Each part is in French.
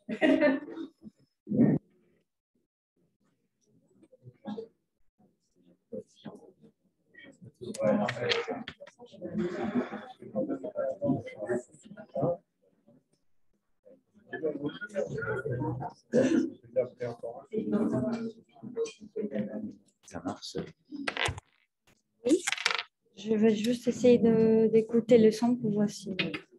Ça marche. Oui, je vais juste essayer d'écouter le son pour voir si...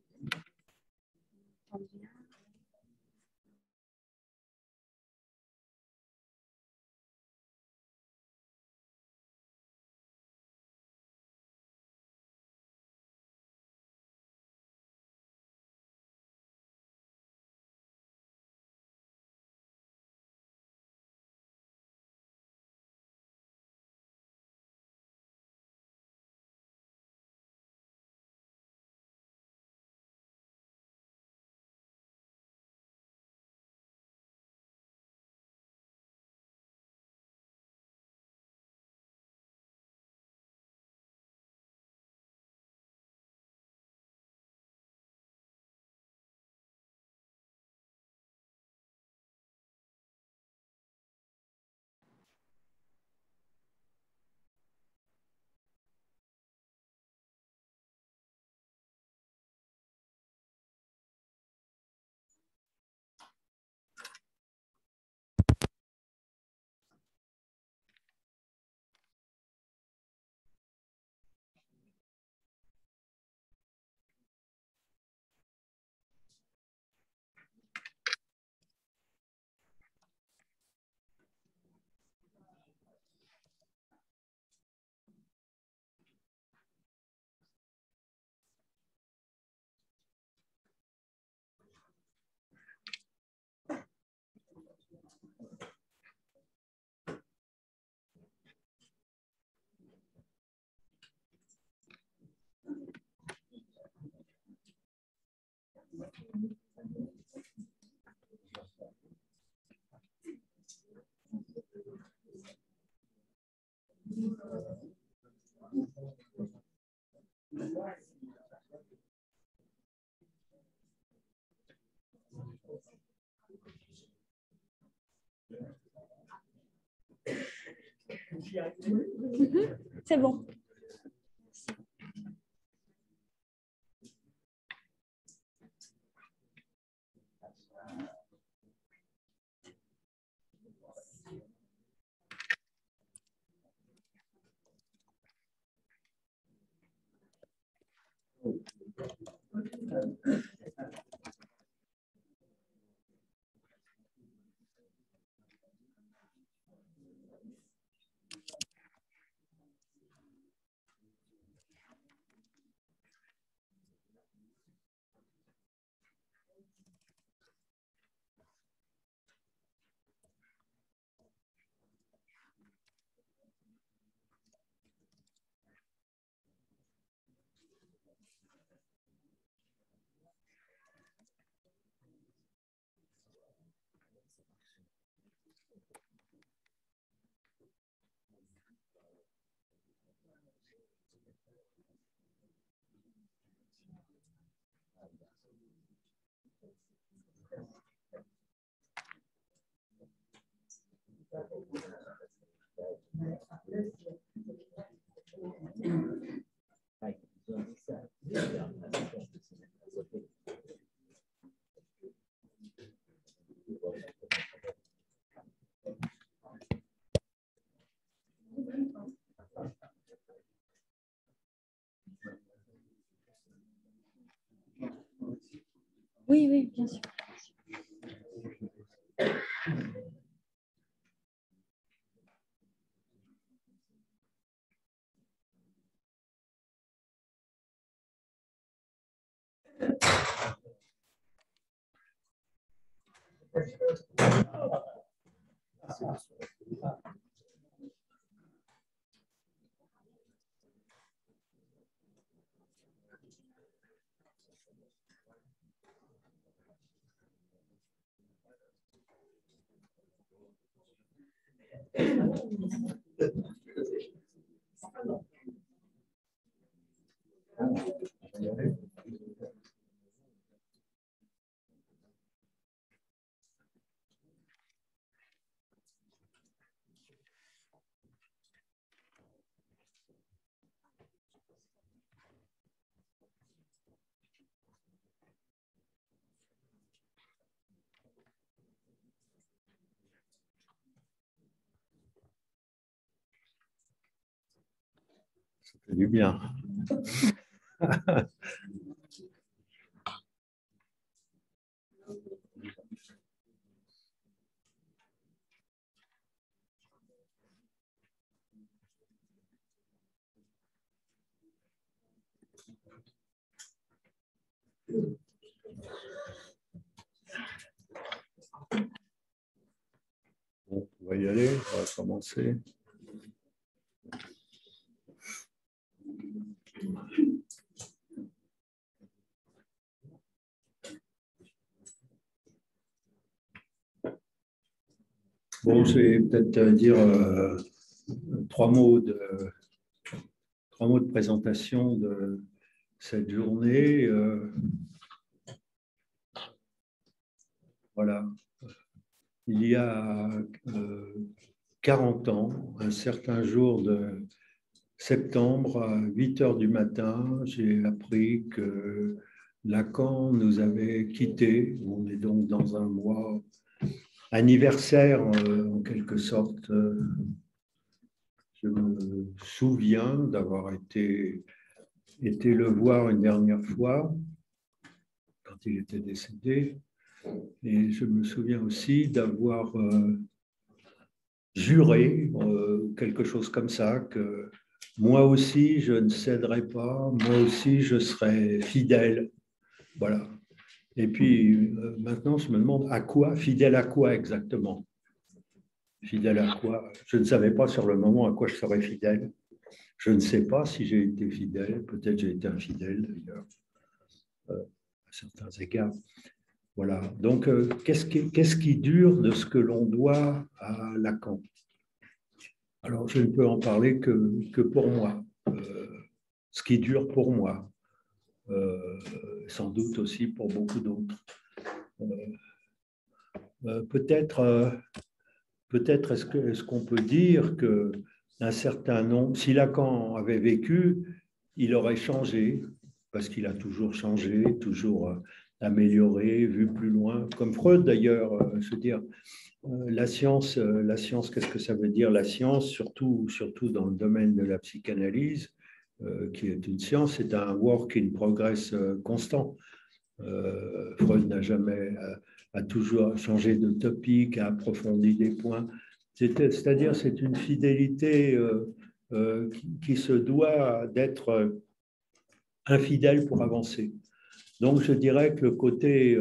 C'est bon. Oui, oui, bien sûr. Ça fait du bien. Bon, on va y aller, on va commencer. Bon, je vais peut-être dire trois mots de présentation de cette journée. Voilà. Il y a 40 ans, un certain jour de septembre, à 8 heures du matin, j'ai appris que Lacan nous avait quittés. On est donc dans un mois anniversaire, en quelque sorte. Je me souviens d'avoir été le voir une dernière fois, quand il était décédé. Et je me souviens aussi d'avoir juré, quelque chose comme ça, que moi aussi je ne céderai pas, moi aussi je serai fidèle. Voilà. Et puis maintenant je me demande à quoi, fidèle à quoi exactement? Fidèle à quoi? Je ne savais pas sur le moment à quoi je serais fidèle. Je ne sais pas si j'ai été fidèle, peut-être j'ai été infidèle d'ailleurs, à certains égards. Voilà. Donc, qu'est-ce qui dure de ce que l'on doit à Lacan? Alors, je ne peux en parler que pour moi. Ce qui dure pour moi, sans doute aussi pour beaucoup d'autres. Peut-être est-ce qu'on peut dire qu'un certain nombre, si Lacan avait vécu, il aurait changé, parce qu'il a toujours changé, toujours amélioré, vu plus loin. Comme Freud d'ailleurs, je veux dire, la science, qu'est-ce que ça veut dire? La science, surtout dans le domaine de la psychanalyse, qui est une science, c'est un work in progress constant. Freud n'a jamais, a toujours changé de topic, a approfondi des points. C'est-à-dire, c'est une fidélité qui se doit d'être infidèle pour avancer. Donc, je dirais que le côté,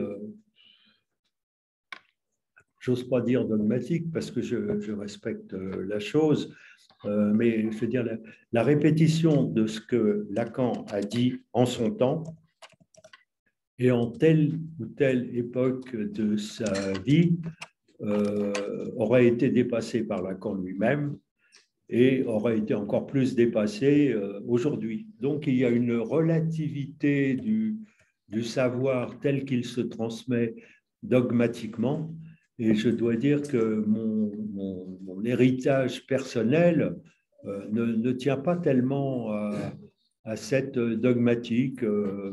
j'ose pas dire dogmatique parce que je respecte la chose, mais je veux dire, la répétition de ce que Lacan a dit en son temps et en telle ou telle époque de sa vie aurait été dépassée par Lacan lui-même et aurait été encore plus dépassée aujourd'hui. Donc, il y a une relativité du savoir tel qu'il se transmet dogmatiquement. Et je dois dire que mon héritage personnel ne tient pas tellement à cette dogmatique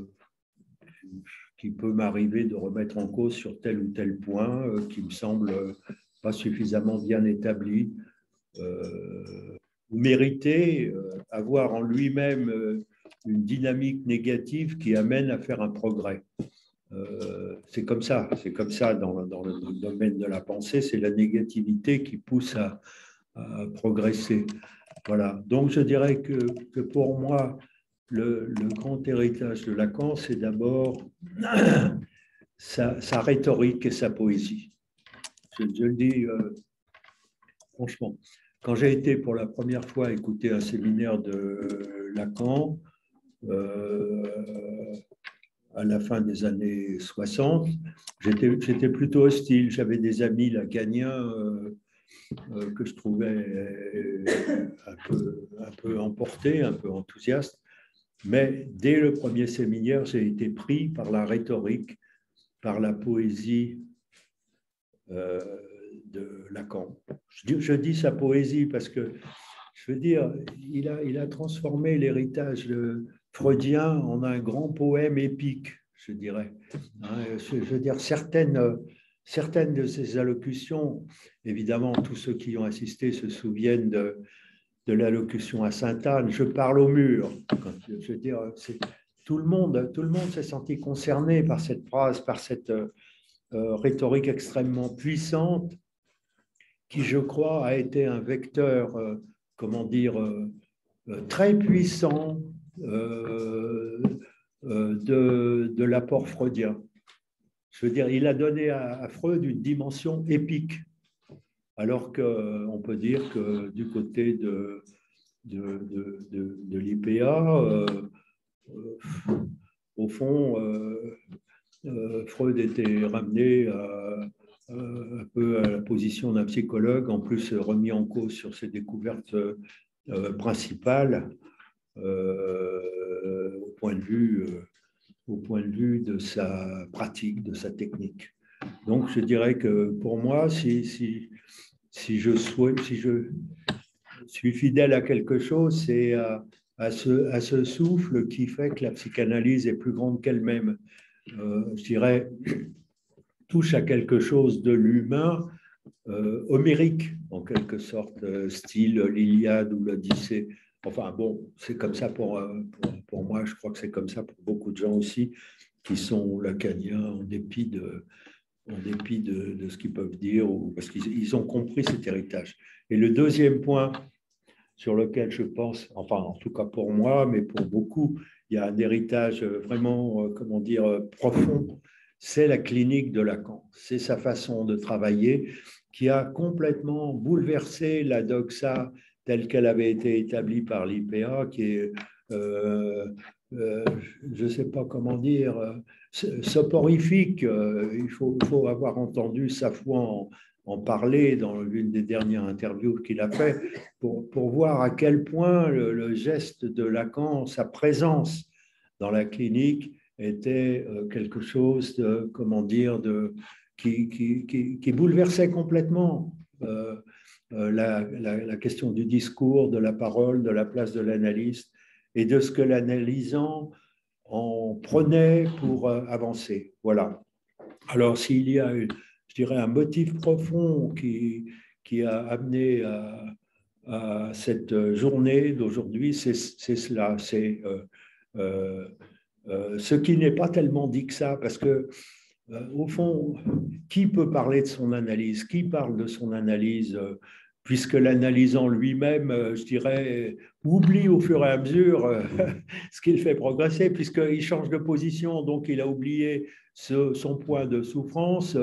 qui peut m'arriver de remettre en cause sur tel ou tel point qui me semble pas suffisamment bien établi. Mériter, avoir en lui-même une dynamique négative qui amène à faire un progrès. C'est comme ça dans le domaine de la pensée, c'est la négativité qui pousse à progresser. Voilà. Donc je dirais que pour moi, le grand héritage de Lacan, c'est d'abord sa rhétorique et sa poésie. Je le dis franchement. Quand j'ai été pour la première fois écouter un séminaire de Lacan, à la fin des années 60, j'étais plutôt hostile. J'avais des amis lacaniens que je trouvais un peu emportés, un peu enthousiastes. Mais dès le premier séminaire, j'ai été pris par la rhétorique, par la poésie de Lacan. Je dis sa poésie parce que, je veux dire, il a transformé l'héritage freudien en un grand poème épique, je dirais. Je veux dire, certaines de ses allocutions, évidemment, tous ceux qui y ont assisté se souviennent de l'allocution à Sainte-Anne, je parle au mur. Je veux dire, tout le monde s'est senti concerné par cette phrase, par cette rhétorique extrêmement puissante qui, je crois, a été un vecteur, comment dire, très puissant de l'apport freudien. Je veux dire, il a donné à Freud une dimension épique, alors qu'on peut dire que du côté de l'IPA, au fond, Freud était ramené un peu à la position d'un psychologue, en plus remis en cause sur ses découvertes principales au point de vue de sa pratique, de sa technique. Donc, je dirais que pour moi, si je suis fidèle à quelque chose, c'est à ce souffle qui fait que la psychanalyse est plus grande qu'elle-même. Je dirais, touche à quelque chose de l'humain, homérique, en quelque sorte, style l'Iliade ou l'Odyssée. Enfin bon, c'est comme ça pour moi, je crois que c'est comme ça pour beaucoup de gens aussi qui sont lacaniens en dépit de ce qu'ils peuvent dire, ou parce qu'ils ont compris cet héritage. Et le deuxième point sur lequel je pense, enfin en tout cas pour moi, mais pour beaucoup, il y a un héritage vraiment, comment dire, profond, c'est la clinique de Lacan. C'est sa façon de travailler qui a complètement bouleversé la doxa telle qu'elle avait été établie par l'IPA, qui est, je ne sais pas comment dire, soporifique. Il faut avoir entendu Safouan en parler dans l'une des dernières interviews qu'il a fait pour voir à quel point le geste de Lacan, sa présence dans la clinique était quelque chose de, comment dire, qui bouleversait complètement la question du discours, de la parole, de la place de l'analyste et de ce que l'analysant en prenait pour avancer. Voilà. Alors, s'il y a, je dirais, un motif profond qui a amené à cette journée d'aujourd'hui, c'est cela, c'est ce qui n'est pas tellement dit que ça, parce que au fond, qui peut parler de son analyse? Qui parle de son analyse puisque l'analysant lui-même, je dirais, oublie au fur et à mesure ce qu'il fait progresser, puisqu'il change de position, donc il a oublié son point de souffrance.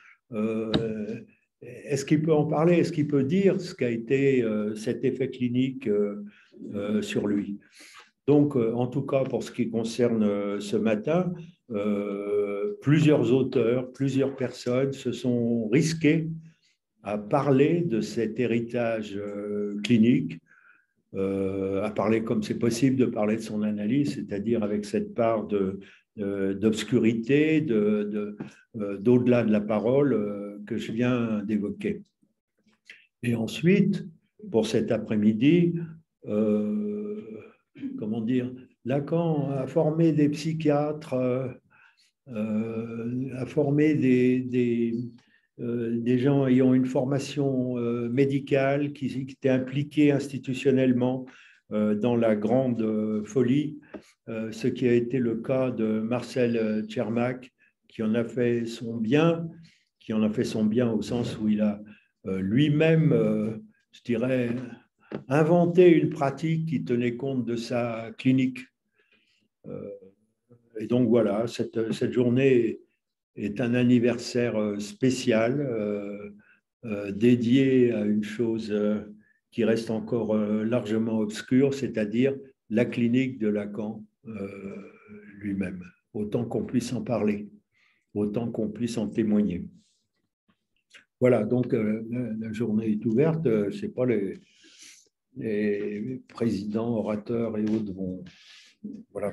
Est-ce qu'il peut en parler? Est-ce qu'il peut dire ce qu'a été cet effet clinique sur lui? Donc, en tout cas, pour ce qui concerne ce matin, plusieurs auteurs, plusieurs personnes se sont risquées à parler de cet héritage clinique, à parler comme c'est possible de parler de son analyse, c'est-à-dire avec cette part d'obscurité, d'au-delà de la parole que je viens d'évoquer. Et ensuite, pour cet après-midi, comment dire, Lacan a formé des psychiatres, a formé des gens ayant une formation médicale qui étaient impliqués institutionnellement dans la grande folie, ce qui a été le cas de Marcel Tchermak, qui en a fait son bien, au sens où il a lui-même, je dirais, inventé une pratique qui tenait compte de sa clinique. Et donc voilà, cette journée est un anniversaire spécial dédié à une chose qui reste encore largement obscure, c'est-à-dire la clinique de Lacan lui-même, autant qu'on puisse en parler, autant qu'on puisse en témoigner. Voilà, donc la journée est ouverte. Je ne sais pas, les présidents, orateurs et autres vont... Voilà.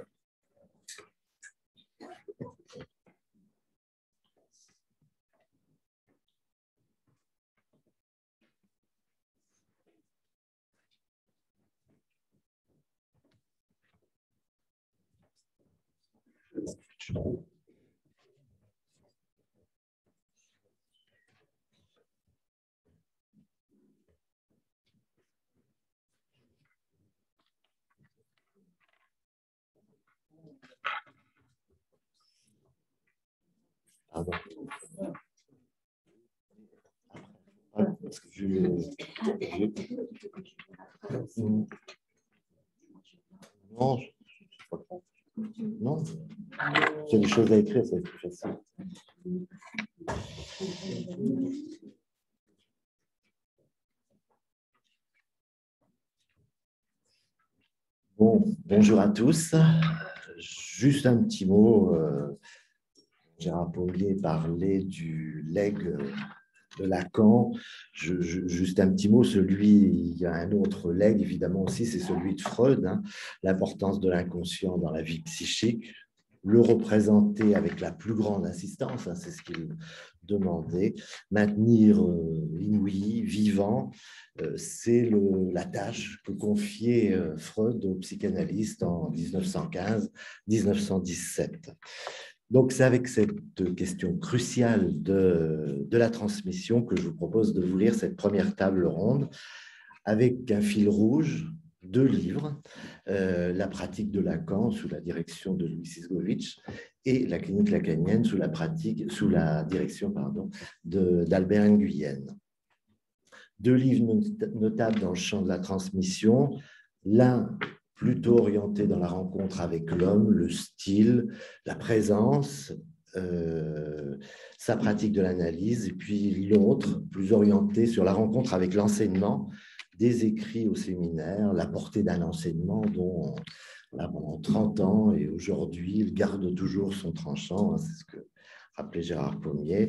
Pardon. Parce que non, non, j'ai des choses à écrire, ça va être plus facile. Bon, bonjour à tous. Juste un petit mot. Gérard Pommier parlait du legs de Lacan. Juste un petit mot, il y a un autre legs, évidemment aussi, c'est celui de Freud, hein, l'importance de l'inconscient dans la vie psychique, le représenter avec la plus grande insistance, hein, c'est ce qu'il demandait, maintenir inouï, vivant, c'est la tâche que confiait Freud aux psychanalystes en 1915-1917. Donc, c'est avec cette question cruciale de la transmission que je vous propose de vous lire cette première table ronde avec un fil rouge, 2 livres, La pratique de Lacan sous la direction de Louis Sisgovitch et La clinique lacanienne sous la direction d'Albert Nguyen. 2 livres notables dans le champ de la transmission, l'un plutôt orienté dans la rencontre avec l'homme, le style, la présence, sa pratique de l'analyse, et puis l'autre, plus orienté sur la rencontre avec l'enseignement, des écrits au séminaire, la portée d'un enseignement dont, voilà, pendant 30 ans, et aujourd'hui, il garde toujours son tranchant, hein, c'est ce que rappelait Gérard Pommier,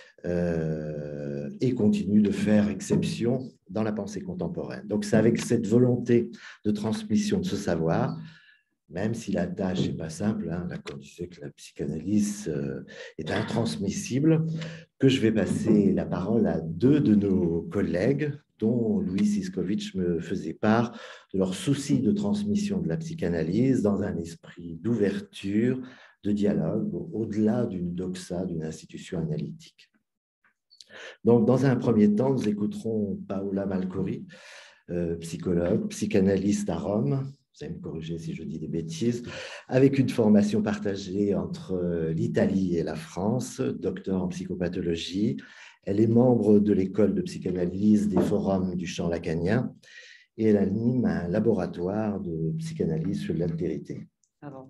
et continue de faire exception dans la pensée contemporaine. Donc, c'est avec cette volonté de transmission de ce savoir, même si la tâche n'est pas simple, hein, Lacan disait que la psychanalyse est intransmissible, que je vais passer la parole à 2 de nos collègues, dont Louis Sisgovitch me faisait part de leur souci de transmission de la psychanalyse dans un esprit d'ouverture, de dialogue, au-delà d'une doxa, d'une institution analytique. Donc, dans un premier temps, nous écouterons Paola Malcori, psychologue, psychanalyste à Rome, vous allez me corriger si je dis des bêtises, avec une formation partagée entre l'Italie et la France, docteur en psychopathologie. Elle est membre de l'école de psychanalyse des forums du champ lacanien et elle anime un laboratoire de psychanalyse sur l'altérité. Alors.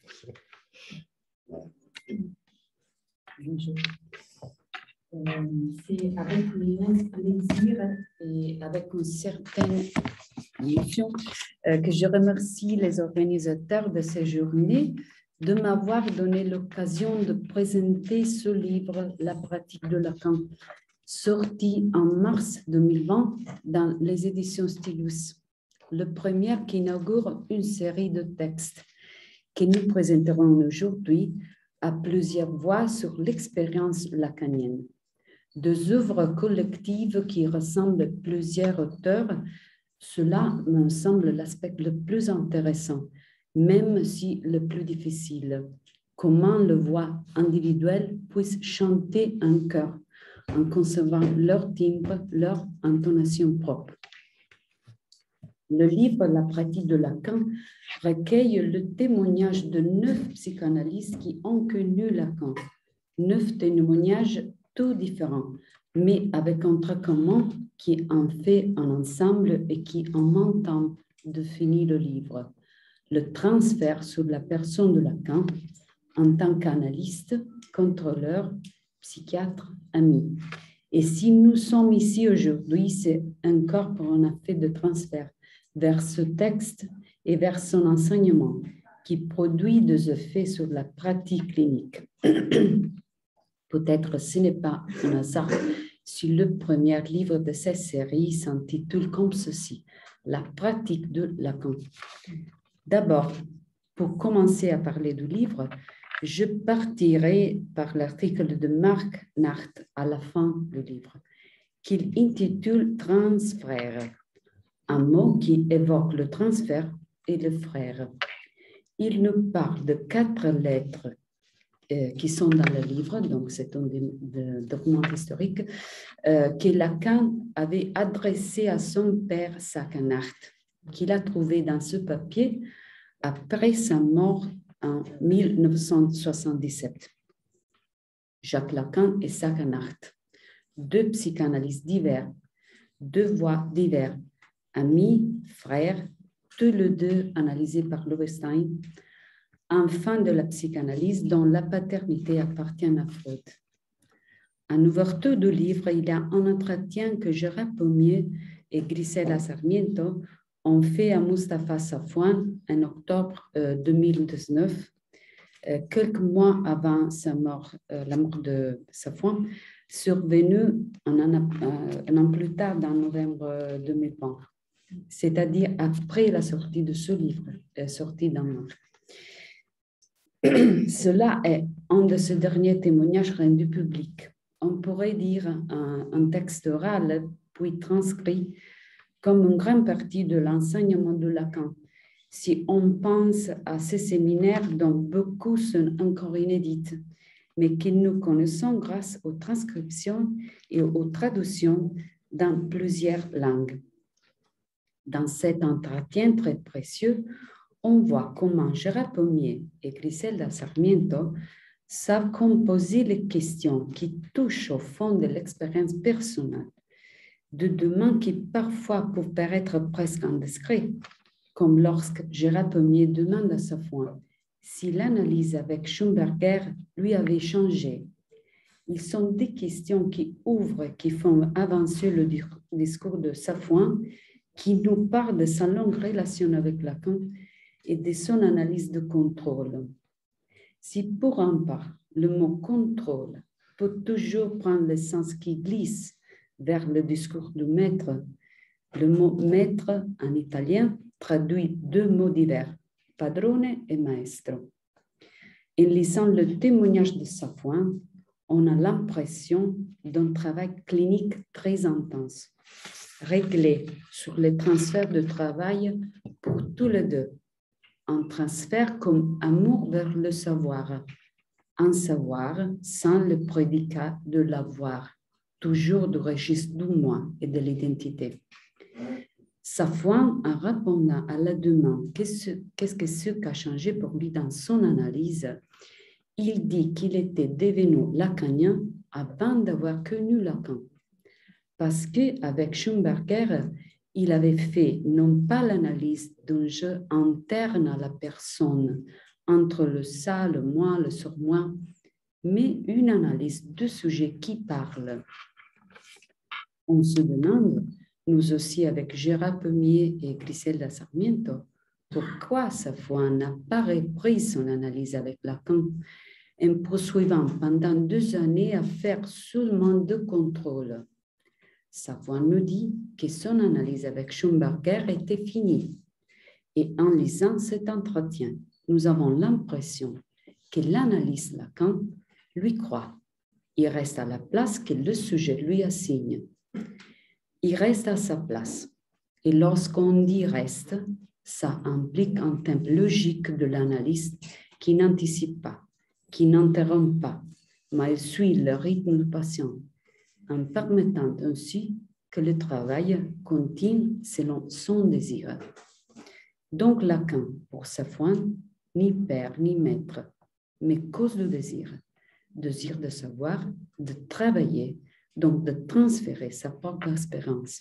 C'est avec un plaisir et avec une certaine émotion que je remercie les organisateurs de ces journées de m'avoir donné l'occasion de présenter ce livre, La pratique de Lacan, sorti en mars 2020 dans les éditions Stylus, le premier qui inaugure une série de textes que nous présenterons aujourd'hui à plusieurs voix sur l'expérience lacanienne. 2 œuvres collectives qui rassemblent plusieurs auteurs, cela me semble l'aspect le plus intéressant, même si le plus difficile. Comment le voix individuelle puisse chanter un chœur en conservant leur timbre, leur intonation propre. Le livre La pratique de Lacan recueille le témoignage de 9 psychanalystes qui ont connu Lacan. 9 témoignages tout différents, mais avec un trait commun qui en fait un ensemble et qui en même temps définit le livre. Le transfert sur la personne de Lacan en tant qu'analyste, contrôleur, psychiatre, ami. Et si nous sommes ici aujourd'hui, c'est encore pour un effet de transfert vers ce texte et vers son enseignement qui produit des effets sur la pratique clinique. Peut-être ce n'est pas un hasard si le premier livre de cette série s'intitule comme ceci, La pratique de Lacan. D'abord, pour commencer à parler du livre, je partirai par l'article de Marc Nart à la fin du livre, qu'il intitule Transfert, un mot qui évoque le transfert et le frère. Il nous parle de 4 lettres qui sont dans le livre, donc c'est un document historique, que Lacan avait adressé à son père Sacanart, qu'il a trouvé dans ce papier après sa mort en 1977. Jacques Lacan et Sagan-Arndt, deux psychanalystes divers, deux voies diverses, amis, frères, tous les deux analysés par Lowenstein, enfants de la psychanalyse dont la paternité appartient à Freud. En ouverture du livre, il y a un entretien que Gérard Pommier et Griselda Sarmiento ont fait à Mustapha Safwan en octobre 2019, quelques mois avant sa mort, la mort de Safwan, survenue un an plus tard, en novembre 2020, c'est-à-dire après la sortie de ce livre, sorti dans mars. Cela est un de ces derniers témoignages rendus publics. On pourrait dire un texte oral, puis transcrit, comme une grande partie de l'enseignement de Lacan. Si on pense à ces séminaires dont beaucoup sont encore inédits, mais que nous connaissons grâce aux transcriptions et aux traductions dans plusieurs langues. Dans cet entretien très précieux, on voit comment Gérard Pommier et Griselda Sarmiento savent composer les questions qui touchent au fond de l'expérience personnelle, de demandes qui parfois peuvent paraître presque indiscrètes, comme lorsque Gérard Pommier demande à Safwan si l'analyse avec Schumberger lui avait changé. Ils sont des questions qui ouvrent, qui font avancer le discours de Safwan, qui nous parle de sa longue relation avec Lacan et de son analyse de contrôle. Si pour un part, le mot contrôle peut toujours prendre le sens qui glisse vers le discours du maître, le mot maître en italien traduit deux mots divers, padrone et maestro. En lisant le témoignage de Safwan, on a l'impression d'un travail clinique très intense, réglé sur les transferts de travail pour tous les deux. Un transfert comme amour vers le savoir, un savoir sans le prédicat de l'avoir, toujours du registre du moi et de l'identité. Safwan, en répondant à la demande qu'est-ce que ce qui a changé pour lui dans son analyse, il dit qu'il était devenu lacanien avant d'avoir connu Lacan. Parce qu'avec Schumberger, il avait fait non pas l'analyse d'un jeu interne à la personne, entre le ça, le moi, le surmoi, mais une analyse de sujet qui parle. On se demande, nous aussi avec Gérard Pommier et Griselda Sarmiento, pourquoi Safwan n'a pas repris son analyse avec Lacan en poursuivant pendant 2 années à faire seulement de contrôle. Safwan nous dit que son analyse avec Schumberger était finie. Et en lisant cet entretien, nous avons l'impression que l'analyse Lacan lui croit. Il reste à la place que le sujet lui assigne. Il reste à sa place. Et lorsqu'on dit reste, ça implique un thème logique de l'analyse qui n'anticipe pas, qui n'interrompt pas, mais suit le rythme du patient, en permettant ainsi que le travail continue selon son désir. Donc Lacan, pour Safwan, ni père ni maître, mais cause du désir de savoir, de travailler, donc de transférer sa propre espérance.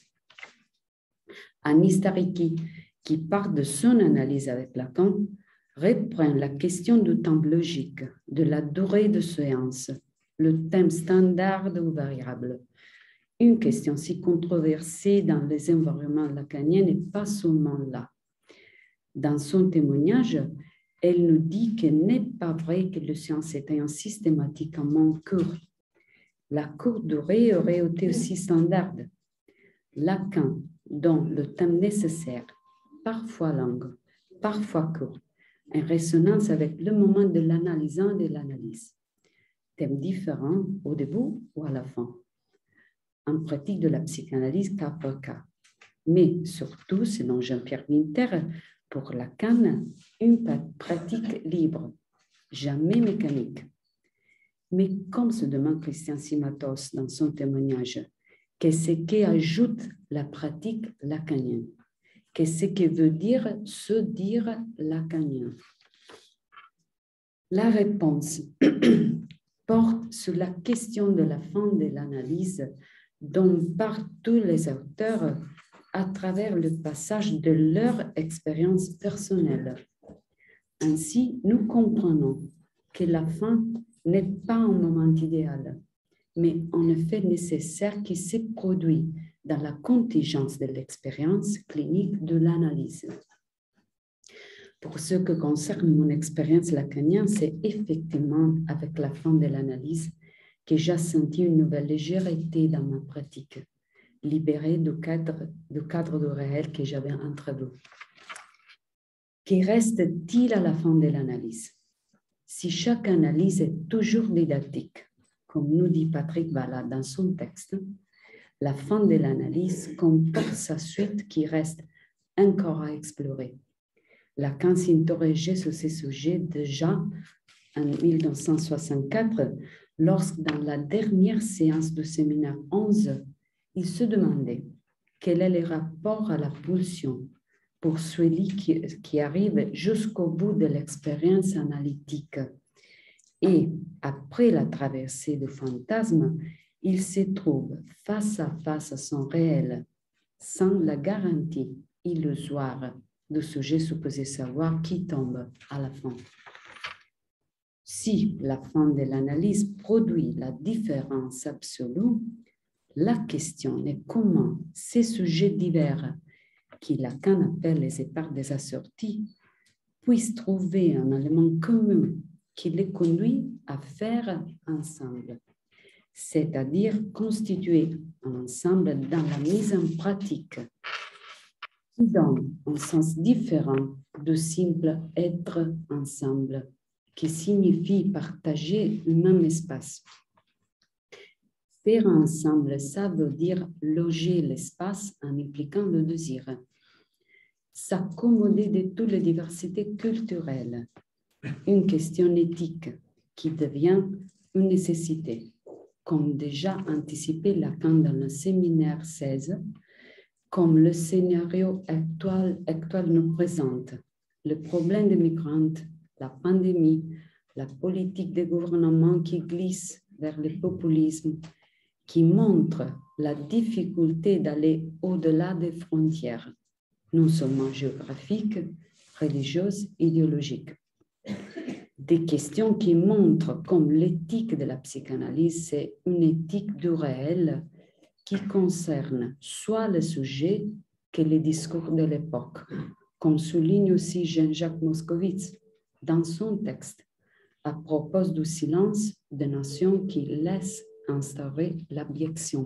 Anis Tariki, qui part de son analyse avec Lacan, reprend la question du temps logique, de la durée de séance, le thème standard ou variable. Une question si controversée dans les environnements lacaniens n'est pas seulement là. Dans son témoignage, elle nous dit qu'il n'est pas vrai que le séance était un systématiquement court. La courte durée aurait été aussi standard. Lacan, dont le thème nécessaire, parfois long, parfois court, en résonance avec le moment de l'analysant de l'analyse. Thème différent au début ou à la fin. En pratique de la psychanalyse cas par cas. Mais surtout, selon Jean-Pierre Winter, pour Lacan, une pratique libre, jamais mécanique. Mais comme se demande Christian Simatos dans son témoignage, qu'est-ce qu'ajoute la pratique lacanienne? Qu'est-ce que veut dire se dire lacanien? La réponse porte sur la question de la fin de l'analyse dont parlent tous les auteurs à travers le passage de leur expérience personnelle. Ainsi, nous comprenons que la fin n'est pas un moment idéal, mais en effet nécessaire qui s'est produit dans la contingence de l'expérience clinique de l'analyse. Pour ce qui concerne mon expérience lacanienne, c'est effectivement avec la fin de l'analyse que j'ai senti une nouvelle légèreté dans ma pratique, libérée du cadre du réel que j'avais entrevu. Que reste-t-il à la fin de l'analyse? Si chaque analyse est toujours didactique, comme nous dit Patrick Vallat dans son texte, la fin de l'analyse comporte sa suite qui reste encore à explorer. Lacan s'interrogeait sur ces sujets déjà en 1964, lorsque dans la dernière séance du séminaire 11, il se demandait quel est le rapport à la pulsion pour celui qui arrive jusqu'au bout de l'expérience analytique. Et après la traversée du fantasme, il se trouve face à son réel, sans la garantie illusoire du sujet supposé savoir qui tombe à la fin. Si la fin de l'analyse produit la différence absolue, la question est comment ces sujets divers, qui Lacan appelle les éparts des assortis, puissent trouver un élément commun qui les conduit à faire ensemble, c'est-à-dire constituer un ensemble dans la mise en pratique, qui donne un sens différent de simple être ensemble, qui signifie partager un même espace. Faire ensemble, ça veut dire loger l'espace en impliquant le désir. S'accommoder de toutes les diversités culturelles, une question éthique qui devient une nécessité, comme déjà anticipé Lacan dans le séminaire 16, comme le scénario actuel nous présente, le problème des migrants, la pandémie, la politique des gouvernements qui glisse vers le populisme, qui montre la difficulté d'aller au-delà des frontières, non seulement géographiques, religieuses, idéologiques. Des questions qui montrent comme l'éthique de la psychanalyse, c'est une éthique du réel qui concerne soit le sujet que les discours de l'époque, comme souligne aussi Jean-Jacques Moscovitz dans son texte à propos du silence des nations qui laissent instaurer l'abjection.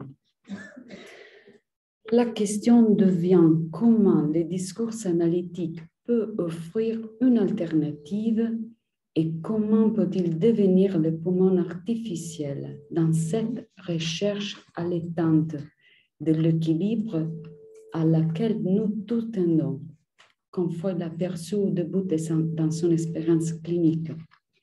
La question devient comment le discours analytique peut offrir une alternative et comment peut-il devenir le poumon artificiel dans cette recherche allaitante de l'équilibre à laquelle nous tous tendons, comme Freud l'a perçu au début dans son expérience clinique.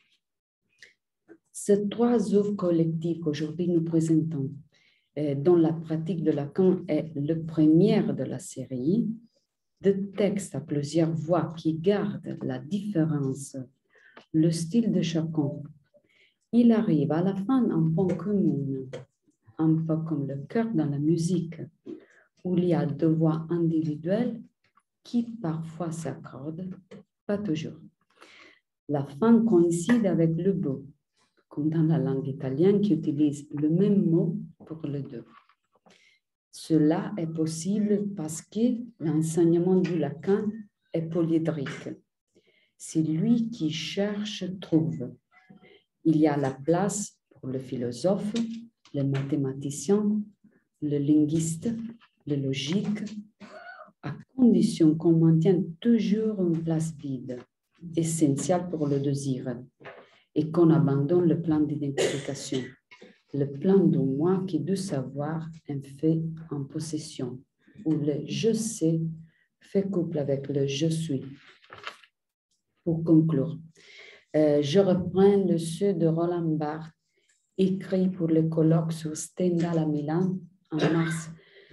Ces trois œuvres collectives qu'aujourd'hui nous présentons, dont la pratique de Lacan est le premier de la série, de textes à plusieurs voix qui gardent la différence, le style de chacun. Il arrive à la fin un point commun, un peu comme le cœur dans la musique, où il y a deux voix individuelles qui parfois s'accordent, pas toujours. La fin coïncide avec le bout, comme dans la langue italienne qui utilise le même mot pour les deux. Cela est possible parce que l'enseignement du Lacan est polyédrique. C'est lui qui cherche, trouve. Il y a la place pour le philosophe, le mathématicien, le linguiste, le logique, à condition qu'on maintienne toujours une place vide, essentielle pour le désir, et qu'on abandonne le plan d'identification, le plan du moi qui du savoir est fait en possession, où le je sais fait couple avec le je suis. Pour conclure, je reprends le ceux de Roland Barthes, écrit pour le colloque sur Stendhal à Milan en mars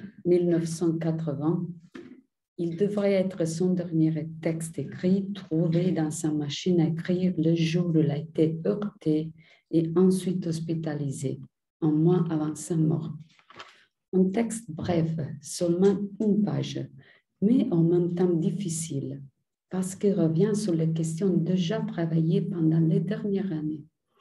1980. Il devrait être son dernier texte écrit, trouvé dans sa machine à écrire le jour où il a été heurté et ensuite hospitalisé, un mois avant sa mort. Un texte bref, seulement une page, mais en même temps difficile, parce qu'il revient sur les questions déjà travaillées pendant les dernières années.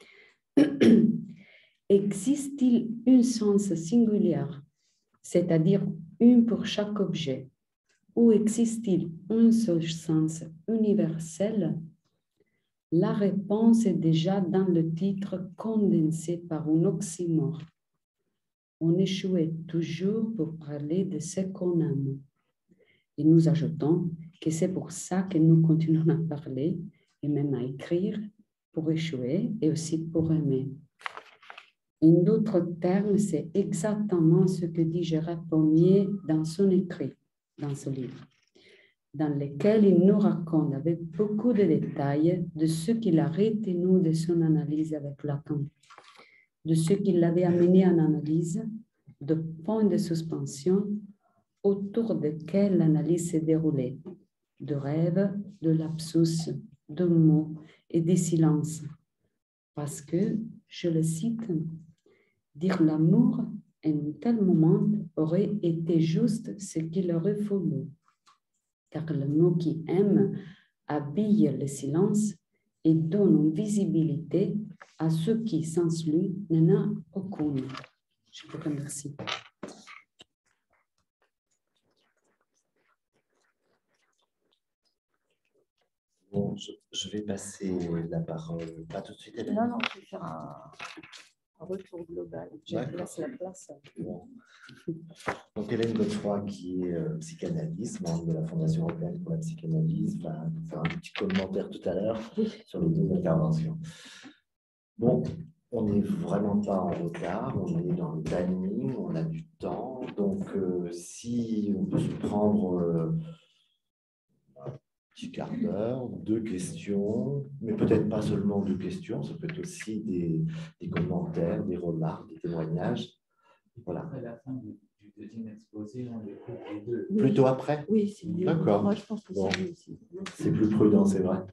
Existe-t-il une sens singulière, c'est-à-dire une pour chaque objet, ou existe-t-il un seul sens universel? La réponse est déjà dans le titre condensé par un oxymore. On échouait toujours pour parler de ce qu'on aime. Et nous ajoutons que c'est pour ça que nous continuons à parler et même à écrire, pour échouer et aussi pour aimer. En d'autres termes, c'est exactement ce que dit Gérard Pommier dans son écrit, dans ce livre, dans lequel il nous raconte avec beaucoup de détails de ce qu'il a retenu de son analyse avec Lacan, de ce qui l'avait amené en analyse, de points de suspension autour desquels l'analyse s'est déroulée, de rêves, de lapsus, de mots et de silences. Parce que, je le cite, dire l'amour en un tel moment aurait été juste ce qu'il aurait fallu, car le mot qui aime habille le silence et donne une visibilité à ce qui, sans lui, n'en a aucune. Je vous remercie. Bon, je vais passer la parole, pas tout de suite, Hélène. Non, je vais faire un retour global. Je laisse la place. Bon. Donc, Hélène Godefroy, qui est psychanalyste, membre de la Fondation européenne pour la psychanalyse, va faire un petit commentaire tout à l'heure sur les deux interventions. Bon, on n'est vraiment pas en retard, on est dans le timing, on a du temps. Donc, si on peut se prendre un petit quart d'heure, 2 questions, mais peut-être pas seulement 2 questions, ça peut être aussi des commentaires, des remarques, des témoignages. Voilà. Après la fin du deuxième exposé, on écoute les deux. Plutôt après? Oui, c'est mieux. D'accord. Moi, je pense que Bon. c'est mieux aussi. C'est plus prudent, c'est vrai.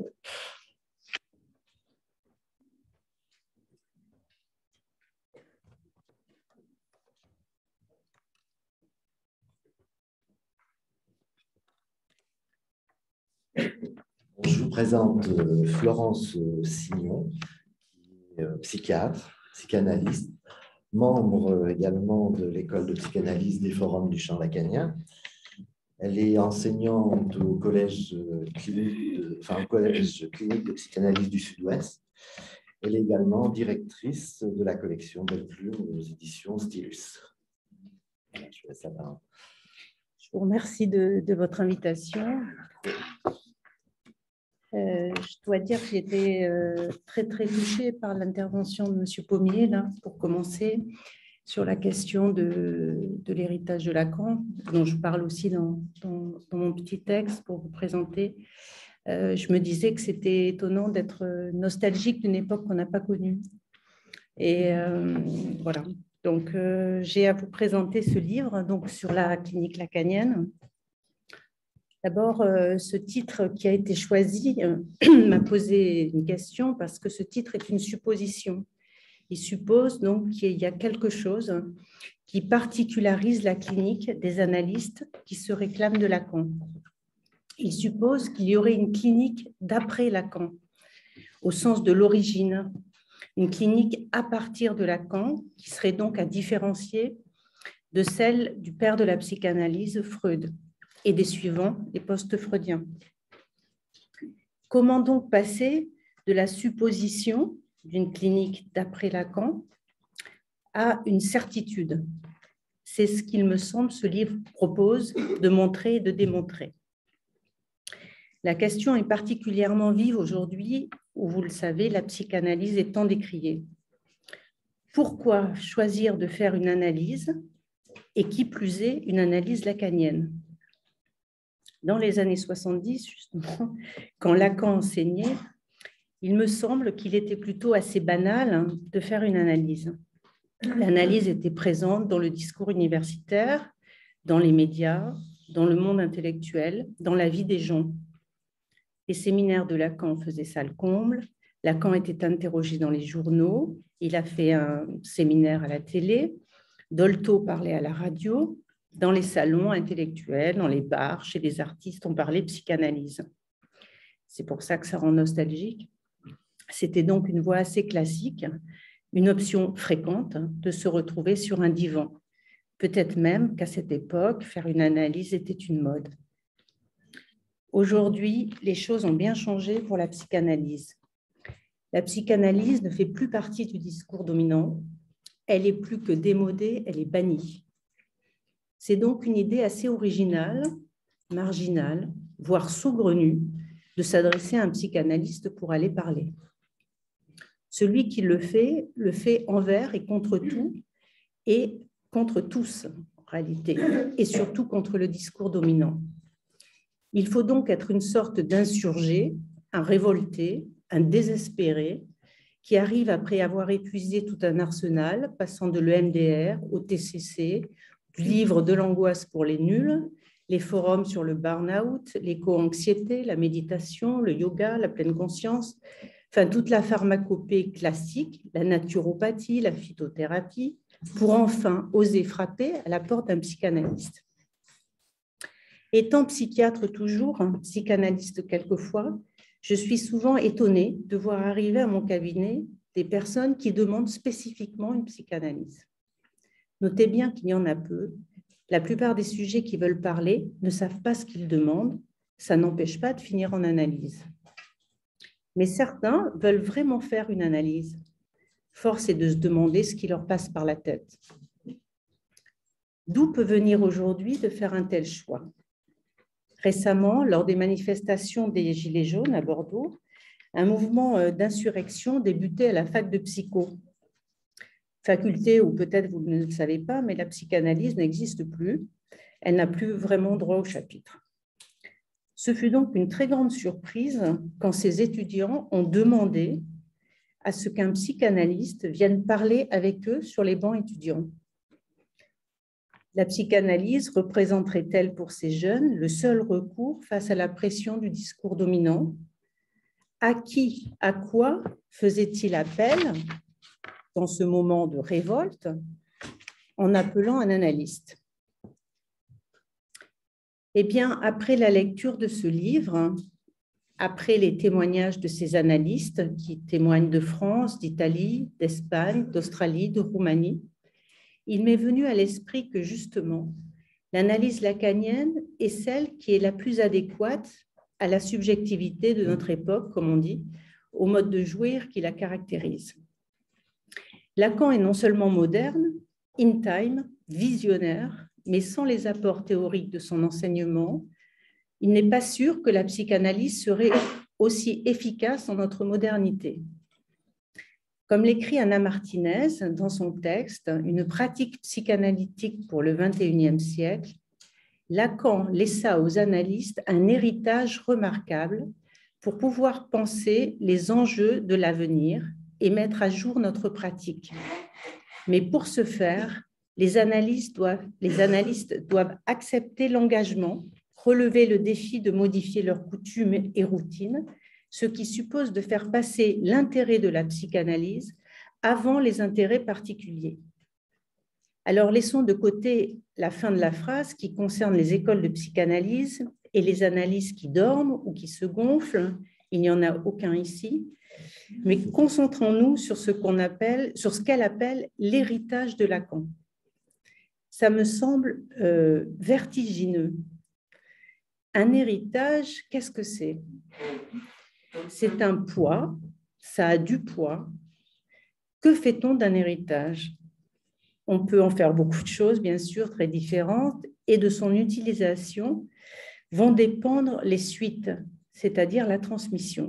Je vous présente Florence Signon, qui est psychiatre, psychanalyste, membre également de l'école de psychanalyse des forums du champ lacanien. Elle est enseignante au collège clinique de psychanalyse du Sud-Ouest. Elle est également directrice de la collection Belle Plume aux éditions Stylus. Voilà, je laisse la parole. Je vous remercie de votre invitation. Je dois dire que j'étais très touchée par l'intervention de M. Pommier, là, pour commencer, sur la question de l'héritage de Lacan, dont je parle aussi dans mon petit texte pour vous présenter. Je me disais que c'était étonnant d'être nostalgique d'une époque qu'on n'a pas connue. Et voilà. Donc, j'ai à vous présenter ce livre donc, sur la clinique lacanienne. D'abord, ce titre qui a été choisi m'a posé une question parce que ce titre est une supposition. Il suppose donc qu'il y a quelque chose qui particularise la clinique des analystes qui se réclament de Lacan. Il suppose qu'il y aurait une clinique d'après Lacan, au sens de l'origine, une clinique à partir de Lacan, qui serait donc à différencier de celle du père de la psychanalyse, Freud, et des suivants, les post-freudiens. Comment donc passer de la supposition d'une clinique d'après Lacan à une certitude? C'est ce qu'il me semble ce livre propose de montrer et de démontrer. La question est particulièrement vive aujourd'hui où, vous le savez, la psychanalyse est tant décriée. Pourquoi choisir de faire une analyse, et qui plus est, une analyse lacanienne? Dans les années 70, justement, quand Lacan enseignait, il me semble qu'il était plutôt assez banal de faire une analyse. L'analyse était présente dans le discours universitaire, dans les médias, dans le monde intellectuel, dans la vie des gens. Les séminaires de Lacan faisaient ça le comble, Lacan était interrogé dans les journaux, il a fait un séminaire à la télé, Dolto parlait à la radio, dans les salons intellectuels, dans les bars, chez les artistes, on parlait psychanalyse. C'est pour ça que ça rend nostalgique. C'était donc une voie assez classique, une option fréquente de se retrouver sur un divan. Peut-être même qu'à cette époque, faire une analyse était une mode. Aujourd'hui, les choses ont bien changé pour la psychanalyse. La psychanalyse ne fait plus partie du discours dominant. Elle est plus que démodée, elle est bannie. C'est donc une idée assez originale, marginale, voire saugrenue, de s'adresser à un psychanalyste pour aller parler. Celui qui le fait envers et contre tout, et contre tous, en réalité, et surtout contre le discours dominant. Il faut donc être une sorte d'insurgé, un révolté, un désespéré, qui arrive après avoir épuisé tout un arsenal, passant de l'EMDR au TCC, du livre de l'angoisse pour les nuls, les forums sur le burn-out, l'éco-anxiété, la méditation, le yoga, la pleine conscience, enfin toute la pharmacopée classique, la naturopathie, la phytothérapie, pour enfin oser frapper à la porte d'un psychanalyste. Étant psychiatre toujours, psychanalyste quelquefois, je suis souvent étonnée de voir arriver à mon cabinet des personnes qui demandent spécifiquement une psychanalyse. Notez bien qu'il y en a peu. La plupart des sujets qui veulent parler ne savent pas ce qu'ils demandent. Ça n'empêche pas de finir en analyse. Mais certains veulent vraiment faire une analyse. Force est de se demander ce qui leur passe par la tête. D'où peut venir aujourd'hui de faire un tel choix? Récemment, lors des manifestations des Gilets jaunes à Bordeaux, un mouvement d'insurrection débutait à la fac de psycho. Faculté où peut-être vous ne le savez pas, mais la psychanalyse n'existe plus. Elle n'a plus vraiment droit au chapitre. Ce fut donc une très grande surprise quand ces étudiants ont demandé à ce qu'un psychanalyste vienne parler avec eux sur les bancs étudiants. La psychanalyse représenterait-elle pour ces jeunes le seul recours face à la pression du discours dominant? À qui, à quoi faisait-il appel dans ce moment de révolte en appelant un analyste? Eh bien, après la lecture de ce livre, après les témoignages de ces analystes qui témoignent de France, d'Italie, d'Espagne, d'Australie, de Roumanie, il m'est venu à l'esprit que justement, l'analyse lacanienne est celle qui est la plus adéquate à la subjectivité de notre époque, comme on dit, au mode de jouir qui la caractérise. Lacan est non seulement moderne, in time, visionnaire, mais sans les apports théoriques de son enseignement, il n'est pas sûr que la psychanalyse serait aussi efficace en notre modernité. Comme l'écrit Anna Martinez dans son texte « Une pratique psychanalytique pour le XXIe siècle », Lacan laissa aux analystes un héritage remarquable pour pouvoir penser les enjeux de l'avenir et mettre à jour notre pratique. Mais pour ce faire, les analystes doivent accepter l'engagement, relever le défi de modifier leurs coutumes et routines, ce qui suppose de faire passer l'intérêt de la psychanalyse avant les intérêts particuliers. Alors, laissons de côté la fin de la phrase qui concerne les écoles de psychanalyse et les analyses qui dorment ou qui se gonflent. Il n'y en a aucun ici. Mais concentrons-nous sur ce qu'elle appelle l'héritage de Lacan. Ça me semble vertigineux. Un héritage, qu'est-ce que c'est? C'est un poids, ça a du poids. Que fait-on d'un héritage? On peut en faire beaucoup de choses, bien sûr, très différentes, et de son utilisation vont dépendre les suites, c'est-à-dire la transmission.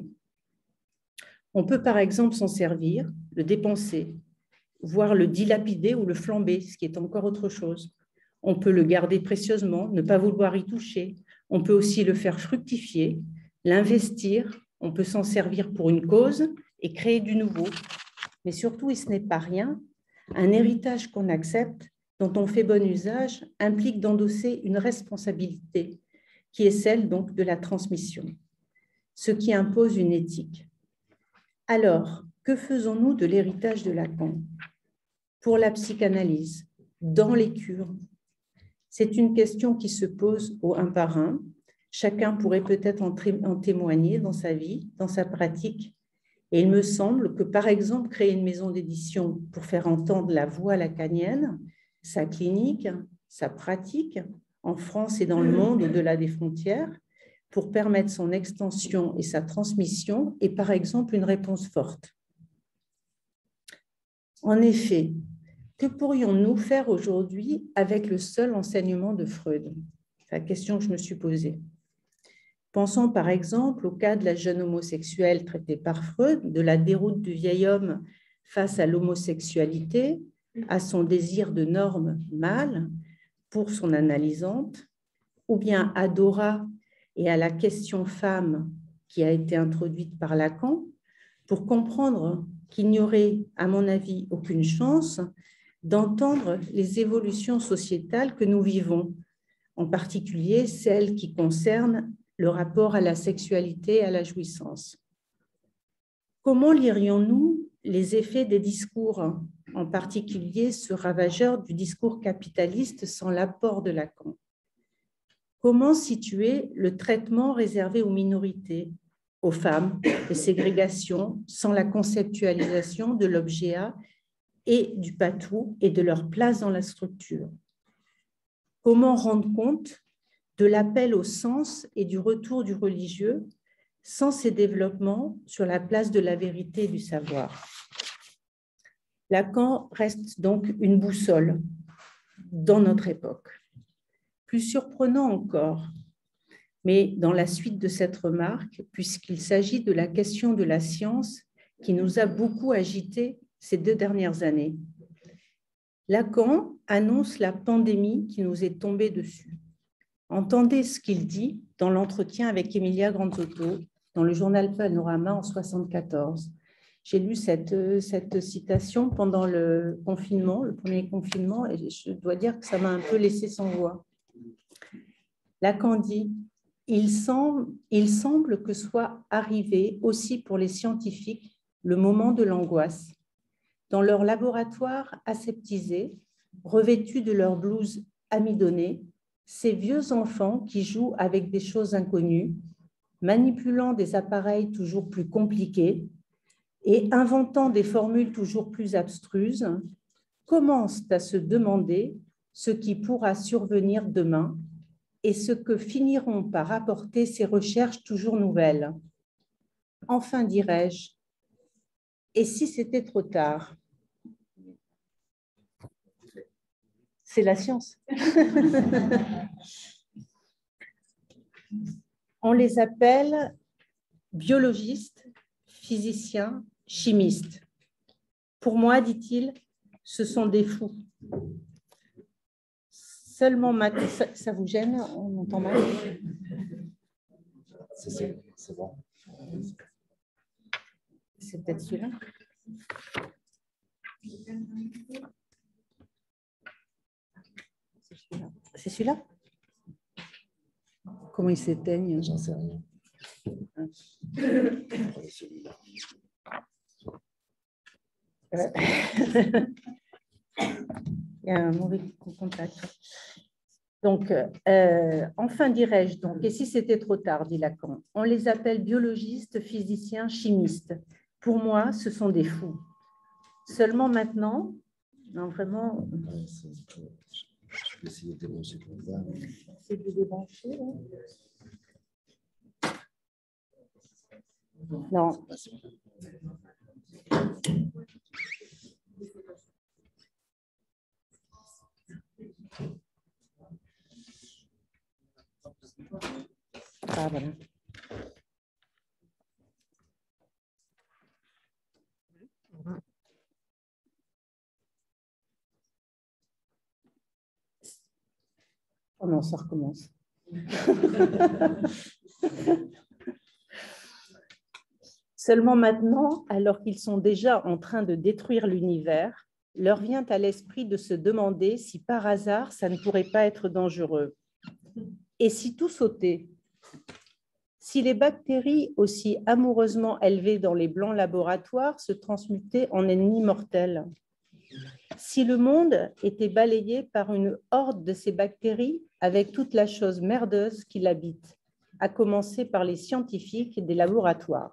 On peut par exemple s'en servir, le dépenser, voire le dilapider ou le flamber, ce qui est encore autre chose. On peut le garder précieusement, ne pas vouloir y toucher. On peut aussi le faire fructifier, l'investir. On peut s'en servir pour une cause et créer du nouveau. Mais surtout, et ce n'est pas rien, un héritage qu'on accepte, dont on fait bon usage, implique d'endosser une responsabilité qui est celle donc de la transmission, ce qui impose une éthique. Alors, que faisons-nous de l'héritage de Lacan pour la psychanalyse, dans les cures? C'est une question qui se pose au un par un. Chacun pourrait peut-être en témoigner dans sa vie, dans sa pratique. Et il me semble que, par exemple, créer une maison d'édition pour faire entendre la voix lacanienne, sa clinique, sa pratique, en France et dans le monde, au-delà des frontières, pour permettre son extension et sa transmission, est par exemple une réponse forte. En effet, que pourrions-nous faire aujourd'hui avec le seul enseignement de Freud? C'est la question que je me suis posée. Pensons par exemple au cas de la jeune homosexuelle traitée par Freud, de la déroute du vieil homme face à l'homosexualité, à son désir de normes mâles pour son analysante, ou bien à Dora et à la question femme qui a été introduite par Lacan, pour comprendre qu'il n'y aurait, à mon avis, aucune chance d'entendre les évolutions sociétales que nous vivons, en particulier celles qui concernent le rapport à la sexualité et à la jouissance. Comment lirions-nous les effets des discours, en particulier ce ravageur du discours capitaliste sans l'apport de Lacan? Comment situer le traitement réservé aux minorités, aux femmes, les ségrégations, sans la conceptualisation de l'objet A et du patou et de leur place dans la structure? Comment rendre compte de l'appel au sens et du retour du religieux sans ces développements sur la place de la vérité et du savoir? Lacan reste donc une boussole dans notre époque. Plus surprenant encore, mais dans la suite de cette remarque, puisqu'il s'agit de la question de la science qui nous a beaucoup agités ces 2 dernières années. Lacan annonce la pandémie qui nous est tombée dessus. Entendez ce qu'il dit dans l'entretien avec Emilia Granzotto, dans le journal Panorama en 1974. J'ai lu cette citation pendant le confinement, le premier confinement, et je dois dire que ça m'a un peu laissé sans voix. Lacan dit « Il semble que soit arrivé aussi pour les scientifiques le moment de l'angoisse. Dans leur laboratoire aseptisé, revêtus de leur blouse amidonnée, ces vieux enfants qui jouent avec des choses inconnues, manipulant des appareils toujours plus compliqués et inventant des formules toujours plus abstruses, commencent à se demander ce qui pourra survenir demain et ce que finiront par apporter ces recherches toujours nouvelles. Enfin, dirais-je, et si c'était trop tard? C'est la science. On les appelle biologistes, physiciens, chimistes. Pour moi, dit-il, ce sont des fous. Seulement maintenant, ça vous gêne? On entend mal? C'est bon. C'est peut-être celui-là. C'est celui-là? Comment il s'éteigne? J'en sais rien. Celui-là. Il y a un mauvais contact. Donc, enfin dirais-je donc, et si c'était trop tard, dit Lacan, on les appelle biologistes, physiciens, chimistes. Pour moi, ce sont des fous. Seulement maintenant, non vraiment... Je vais essayer de débrancher pour voir. C'est de débrancher, là. Non. Ah, voilà. Oh non, ça recommence. Seulement maintenant, alors qu'ils sont déjà en train de détruire l'univers, leur vient à l'esprit de se demander si par hasard ça ne pourrait pas être dangereux. Et si tout sautait? Si les bactéries aussi amoureusement élevées dans les blancs laboratoires se transmutaient en ennemis mortels, si le monde était balayé par une horde de ces bactéries avec toute la chose merdeuse qui l'habite, à commencer par les scientifiques des laboratoires.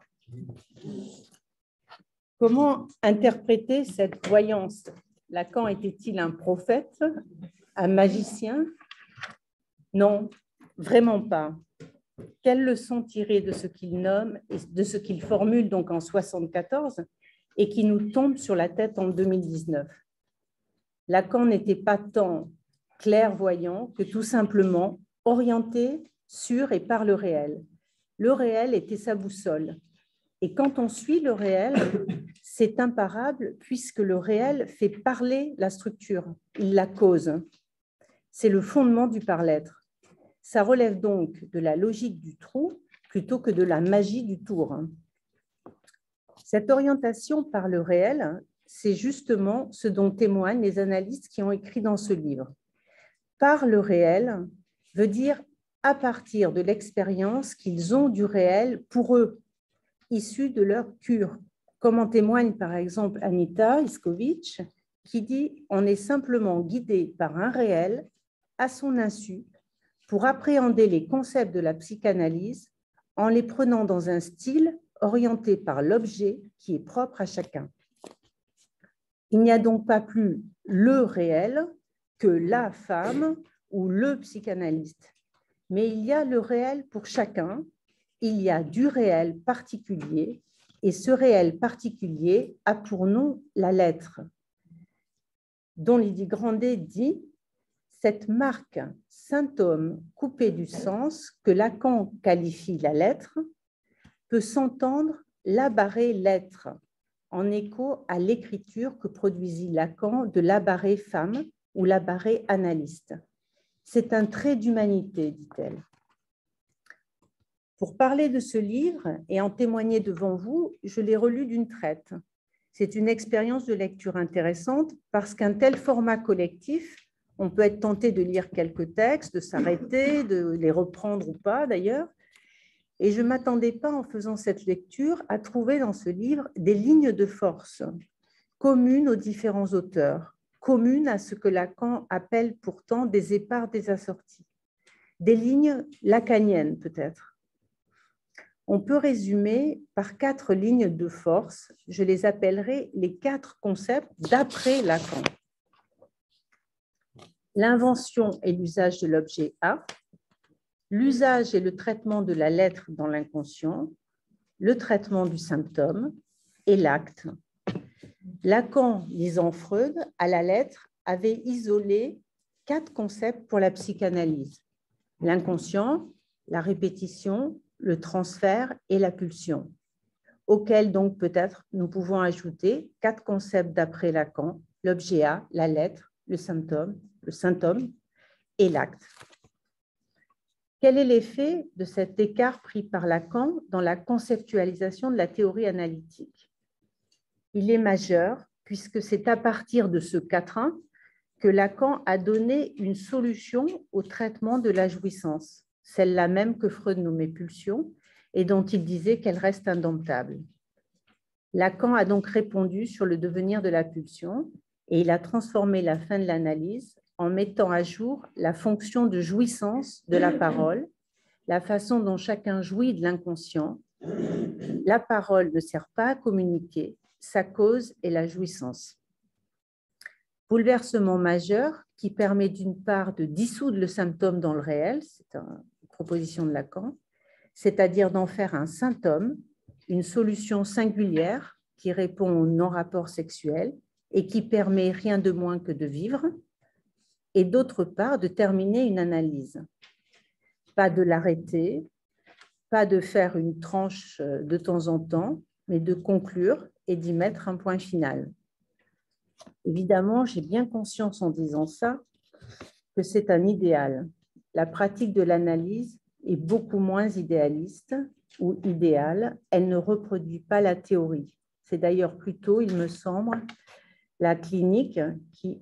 Comment interpréter cette voyance? Lacan était-il un prophète, un magicien? Non, vraiment pas. Quelles leçons tirer de ce qu'il nomme et de ce qu'il formule donc en 1974 et qui nous tombe sur la tête en 2019? Lacan n'était pas tant clairvoyant que tout simplement orienté sur et par le réel. Le réel était sa boussole. Et quand on suit le réel, c'est imparable puisque le réel fait parler la structure, il la cause. C'est le fondement du par-l'être. Ça relève donc de la logique du trou plutôt que de la magie du tour. Cette orientation par le réel, c'est justement ce dont témoignent les analystes qui ont écrit dans ce livre. Par le réel veut dire à partir de l'expérience qu'ils ont du réel pour eux, issu de leur cure, comme en témoigne par exemple Anita Iskovitch, qui dit « On est simplement guidé par un réel à son insu pour appréhender les concepts de la psychanalyse en les prenant dans un style orienté par l'objet qui est propre à chacun. » Il n'y a donc pas plus le réel que la femme ou le psychanalyste, mais il y a le réel pour chacun, il y a du réel particulier, et ce réel particulier a pour nom la lettre, dont Lydie Grandet dit « Cette marque, symptôme coupé du sens que Lacan qualifie la lettre, peut s'entendre l'abarré lettre, en écho à l'écriture que produisit Lacan de l'abarré femme ou l'abarré analyste. C'est un trait d'humanité, dit-elle. Pour parler de ce livre et en témoigner devant vous, je l'ai relu d'une traite. C'est une expérience de lecture intéressante parce qu'un tel format collectif, on peut être tenté de lire quelques textes, de s'arrêter, de les reprendre ou pas d'ailleurs. Et je ne m'attendais pas en faisant cette lecture à trouver dans ce livre des lignes de force communes aux différents auteurs, communes à ce que Lacan appelle pourtant des épars désassortis, des lignes lacaniennes peut-être. On peut résumer par 4 lignes de force, je les appellerai les 4 concepts d'après Lacan. L'invention et l'usage de l'objet A, l'usage et le traitement de la lettre dans l'inconscient, le traitement du symptôme et l'acte. Lacan, lisant Freud, à la lettre, avait isolé 4 concepts pour la psychanalyse. L'inconscient, la répétition, le transfert et la pulsion, auxquels donc peut-être nous pouvons ajouter 4 concepts d'après Lacan, l'objet A, la lettre, le symptôme et l'acte. Quel est l'effet de cet écart pris par Lacan dans la conceptualisation de la théorie analytique? Il est majeur puisque c'est à partir de ce quatrain que Lacan a donné une solution au traitement de la jouissance, celle-là même que Freud nommait pulsion et dont il disait qu'elle reste indomptable. Lacan a donc répondu sur le devenir de la pulsion et il a transformé la fin de l'analyse en mettant à jour la fonction de jouissance de la parole, la façon dont chacun jouit de l'inconscient. La parole ne sert pas à communiquer, sa cause est la jouissance. Bouleversement majeur qui permet d'une part de dissoudre le symptôme dans le réel, c'est une proposition de Lacan, c'est-à-dire d'en faire un symptôme, une solution singulière qui répond au non-rapport sexuel et qui permet rien de moins que de vivre, et d'autre part de terminer une analyse. Pas de l'arrêter, pas de faire une tranche de temps en temps, mais de conclure et d'y mettre un point final. Évidemment, j'ai bien conscience en disant ça que c'est un idéal. La pratique de l'analyse est beaucoup moins idéaliste ou idéale. Elle ne reproduit pas la théorie. C'est d'ailleurs plutôt, il me semble, la clinique qui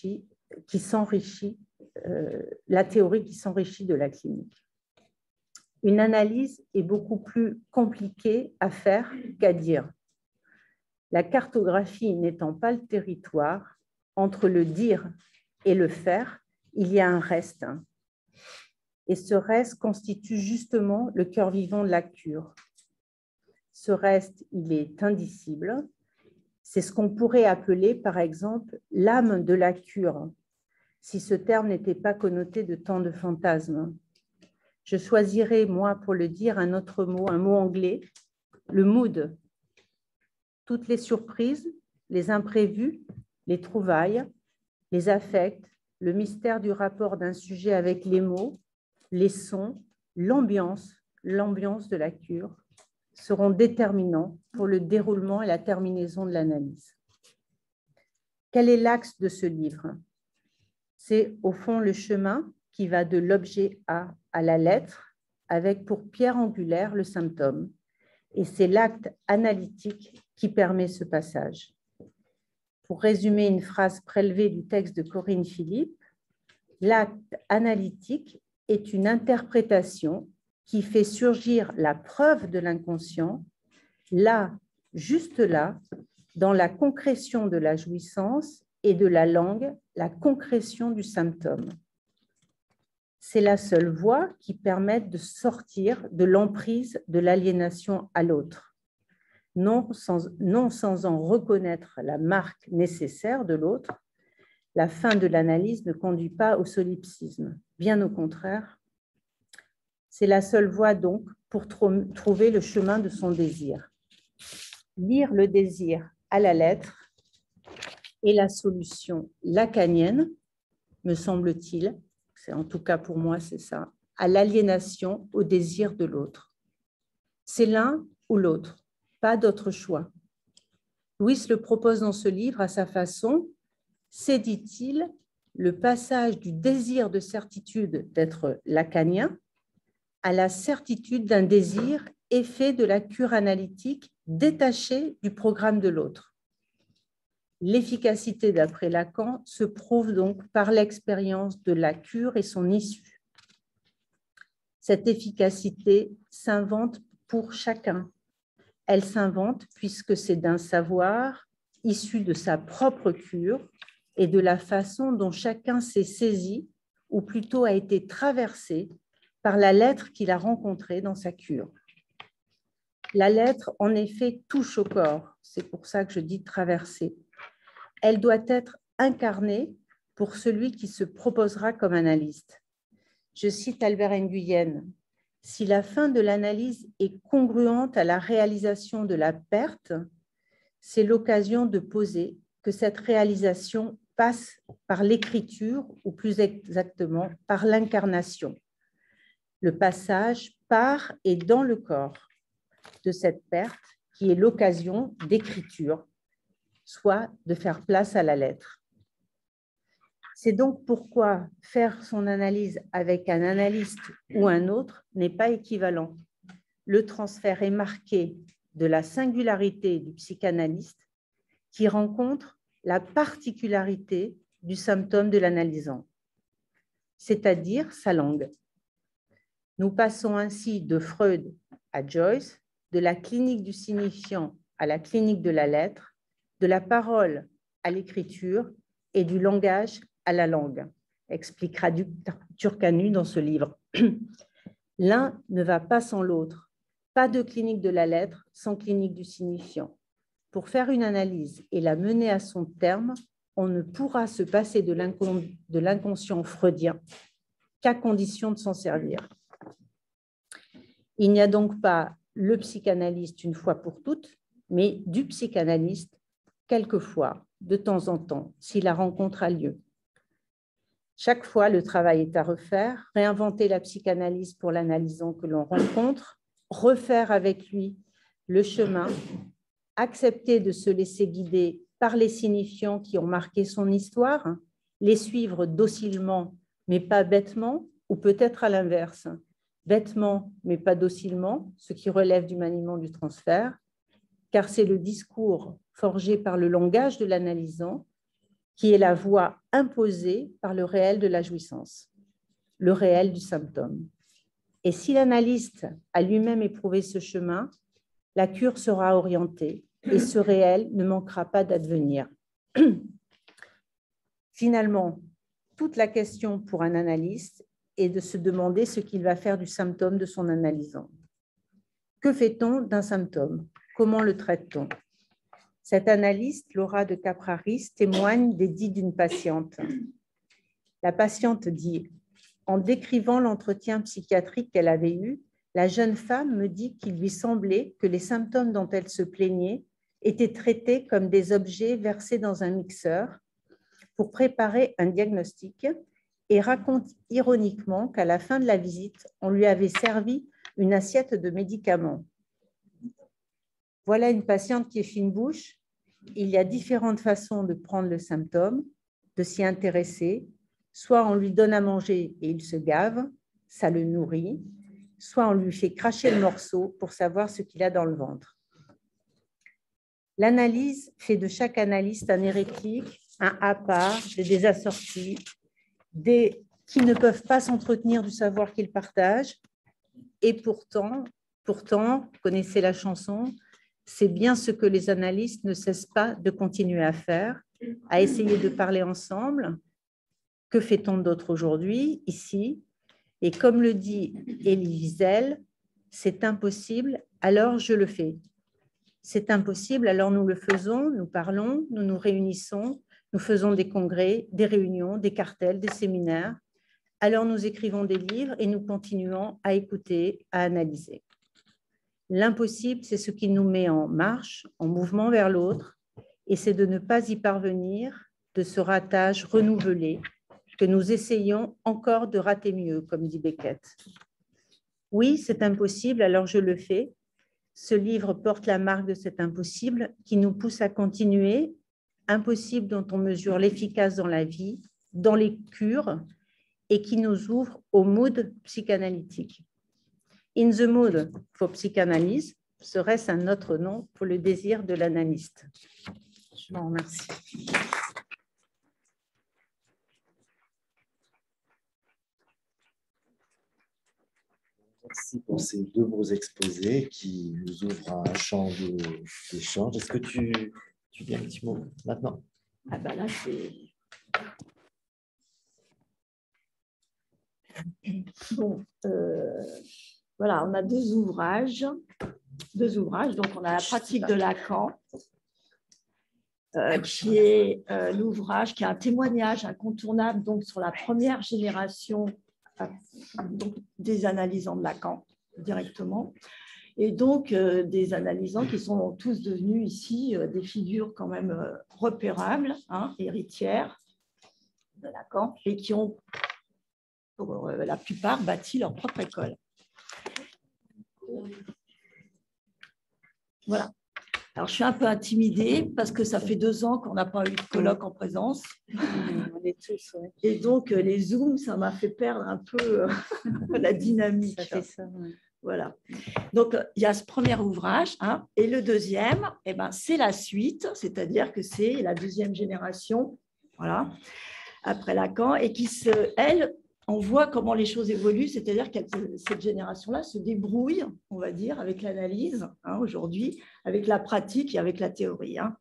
s'enrichit, la théorie qui s'enrichit de la clinique. Une analyse est beaucoup plus compliquée à faire qu'à dire. La cartographie n'étant pas le territoire, entre le dire et le faire, il y a un reste. Et ce reste constitue justement le cœur vivant de la cure. Ce reste, il est indicible. C'est ce qu'on pourrait appeler, par exemple, l'âme de la cure, si ce terme n'était pas connoté de tant de fantasmes. Je choisirais, moi, pour le dire, un autre mot, un mot anglais, le mood. Toutes les surprises, les imprévus, les trouvailles, les affects, le mystère du rapport d'un sujet avec les mots, les sons, l'ambiance de la cure seront déterminants pour le déroulement et la terminaison de l'analyse. Quel est l'axe de ce livre? C'est au fond le chemin qui va de l'objet A à la lettre, avec pour pierre angulaire le symptôme. Et c'est l'acte analytique qui permet ce passage. Pour résumer une phrase prélevée du texte de Corinne Philippe, l'acte analytique est une interprétation qui fait surgir la preuve de l'inconscient, là, juste là, dans la concrétion de la jouissance et de la langue, la concrétion du symptôme. C'est la seule voie qui permette de sortir de l'emprise de l'aliénation à l'autre, non sans en reconnaître la marque nécessaire de l'autre. La fin de l'analyse ne conduit pas au solipsisme, bien au contraire. C'est la seule voie donc pour trouver le chemin de son désir. Lire le désir à la lettre est la solution lacanienne, me semble-t-il, en tout cas pour moi c'est ça, à l'aliénation au désir de l'autre. C'est l'un ou l'autre, pas d'autre choix. Louis le propose dans ce livre à sa façon. C'est, dit-il, le passage du désir de certitude d'être lacanien à la certitude d'un désir effet de la cure analytique détachée du programme de l'autre. L'efficacité d'après Lacan se prouve donc par l'expérience de la cure et son issue. Cette efficacité s'invente pour chacun. Elle s'invente puisque c'est d'un savoir issu de sa propre cure et de la façon dont chacun s'est saisi, ou plutôt a été traversé, par la lettre qu'il a rencontrée dans sa cure. La lettre, en effet, touche au corps. C'est pour ça que je dis traverser. Elle doit être incarnée pour celui qui se proposera comme analyste. Je cite Albert Nguyen. « Si la fin de l'analyse est congruente à la réalisation de la perte, c'est l'occasion de poser que cette réalisation passe par l'écriture, ou plus exactement par l'incarnation. Le passage par et dans le corps de cette perte qui est l'occasion d'écriture, soit de faire place à la lettre. C'est donc pourquoi faire son analyse avec un analyste ou un autre n'est pas équivalent. Le transfert est marqué de la singularité du psychanalyste qui rencontre la particularité du symptôme de l'analysant, c'est-à-dire sa langue. Nous passons ainsi de Freud à Joyce, de la clinique du signifiant à la clinique de la lettre, de la parole à l'écriture et du langage à la langue, expliquera Turkanu dans ce livre. L'un ne va pas sans l'autre. Pas de clinique de la lettre sans clinique du signifiant. Pour faire une analyse et la mener à son terme, on ne pourra se passer de l'inconscient freudien qu'à condition de s'en servir. Il n'y a donc pas le psychanalyste une fois pour toutes, mais du psychanalyste quelquefois, de temps en temps, si la rencontre a lieu. Chaque fois, le travail est à refaire, réinventer la psychanalyse pour l'analysant que l'on rencontre, refaire avec lui le chemin, accepter de se laisser guider par les signifiants qui ont marqué son histoire, les suivre docilement, mais pas bêtement, ou peut-être à l'inverse, bêtement, mais pas docilement, ce qui relève du maniement du transfert, car c'est le discours forgé par le langage de l'analysant qui est la voie imposée par le réel de la jouissance, le réel du symptôme. Et si l'analyste a lui-même éprouvé ce chemin, la cure sera orientée et ce réel ne manquera pas d'advenir. Finalement, toute la question pour un analyste est de se demander ce qu'il va faire du symptôme de son analysant. Que fait-on d'un symptôme? Comment le traite-t-on? Cette analyste, Laura de Capraris, témoigne des dits d'une patiente. La patiente dit: en décrivant l'entretien psychiatrique qu'elle avait eu, la jeune femme me dit qu'il lui semblait que les symptômes dont elle se plaignait étaient traités comme des objets versés dans un mixeur pour préparer un diagnostic et raconte ironiquement qu'à la fin de la visite, on lui avait servi une assiette de médicaments. Voilà une patiente qui est fine bouche. Il y a différentes façons de prendre le symptôme, de s'y intéresser. Soit on lui donne à manger et il se gave, ça le nourrit, soit on lui fait cracher le morceau pour savoir ce qu'il a dans le ventre. L'analyse fait de chaque analyste un hérétique, un à part, des assortis, qui ne peuvent pas s'entretenir du savoir qu'ils partagent. Et pourtant, vous connaissez la chanson, c'est bien ce que les analystes ne cessent pas de continuer à faire, à essayer de parler ensemble. Que fait-on d'autre aujourd'hui, ici? Et comme le dit Elie Wiesel, c'est impossible, alors je le fais. C'est impossible, alors nous le faisons, nous parlons, nous nous réunissons, nous faisons des congrès, des réunions, des cartels, des séminaires. Alors nous écrivons des livres et nous continuons à écouter, à analyser. L'impossible, c'est ce qui nous met en marche, en mouvement vers l'autre, et c'est de ne pas y parvenir, de ce ratage renouvelé, que nous essayons encore de rater mieux, comme dit Beckett. Oui, c'est impossible, alors je le fais. Ce livre porte la marque de cet impossible qui nous pousse à continuer, impossible dont on mesure l'efficace dans la vie, dans les cures, et qui nous ouvre au mood psychanalytique. In the mood for psychanalyse, serait-ce un autre nom pour le désir de l'analyste? Je vous remercie. Merci pour ces deux beaux exposés qui nous ouvrent un champ d'échange. Est-ce que tu dis un petit mot maintenant? Ah ben là, c'est... Bon, voilà, on a deux ouvrages. Donc, on a la pratique de Lacan, qui est l'ouvrage, qui est un témoignage incontournable donc, sur la première génération donc, des analysants de Lacan directement. Et donc, des analysants qui sont tous devenus ici des figures quand même repérables, hein, héritières de Lacan, et qui ont, pour la plupart, bâti leur propre école. Voilà. Alors, je suis un peu intimidée parce que ça fait 2 ans qu'on n'a pas eu de colloque en présence. On est tous, ouais. Et donc, les Zooms, ça m'a fait perdre un peu la dynamique. Ça fait ça, ouais. Voilà. Donc, il y a ce premier ouvrage. Hein, et le deuxième, eh ben, c'est la suite, c'est-à-dire que c'est la deuxième génération, voilà, après Lacan, et qui, elle, on voit comment les choses évoluent, c'est-à-dire que cette génération-là se débrouille, on va dire, avec l'analyse, hein, aujourd'hui, avec la pratique et avec la théorie. Hein.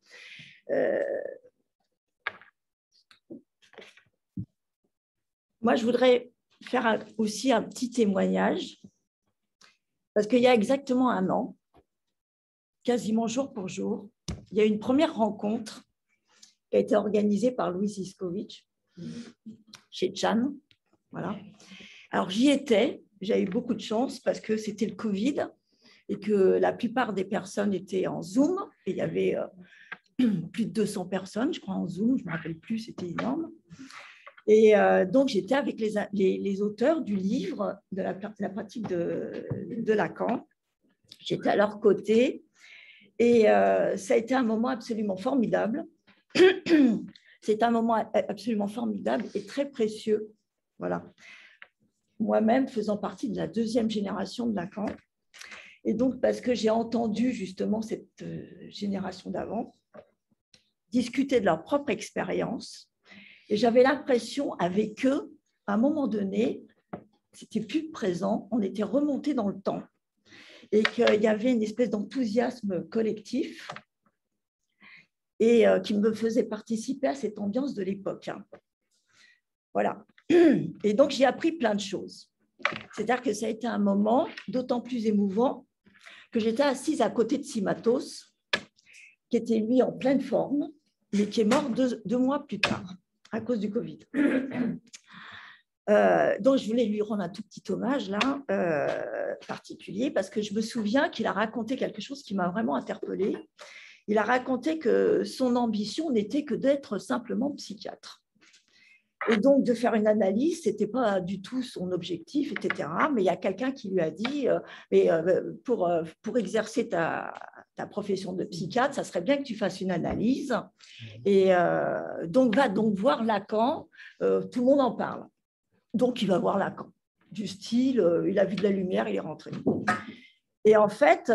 Moi, je voudrais faire aussi un petit témoignage, parce qu'il y a exactement 1 an, quasiment jour pour jour, il y a eu une première rencontre qui a été organisée par Louis Iskovic chez Chan. Voilà. Alors, j'y étais, j'ai eu beaucoup de chance parce que c'était le Covid et que la plupart des personnes étaient en Zoom. Et il y avait plus de 200 personnes, je crois, en Zoom, je ne me rappelle plus, c'était énorme. Et donc, j'étais avec les auteurs du livre de la pratique de Lacan. J'étais à leur côté et ça a été un moment absolument formidable. C'est un moment absolument formidable et très précieux. Voilà. Moi-même faisant partie de la 2e génération de Lacan. Et donc, parce que j'ai entendu justement cette génération d'avant discuter de leur propre expérience. Et j'avais l'impression, avec eux, à un moment donné, c'était plus présent, on était remonté dans le temps et qu'il y avait une espèce d'enthousiasme collectif et qui me faisait participer à cette ambiance de l'époque. Voilà. Et donc, j'ai appris plein de choses. C'est-à-dire que ça a été un moment d'autant plus émouvant que j'étais assise à côté de Simatos, qui était, lui, en pleine forme, mais qui est mort deux mois plus tard à cause du Covid. Donc, je voulais lui rendre un tout petit hommage là, particulier, parce que je me souviens qu'il a raconté quelque chose qui m'a vraiment interpellée. Il a raconté que son ambition n'était que d'être simplement psychiatre. Et donc, de faire une analyse, ce n'était pas du tout son objectif, etc. Mais il y a quelqu'un qui lui a dit, pour exercer ta profession de psychiatre, ça serait bien que tu fasses une analyse. Et donc, va donc voir Lacan, tout le monde en parle. Donc, il va voir Lacan, du style, il a vu de la lumière, il est rentré. Et en fait,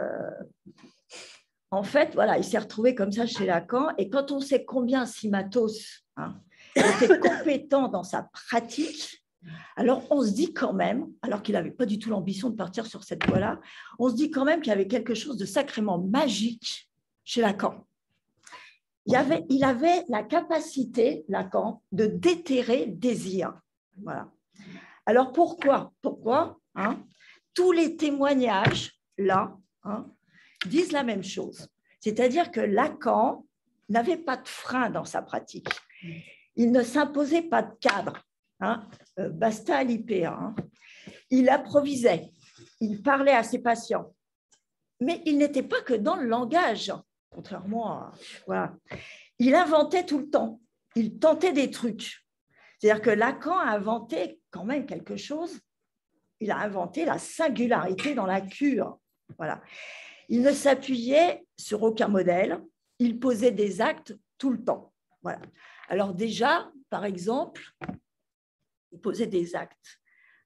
voilà, il s'est retrouvé comme ça chez Lacan. Et quand on sait combien Simatos était compétent dans sa pratique, alors on se dit quand même, alors qu'il n'avait pas du tout l'ambition de partir sur cette voie-là, on se dit quand même qu'il y avait quelque chose de sacrément magique chez Lacan. Il avait la capacité, Lacan, de déterrer le désir. Voilà. Alors pourquoi tous les témoignages, là, disent la même chose. C'est-à-dire que Lacan n'avait pas de frein dans sa pratique. Il ne s'imposait pas de cadre. Basta l'IPA. Il improvisait. Il parlait à ses patients. Mais il n'était pas que dans le langage, contrairement à... Voilà. Il inventait tout le temps. Il tentait des trucs. C'est-à-dire que Lacan a inventé quand même quelque chose. Il a inventé la singularité dans la cure. Voilà. Il ne s'appuyait sur aucun modèle. Il posait des actes tout le temps. Voilà. Alors déjà, par exemple, il posait des actes.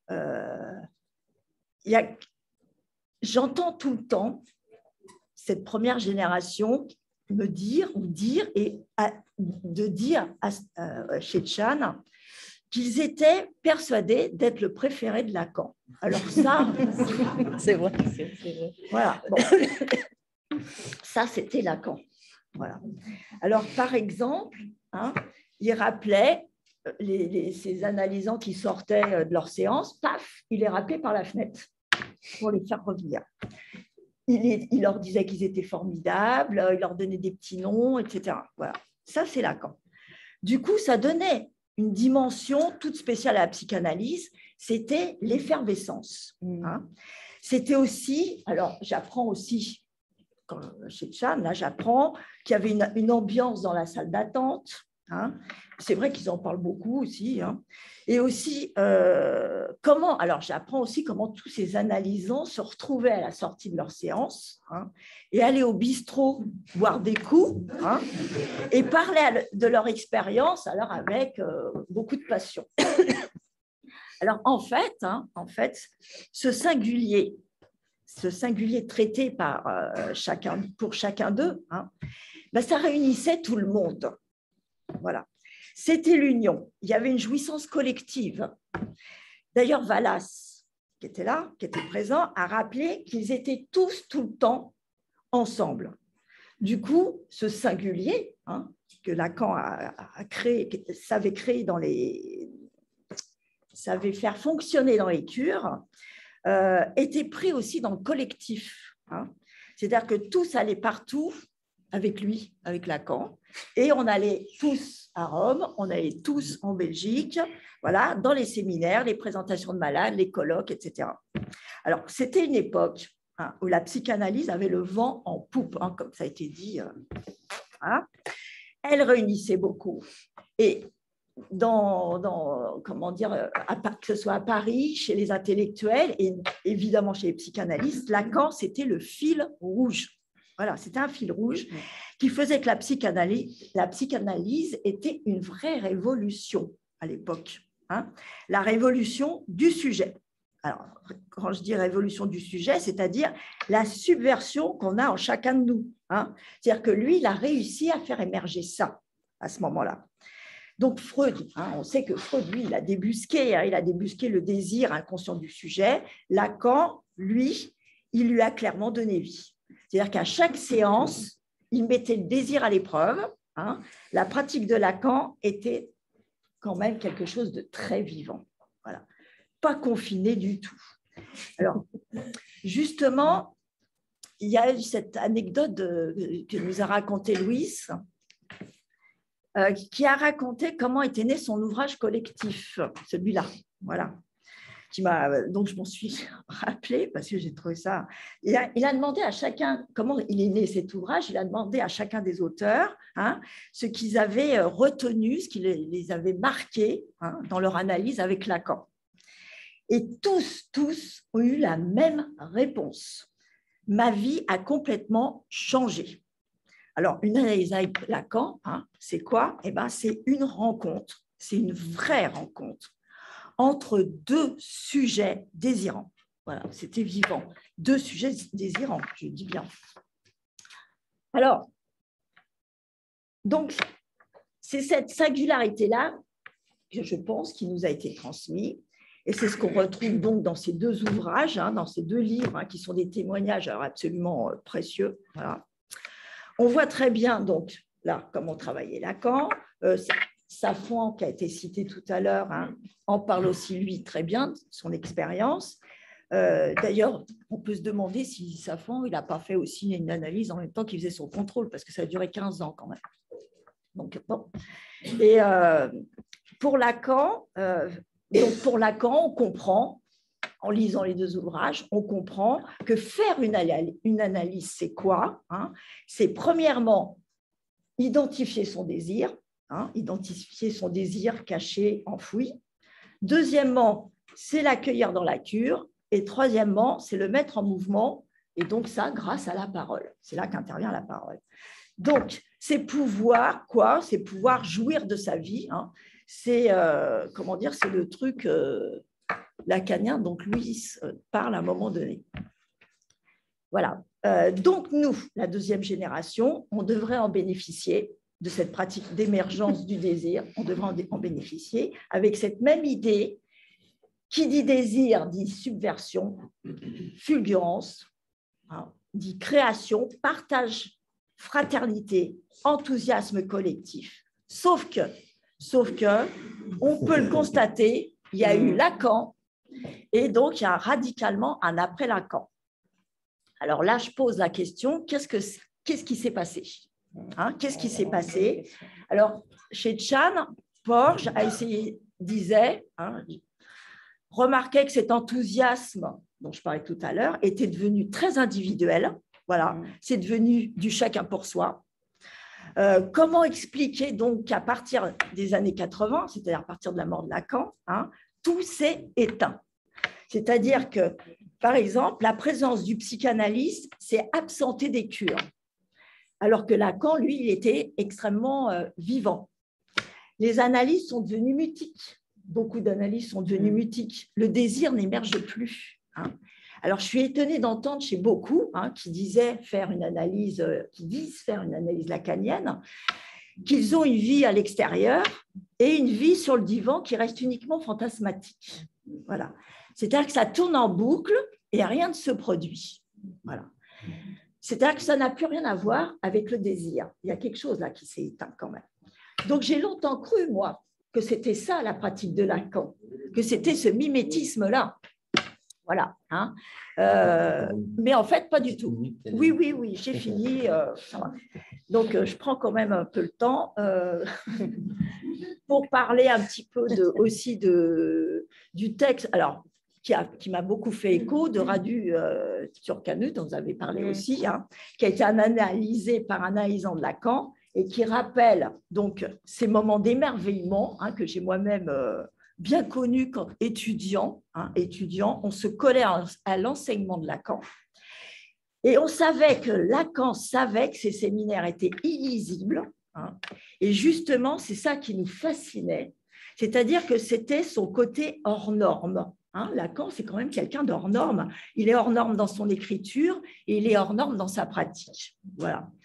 J'entends tout le temps cette première génération me dire chez Chan qu'ils étaient persuadés d'être le préféré de Lacan. Alors ça, c'est vrai. Voilà. Bon. Ça, c'était Lacan. Voilà. Alors, par exemple, il rappelait ces analysants qui sortaient de leur séance, paf, il les rappelait par la fenêtre pour les faire revenir. Il leur disait qu'ils étaient formidables, il leur donnait des petits noms, etc. Voilà. Ça, c'est Lacan. Du coup, ça donnait une dimension toute spéciale à la psychanalyse, c'était l'effervescence. C'était aussi, alors j'apprends aussi, chez Chan, là j'apprends qu'il y avait une ambiance dans la salle d'attente. C'est vrai qu'ils en parlent beaucoup aussi. Et aussi, alors j'apprends aussi comment tous ces analysants se retrouvaient à la sortie de leur séance et allaient au bistrot boire des coups et parlaient de leur expérience alors avec beaucoup de passion. Alors en fait, ce singulier traité pour chacun d'eux, ça réunissait tout le monde. Voilà. C'était l'union. Il y avait une jouissance collective. D'ailleurs, Wallace, qui était là, qui était présent, a rappelé qu'ils étaient tous tout le temps ensemble. Du coup, ce singulier que Lacan a créé, savait faire fonctionner dans les cures, était pris aussi dans le collectif. C'est-à-dire que tous allaient partout avec lui, avec Lacan, et on allait tous à Rome, on allait tous en Belgique, voilà, dans les séminaires, les présentations de malades, les colloques, etc. Alors, c'était une époque où la psychanalyse avait le vent en poupe, comme ça a été dit. Elle réunissait beaucoup. Et comment dire, que ce soit à Paris, chez les intellectuels et évidemment chez les psychanalystes, Lacan, c'était le fil rouge. Voilà, c'était un fil rouge qui faisait que la psychanalyse était une vraie révolution à l'époque. La révolution du sujet. Alors, quand je dis révolution du sujet, c'est-à-dire la subversion qu'on a en chacun de nous. C'est-à-dire que lui, il a réussi à faire émerger ça à ce moment-là. Donc Freud, on sait que Freud, lui, il a débusqué le désir inconscient du sujet. Lacan, lui, il lui a clairement donné vie. C'est-à-dire qu'à chaque séance, il mettait le désir à l'épreuve. La pratique de Lacan était quand même quelque chose de très vivant. Voilà. Pas confiné du tout. Alors, justement, il y a eu cette anecdote que nous a racontée Louise, qui a raconté comment était né son ouvrage collectif, celui-là. Voilà. Donc, je m'en suis rappelée parce que j'ai trouvé ça. Il a demandé à chacun comment il est né cet ouvrage. Il a demandé à chacun des auteurs ce qu'ils avaient retenu, ce qui les avait marqués dans leur analyse avec Lacan. Et tous ont eu la même réponse. Ma vie a complètement changé. Alors, une analyse avec Lacan, c'est quoi? C'est une rencontre, c'est une vraie rencontre entre deux sujets désirants. Voilà, c'était vivant. Deux sujets désirants, je dis bien. Alors, donc, c'est cette singularité-là que je pense qui nous a été transmise. Et c'est ce qu'on retrouve donc dans ces deux ouvrages, dans ces deux livres, qui sont des témoignages absolument précieux. Voilà. On voit très bien, donc, là, comment travaillait Lacan. Safon, qui a été cité tout à l'heure, en parle aussi, lui, très bien, de son expérience. D'ailleurs, on peut se demander si Safon, il n'a pas fait aussi une analyse en même temps qu'il faisait son contrôle, parce que ça a duré 15 ans quand même. Donc, bon. Et pour Lacan, on comprend, en lisant les deux ouvrages, on comprend que faire une analyse, c'est quoi? C'est premièrement identifier son désir, identifier son désir caché, enfoui. Deuxièmement, c'est l'accueillir dans la cure. Et troisièmement, c'est le mettre en mouvement. Et donc ça, grâce à la parole. C'est là qu'intervient la parole. Donc, c'est pouvoir, quoi? C'est pouvoir jouir de sa vie. C'est, comment dire, c'est le truc lacanien dont Louis parle à un moment donné. Voilà. Donc, nous, la deuxième génération, on devrait en bénéficier de cette pratique d'émergence du désir. On devrait en bénéficier avec cette même idée qui dit désir, dit subversion, fulgurance, dit création, partage, fraternité, enthousiasme collectif. Sauf que, on peut le constater, il y a eu Lacan et donc il y a radicalement un après Lacan. Alors là, je pose la question, qu'est-ce qui s'est passé? Qu'est-ce qui s'est passé? Alors, chez Chan, Porges remarquait que cet enthousiasme dont je parlais tout à l'heure était devenu très individuel. Voilà, c'est devenu du chacun pour soi. Comment expliquer donc qu'à partir des années 80, c'est-à-dire à partir de la mort de Lacan, tout s'est éteint? C'est-à-dire que, par exemple, la présence du psychanalyste s'est absentée des cures, alors que Lacan, lui, il était extrêmement vivant. Les analyses sont devenues mutiques. Beaucoup d'analyses sont devenues mutiques. Le désir n'émerge plus. Alors, je suis étonnée d'entendre chez beaucoup qui disent faire une analyse lacanienne, qu'ils ont une vie à l'extérieur et une vie sur le divan qui reste uniquement fantasmatique. Voilà. C'est-à-dire que ça tourne en boucle et rien ne se produit. Voilà. C'est-à-dire que ça n'a plus rien à voir avec le désir. Il y a quelque chose là qui s'est éteint quand même. Donc, j'ai longtemps cru, moi, que c'était ça la pratique de Lacan, que c'était ce mimétisme-là. Voilà. Mais en fait, pas du tout. Oui, j'ai fini. Donc, je prends quand même un peu le temps pour parler un petit peu aussi du texte. Alors, qui m'a beaucoup fait écho, de Radu Turkanu, dont vous avez parlé aussi, qui a été analysé par un analysant de Lacan et qui rappelle donc ces moments d'émerveillement que j'ai moi-même bien connus quand étudiant, on se collait à l'enseignement de Lacan. Et on savait que Lacan savait que ces séminaires étaient illisibles. Et justement, c'est ça qui nous fascinait. C'est-à-dire que c'était son côté hors norme. Lacan, c'est quand même quelqu'un d'hors norme. Il est hors norme dans son écriture et il est hors norme dans sa pratique. Voilà.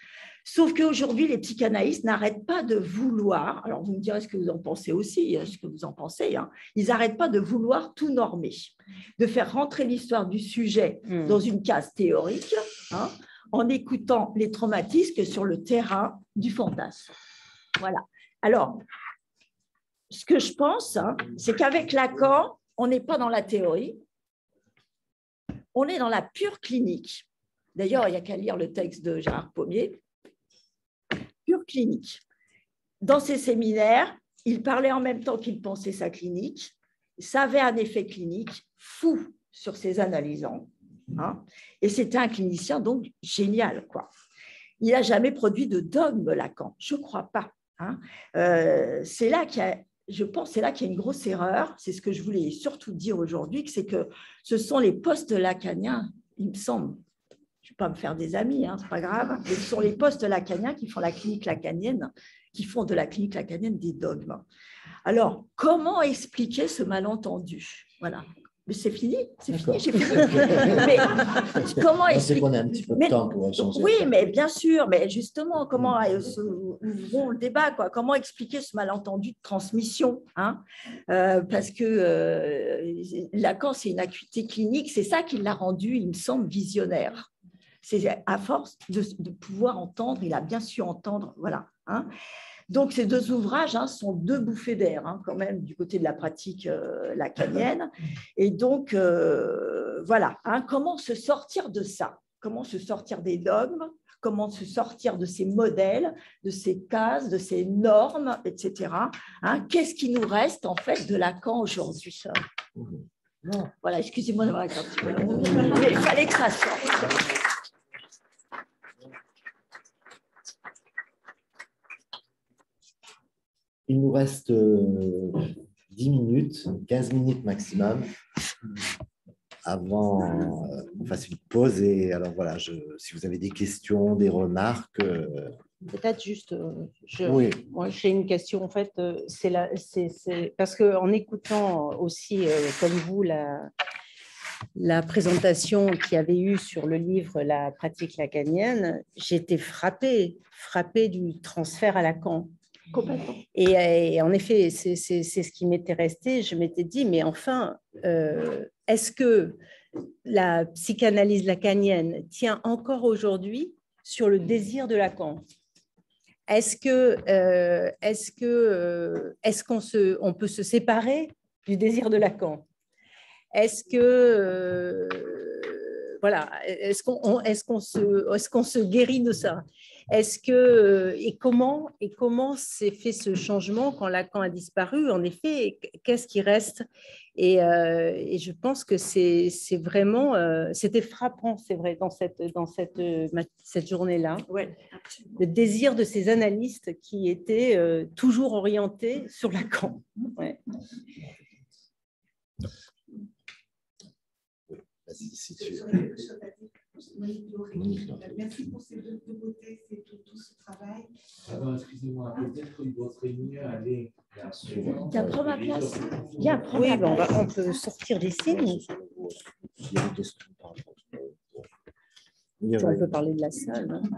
Sauf qu'aujourd'hui, les psychanalystes n'arrêtent pas de vouloir, alors vous me direz ce que vous en pensez aussi, ce que vous en pensez, hein, ils n'arrêtent pas de vouloir tout normer, de faire rentrer l'histoire du sujet dans une case théorique, hein, en écoutant les traumatismes sur le terrain du fantasme. Voilà. Alors, ce que je pense, hein, c'est qu'avec Lacan, on n'est pas dans la théorie, on est dans la pure clinique. D'ailleurs, il n'y a qu'à lire le texte de Gérard Pommier. Pure clinique. Dans ses séminaires, il parlait en même temps qu'il pensait sa clinique. Ça avait un effet clinique fou sur ses analysants. Hein, et c'était un clinicien donc génial, quoi. Il n'a jamais produit de dogme, Lacan. Je ne crois pas. Hein. C'est là qu'il y a, je pense, c'est là qu'il y a une grosse erreur. C'est ce que je voulais surtout dire aujourd'hui, c'est que ce sont les post-lacaniens, il me semble. Je ne vais pas me faire des amis, hein, ce n'est pas grave. Mais ce sont les post-lacaniens qui font la clinique lacanienne, qui font de la clinique lacanienne des dogmes. Alors, comment expliquer ce malentendu? Voilà. Mais c'est fini, j'ai fini. Mais comment expliquer? C'est qu'on a un petit peu de temps pour échanger. Oui, mais bien sûr, mais justement, comment ouvrons le débat, quoi. Comment expliquer ce malentendu de transmission, hein, parce que Lacan, c'est une acuité clinique, c'est ça qui l'a rendu, il me semble, visionnaire. C'est à force de pouvoir entendre, il a bien su entendre, voilà. Hein. Donc, ces deux ouvrages, hein, sont deux bouffées d'air, hein, quand même, du côté de la pratique lacanienne. Et donc, voilà, hein, comment se sortir de ça? Comment se sortir des dogmes? Comment se sortir de ces modèles, de ces cases, de ces normes, etc. Hein, qu'est-ce qui nous reste, en fait, de Lacan aujourd'hui? Voilà, excusez-moi d'avoir été un petit peu long, mais il fallait que ça sorte. Il nous reste 10 minutes, 15 minutes maximum avant qu'on fasse une pause. Et alors voilà, si vous avez des questions, des remarques. Peut-être juste, oui. Moi j'ai une question en fait, c'est parce qu'en écoutant aussi, comme vous, la présentation qu'il y avait eu sur le livre La pratique lacanienne, j'étais frappée du transfert à Lacan. Complètement. Et en effet, c'est ce qui m'était resté. Je m'étais dit, mais enfin, est-ce que la psychanalyse lacanienne tient encore aujourd'hui sur le désir de Lacan? Est-ce qu'on peut se séparer du désir de Lacan? Est-ce que voilà, est-ce qu'on se guérit de ça? Et comment s'est fait ce changement quand Lacan a disparu? En effet, qu'est-ce qui reste? Et je pense que c'est vraiment, c'était frappant, c'est vrai, dans cette journée-là, ouais, le désir de ces analystes qui étaient toujours orientés sur Lacan. Ouais. Vas-y, si tu Merci pour ces deux beaux textes et tout ce travail. Pardon, excusez-moi, peut-être qu'il serait mieux aller sur. Viens prendre ma place. Viens prendre Oui, ma place. on peut sortir d'ici. Il y a des questions par rapport. On peut parler de la salle. Hein.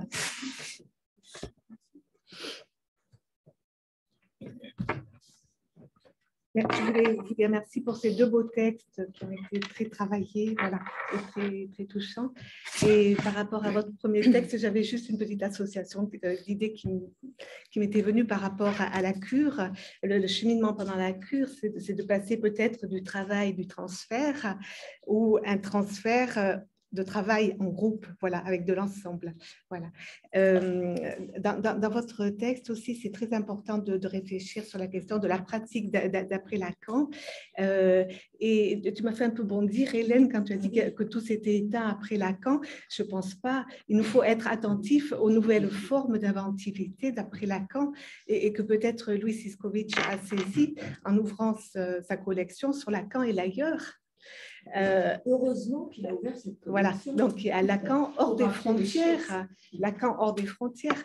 Je voulais vous dire merci pour ces deux beaux textes qui ont été très travaillés, voilà, et très, très touchants. Et par rapport à votre premier texte, j'avais juste une petite association d'idées qui m'était venue par rapport à la cure. Le cheminement pendant la cure, c'est de passer peut-être du travail du transfert ou un transfert de travail en groupe, voilà, avec de l'ensemble. Voilà. Dans votre texte aussi, c'est très important de réfléchir sur la question de la pratique d'après Lacan. Et tu m'as fait un peu bondir, Hélène, quand tu as dit que tout s'était éteint après Lacan. Je ne pense pas. Il nous faut être attentifs aux nouvelles formes d'inventivité d'après Lacan et que peut-être Louis Siskovitch a saisi en ouvrant sa collection sur Lacan et l'ailleurs. Heureusement qu'il a ouvert cette collection. Voilà, donc à Lacan hors des frontières. Lacan hors des frontières.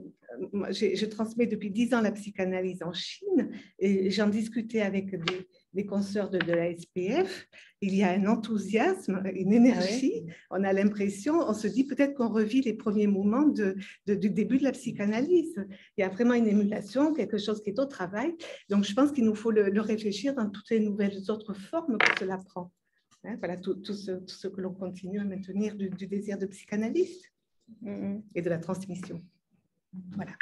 Je transmets depuis 10 ans la psychanalyse en Chine et j'en discutais avec des consoeurs de la SPF, il y a un enthousiasme, une énergie. On a l'impression, on se dit peut-être qu'on revit les premiers moments du début de la psychanalyse. Il y a vraiment une émulation, quelque chose qui est au travail. Donc, je pense qu'il nous faut le réfléchir dans toutes les nouvelles autres formes que cela prend. Hein, voilà, tout ce que l'on continue à maintenir du désir de psychanalyste et de la transmission. Voilà.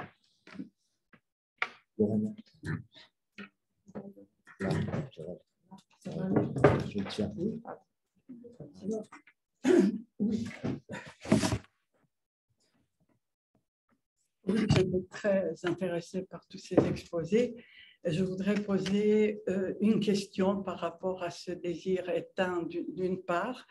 Je tiens. Oui. J'étais très intéressée par tous ces exposés. Je voudrais poser une question par rapport à ce désir éteint d'une part,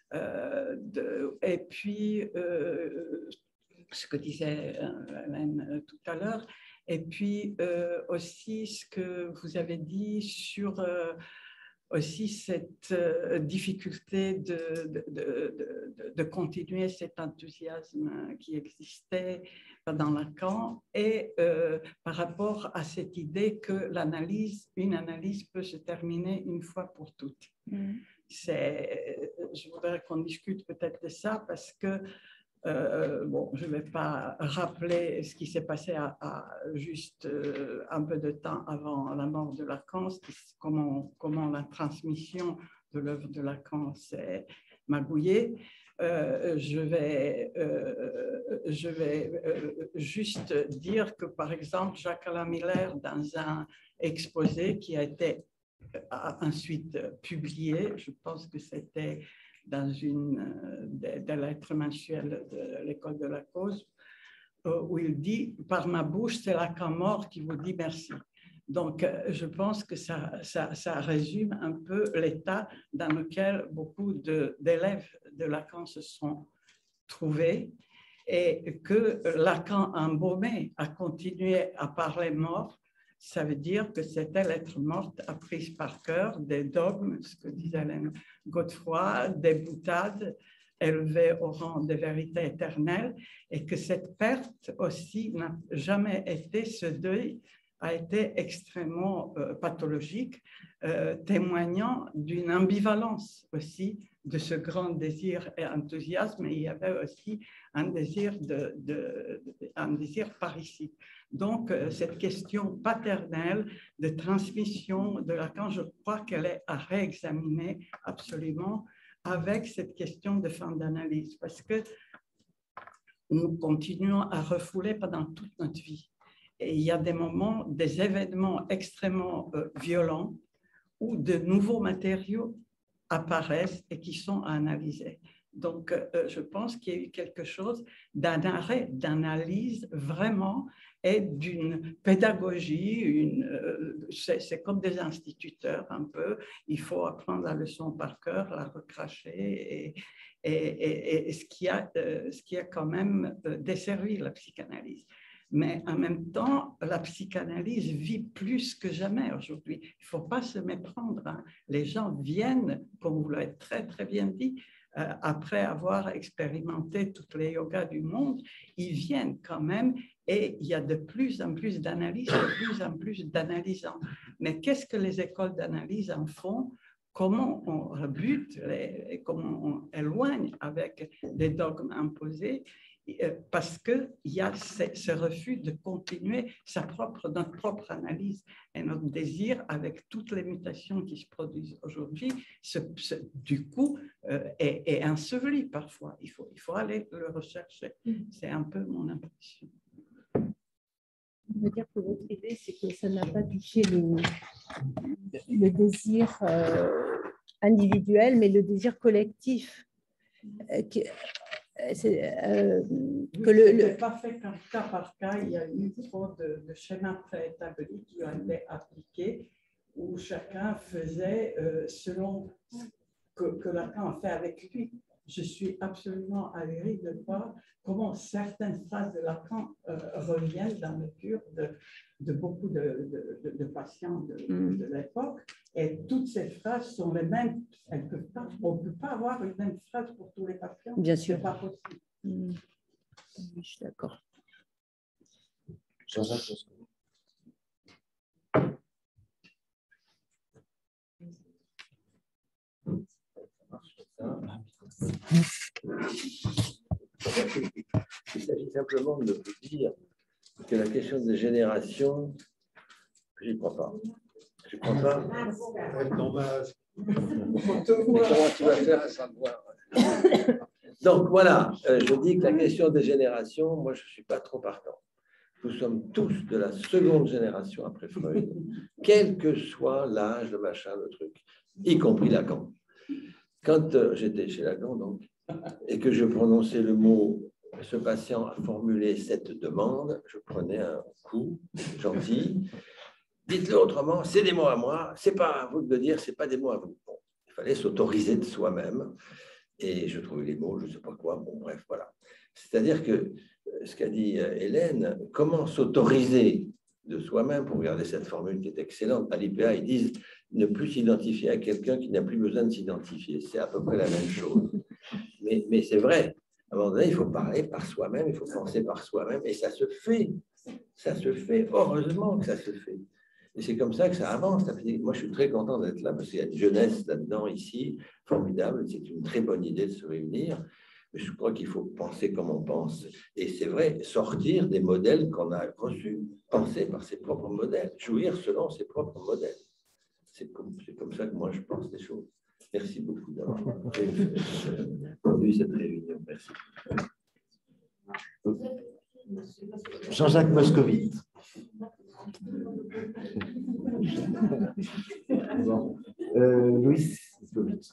et puis ce que disait Hélène tout à l'heure, et puis aussi ce que vous avez dit sur aussi cette difficulté de continuer cet enthousiasme qui existait dans Lacan et par rapport à cette idée que une analyse peut se terminer une fois pour toutes. Je voudrais qu'on discute peut-être de ça parce que bon, je ne vais pas rappeler ce qui s'est passé juste un peu de temps avant la mort de Lacan, comment la transmission de l'œuvre de Lacan s'est magouillée. Je vais juste dire que, par exemple, Jacques-Alain Miller, dans un exposé qui a été ensuite publié, je pense que c'était dans une des lettres mensuelles de l'école de la cause, où il dit « Par ma bouche, c'est Lacan mort qui vous dit merci ». Donc, je pense que ça résume un peu l'état dans lequel beaucoup d'élèves de Lacan se sont trouvés et que Lacan embaumé a continué à parler mort. Ça veut dire que c'était l'être morte apprise par cœur, des dogmes, ce que disait Hélène Godefroy, des boutades élevées au rang de vérité éternelle, et que cette perte aussi n'a jamais été, ce deuil a été extrêmement pathologique, témoignant d'une ambivalence aussi de ce grand désir et enthousiasme. Et il y avait aussi un désir parricide. Donc, cette question paternelle de transmission de Lacan, je crois qu'elle est à réexaminer absolument avec cette question de fin d'analyse, parce que nous continuons à refouler pendant toute notre vie. Et il y a des moments, des événements extrêmement violents où de nouveaux matériaux apparaissent et qui sont à analyser. Donc, je pense qu'il y a eu quelque chose d'un arrêt d'analyse vraiment et d'une pédagogie. C'est comme des instituteurs un peu. Il faut apprendre la leçon par cœur, la recracher et ce qui a quand même desservi la psychanalyse. Mais en même temps, la psychanalyse vit plus que jamais aujourd'hui. Il ne faut pas se méprendre. Hein. Les gens viennent, comme vous l'avez très, très bien dit, après avoir expérimenté toutes les yogas du monde, ils viennent quand même et il y a de plus en plus d'analyses, de plus en plus d'analysants. Mais qu'est-ce que les écoles d'analyse en font? Comment on rebute, comment on éloigne avec des dogmes imposés? Parce qu'il y a ce refus de continuer notre propre analyse et notre désir avec toutes les mutations qui se produisent aujourd'hui, du coup, est enseveli parfois. Il faut aller le rechercher. C'est un peu mon impression. Je veux dire que votre idée, c'est que ça n'a pas touché le désir individuel, mais le désir collectif. Que pas fait qu'un cas par cas, il y a eu trop de schémas préétablis qui ont été appliqués où chacun faisait selon que Lacan a fait avec lui. Je suis absolument ahurie de voir comment certaines phrases de Lacan reviennent dans le cœur de beaucoup de patients de l'époque. Et toutes ces phrases sont les mêmes. On ne peut pas avoir une même phrase pour tous les patients. Bien sûr. Ce n'est pas possible. Je suis d'accord. Jean-Jacques. Il s'agit simplement de vous dire que la question des générations, je n'y crois pas. Je ne crois pas. Comment tu vas faire à savoir? Donc voilà, je dis que la question des générations, moi je ne suis pas trop partant. Nous sommes tous de la seconde génération après Freud, quel que soit l'âge, le machin, le truc, y compris Lacan. Quand j'étais chez Lacan, donc, et que je prononçais le mot, ce patient a formulé cette demande, je prenais un coup gentil. Dites-le autrement, c'est des mots à moi, c'est pas à vous de le dire, c'est pas des mots à vous. Bon, il fallait s'autoriser de soi-même, et je trouvais les mots, je ne sais pas quoi, bon bref, voilà. C'est-à-dire que ce qu'a dit Hélène, comment s'autoriser de soi-même, pour regarder cette formule qui est excellente, à l'IPA, ils disent ne plus s'identifier à quelqu'un qui n'a plus besoin de s'identifier. C'est à peu près la même chose. Mais c'est vrai, à un moment donné, il faut parler par soi-même, il faut penser par soi-même, et ça se fait. Ça se fait, heureusement que ça se fait. Et c'est comme ça que ça avance. Moi, je suis très content d'être là, parce qu'il y a une jeunesse là-dedans, ici, formidable. C'est une très bonne idée de se réunir. Mais je crois qu'il faut penser comme on pense. Et c'est vrai, sortir des modèles qu'on a reçus, penser par ses propres modèles, jouir selon ses propres modèles. C'est comme ça que moi, je pense des choses. Merci beaucoup d'avoir conduit cette réunion. Merci. Jean-Jacques Moscovite. Louis Moscovite.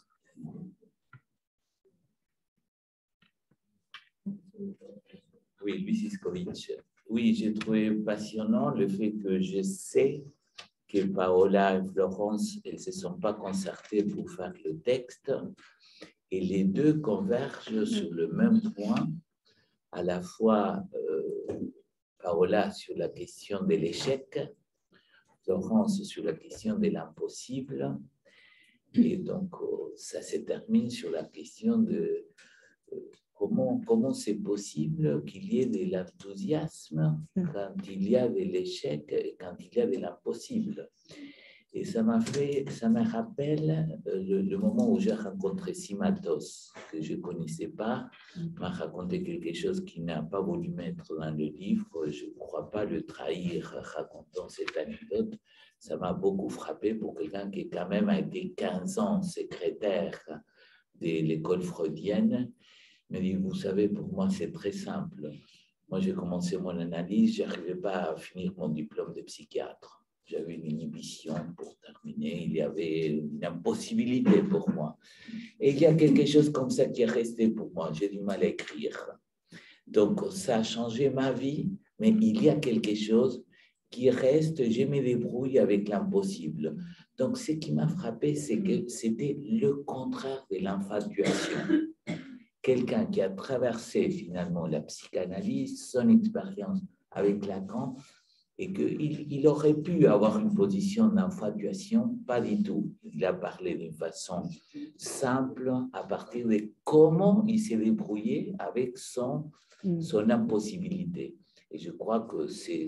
Oui, Louis Iskovic. Oui, j'ai trouvé passionnant le fait que je sais que Paola et Florence, elles ne se sont pas concertées pour faire le texte et les deux convergent sur le même point, à la fois Paola sur la question de l'échec, Florence sur la question de l'impossible, et donc ça se termine sur la question de comment c'est possible qu'il y ait de l'enthousiasme quand il y a de l'échec et quand il y a de l'impossible. Et ça me rappelle le moment où j'ai rencontré Simatos, que je ne connaissais pas, m'a raconté quelque chose qu'il n'a pas voulu mettre dans le livre. Je ne crois pas le trahir racontant cette anecdote. Ça m'a beaucoup frappé pour quelqu'un qui quand même a été 15 ans secrétaire de l'école freudienne. Il m'a dit, vous savez, pour moi, c'est très simple. Moi, j'ai commencé mon analyse, je n'arrivais pas à finir mon diplôme de psychiatre. J'avais une inhibition pour terminer, il y avait une impossibilité pour moi. Et il y a quelque chose comme ça qui est resté pour moi, j'ai du mal à écrire. Donc, ça a changé ma vie, mais il y a quelque chose qui reste, je me débrouille avec l'impossible. Donc, ce qui m'a frappé, c'est que c'était le contraire de l'infatuation. Quelqu'un qui a traversé finalement la psychanalyse, son expérience avec Lacan, et qu'il aurait pu avoir une position d'infatuation, pas du tout. Il a parlé d'une façon simple à partir de comment il s'est débrouillé avec son impossibilité. Et je crois que c'est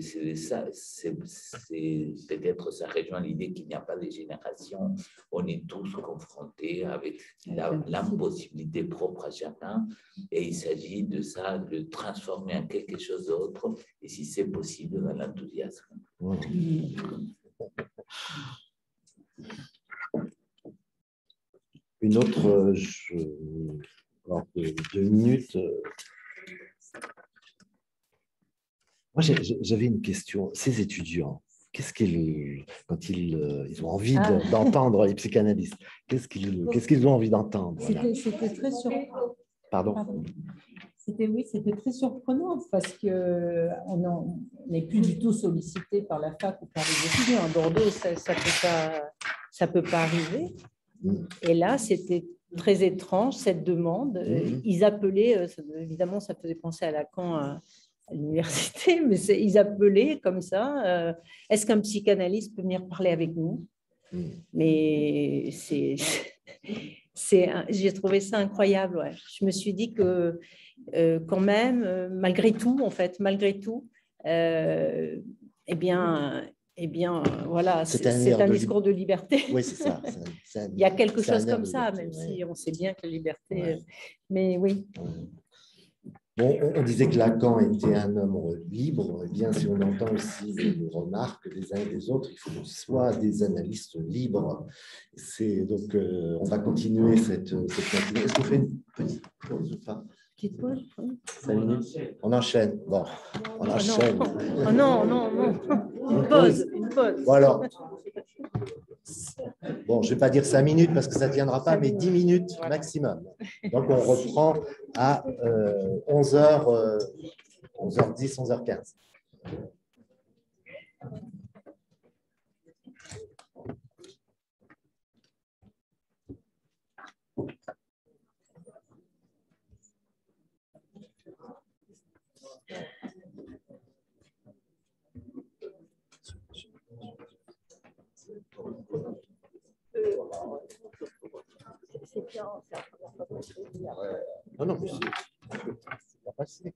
peut-être ça rejoint l'idée qu'il n'y a pas de génération. On est tous confrontés avec l'impossibilité propre à chacun. Et il s'agit de ça, de transformer en quelque chose d'autre. Et si c'est possible, dans l'enthousiasme. Une autre, alors, 2 minutes. Moi, j'avais une question. Ces étudiants, qu'est-ce qu'ils, quand ils ont envie d'entendre les psychanalystes, qu'est-ce qu'ils ont envie d'entendre? C'était très surprenant. Pardon. C'était très surprenant parce qu'on n'est plus du tout sollicité par la fac ou par les étudiants. À Bordeaux, ça peut pas arriver. Et là, c'était très étrange, cette demande. Ils appelaient, évidemment, ça faisait penser à Lacan, à l'université, mais ils appelaient comme ça, est-ce qu'un psychanalyste peut venir parler avec nous? Mais j'ai trouvé ça incroyable. Ouais. Je me suis dit que quand même, malgré tout, eh bien, eh bien, voilà, C'est c'est un de discours de liberté. Oui, c'est ça. Il y a quelque c'est un chose air comme de ça, liberté, même ouais. si on sait bien que la liberté... Ouais. Mais oui. Bon, on disait que Lacan était un homme libre. Eh bien, si on entend aussi les remarques des uns et des autres, il faut qu'on soit des analystes libres. Donc, on va continuer cette matinée. Est-ce qu'on fait une petite pause ou pas? Petite pause. 5 minutes. On enchaîne. Bon, on enchaîne. Oh non, non, non. Une pause. Une pause. Bon, alors. Bon, je ne vais pas dire 5 minutes parce que ça ne tiendra pas, mais 10 minutes maximum. Donc, on reprend à 11h, 11h10, 11h15. C'est bien, Non, non, mais c'est pas passé.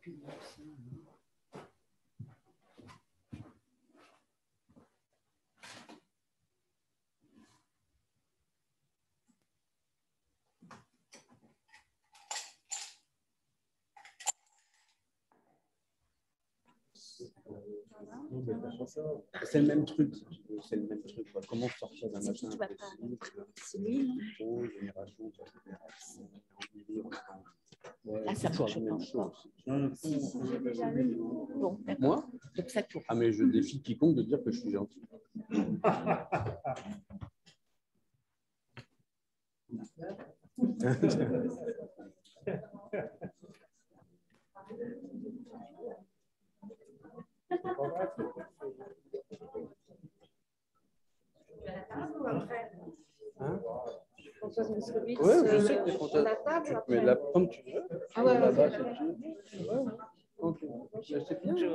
C'est le même truc. C'est le même truc. Comment sortir d'un matin? C'est lui, non? Là, ça marche pas. Moi? Ah, mais je défie quiconque de dire que je suis gentil. Hein? Françoise Moscovitch, oui, je sais que Françoise. la table, Tu te après. mets là comme tu veux. Ah ouais, là-bas, ouais, si tu veux. Ouais. Ok. C'est bien.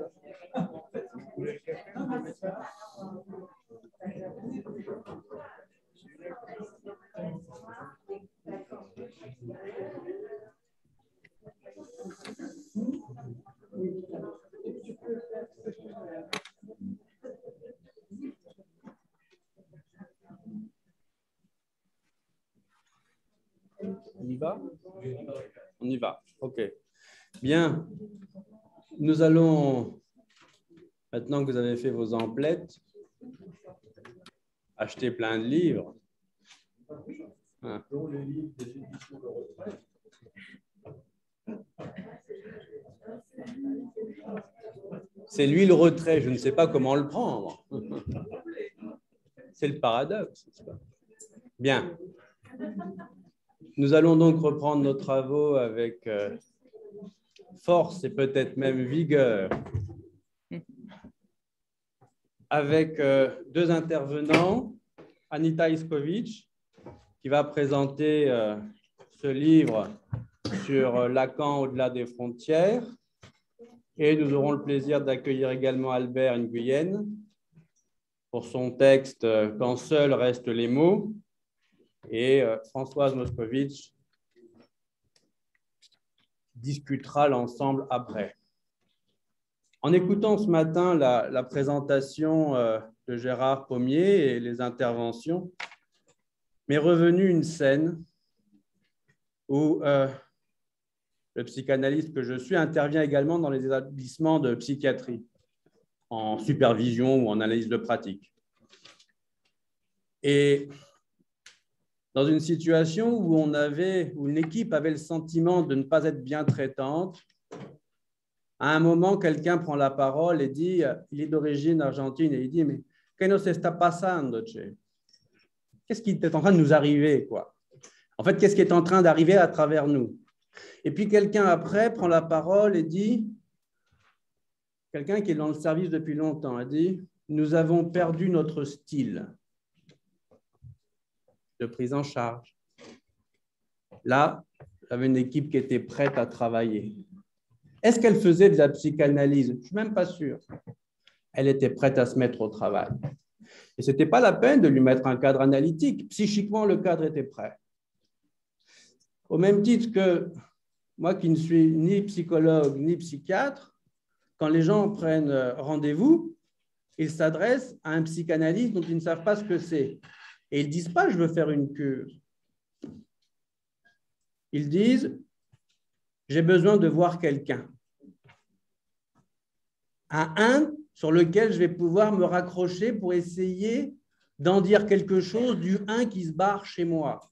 On y va? On y va. OK. Bien. Nous allons, maintenant que vous avez fait vos emplettes, acheter plein de livres. Hein. C'est lui le retrait, je ne sais pas comment le prendre. C'est le paradoxe. Bien. Nous allons donc reprendre nos travaux avec force et peut-être même vigueur, avec deux intervenants, Anita Iskovitch, qui va présenter ce livre sur Lacan au-delà des frontières, et nous aurons le plaisir d'accueillir également Albert Nguyen pour son texte « Quand seuls restent les mots », et Françoise Moscovitch discutera l'ensemble après. En écoutant ce matin la présentation de Gérard Pommier et les interventions, m'est revenue une scène où le psychanalyste que je suis intervient également dans les établissements de psychiatrie, en supervision ou en analyse de pratique. Et dans une situation où une équipe avait le sentiment de ne pas être bien traitante, à un moment, quelqu'un prend la parole et dit, il est d'origine argentine, et il dit, mais ¿qué nos está pasando, che? Qu'est-ce qui est en train de nous arriver, quoi? En fait, qu'est-ce qui est en train d'arriver à travers nous? Et puis quelqu'un après prend la parole et dit, quelqu'un qui est dans le service depuis longtemps, a dit, nous avons perdu notre style de prise en charge. Là, j'avais une équipe qui était prête à travailler. Est-ce qu'elle faisait de la psychanalyse? Je ne suis même pas sûr. Elle était prête à se mettre au travail. Et ce n'était pas la peine de lui mettre un cadre analytique. Psychiquement, le cadre était prêt. Au même titre que moi qui ne suis ni psychologue ni psychiatre, quand les gens prennent rendez-vous, ils s'adressent à un psychanalyste dont ils ne savent pas ce que c'est. Et ils ne disent pas « je veux faire une cure ». Ils disent « j'ai besoin de voir quelqu'un ». Un sur lequel je vais pouvoir me raccrocher pour essayer d'en dire quelque chose du un qui se barre chez moi.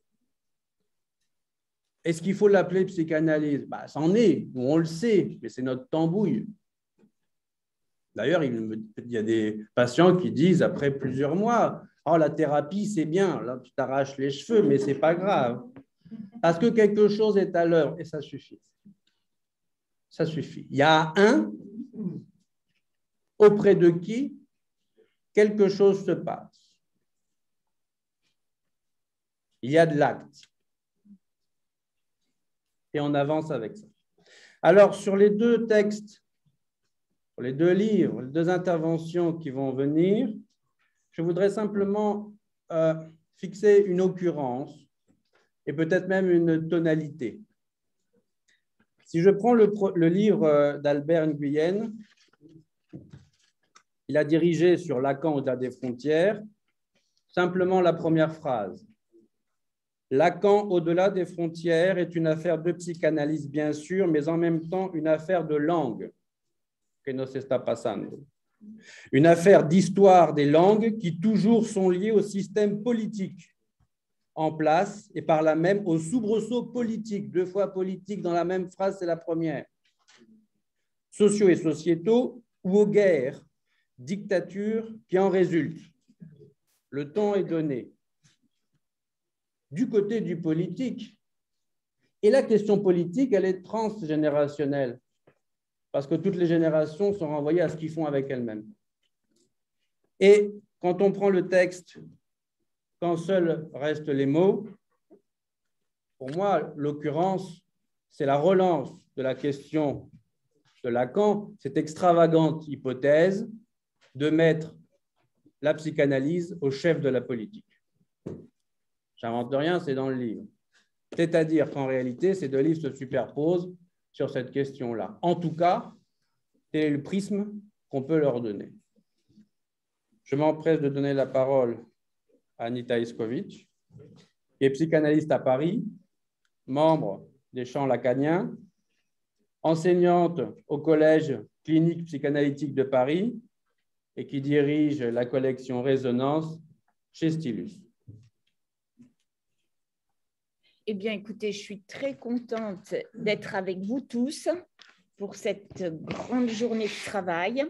Est-ce qu'il faut l'appeler psychanalyse? C'en est, on le sait, mais c'est notre tambouille. D'ailleurs, il y a des patients qui disent après plusieurs mois, oh, la thérapie, c'est bien, là, tu t'arraches les cheveux, mais ce n'est pas grave. Parce que quelque chose est à l'œuvre, et ça suffit. Ça suffit. Il y a un auprès de qui quelque chose se passe. Il y a de l'acte. Et on avance avec ça. Alors, sur les deux textes, sur les deux livres, les deux interventions qui vont venir, je voudrais simplement fixer une occurrence et peut-être même une tonalité. Si je prends le livre d'Albert Nguyen, il a dirigé sur Lacan au-delà des frontières, simplement la première phrase. Lacan au-delà des frontières est une affaire de psychanalyse, bien sûr, mais en même temps une affaire de langue. Que no se está pasando. Une affaire d'histoire des langues qui toujours sont liées au système politique en place et par là même au soubresaut politique. 2 fois politique dans la même phrase, c'est la première. Sociaux et sociétaux ou aux guerres, dictatures qui en résultent. Le ton est donné. Du côté du politique, et la question politique, elle est transgénérationnelle, parce que toutes les générations sont renvoyées à ce qu'ils font avec elles-mêmes. Et quand on prend le texte, quand seuls restent les mots, pour moi, l'occurrence, c'est la relance de la question de Lacan, cette extravagante hypothèse de mettre la psychanalyse au chef de la politique. J'invente rien, c'est dans le livre. C'est-à-dire qu'en réalité, ces 2 livres se superposent sur cette question-là. En tout cas, tel est le prisme qu'on peut leur donner. Je m'empresse de donner la parole à Anita Iskovic, qui est psychanalyste à Paris, membre des champs lacaniens, enseignante au Collège clinique psychanalytique de Paris et qui dirige la collection Résonance chez Stylus. Eh bien, écoutez, je suis très contente d'être avec vous tous pour cette grande journée de travail.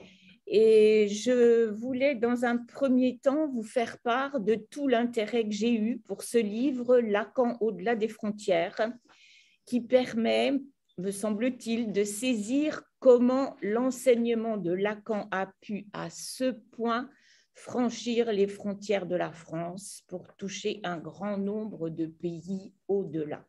Et je voulais, dans un premier temps, vous faire part de tout l'intérêt que j'ai eu pour ce livre, Lacan au-delà des frontières, qui permet, me semble-t-il, de saisir comment l'enseignement de Lacan a pu, à ce point, franchir les frontières de la France pour toucher un grand nombre de pays au-delà.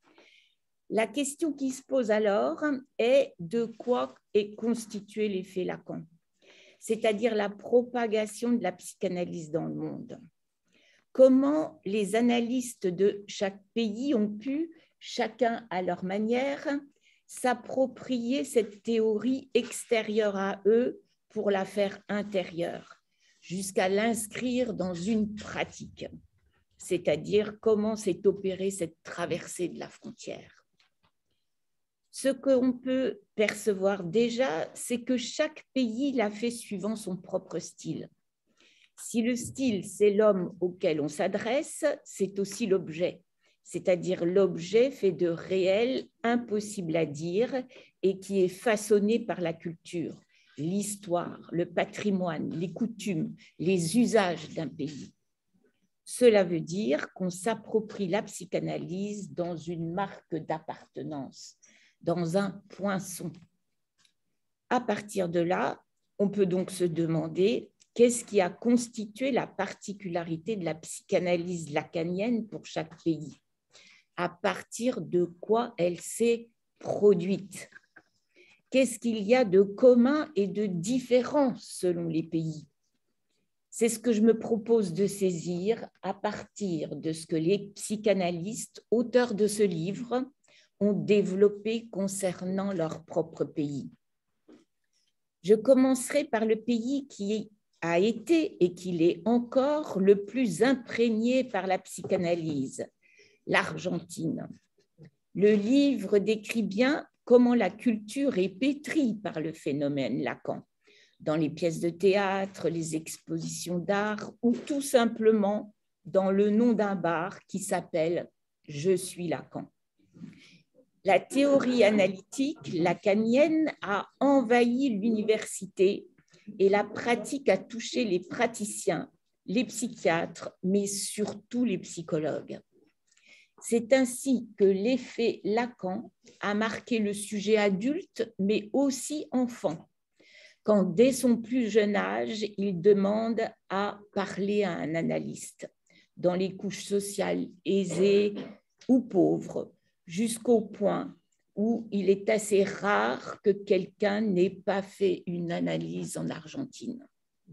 La question qui se pose alors est de quoi est constitué l'effet Lacan, c'est-à-dire la propagation de la psychanalyse dans le monde. Comment les analystes de chaque pays ont pu, chacun à leur manière, s'approprier cette théorie extérieure à eux pour la faire intérieure, jusqu'à l'inscrire dans une pratique, c'est-à-dire comment s'est opérée cette traversée de la frontière. Ce qu'on peut percevoir déjà, c'est que chaque pays l'a fait suivant son propre style. Si le style, c'est l'homme auquel on s'adresse, c'est aussi l'objet, c'est-à-dire l'objet fait de réel impossible à dire et qui est façonné par la culture, l'histoire, le patrimoine, les coutumes, les usages d'un pays. Cela veut dire qu'on s'approprie la psychanalyse dans une marque d'appartenance, dans un poinçon. À partir de là, on peut donc se demander qu'est-ce qui a constitué la particularité de la psychanalyse lacanienne pour chaque pays, à partir de quoi elle s'est produite. Qu'est-ce qu'il y a de commun et de différent selon les pays? C'est ce que je me propose de saisir à partir de ce que les psychanalystes, auteurs de ce livre, ont développé concernant leur propre pays. Je commencerai par le pays qui a été et qui l'est encore le plus imprégné par la psychanalyse, l'Argentine. Le livre décrit bien comment la culture est pétrie par le phénomène Lacan, dans les pièces de théâtre, les expositions d'art ou tout simplement dans le nom d'un bar qui s'appelle « Je suis Lacan ». La théorie analytique lacanienne a envahi l'université et la pratique a touché les praticiens, les psychiatres, mais surtout les psychologues. C'est ainsi que l'effet Lacan a marqué le sujet adulte, mais aussi enfant, quand dès son plus jeune âge, il demande à parler à un analyste, dans les couches sociales aisées ou pauvres, jusqu'au point où il est assez rare que quelqu'un n'ait pas fait une analyse en Argentine.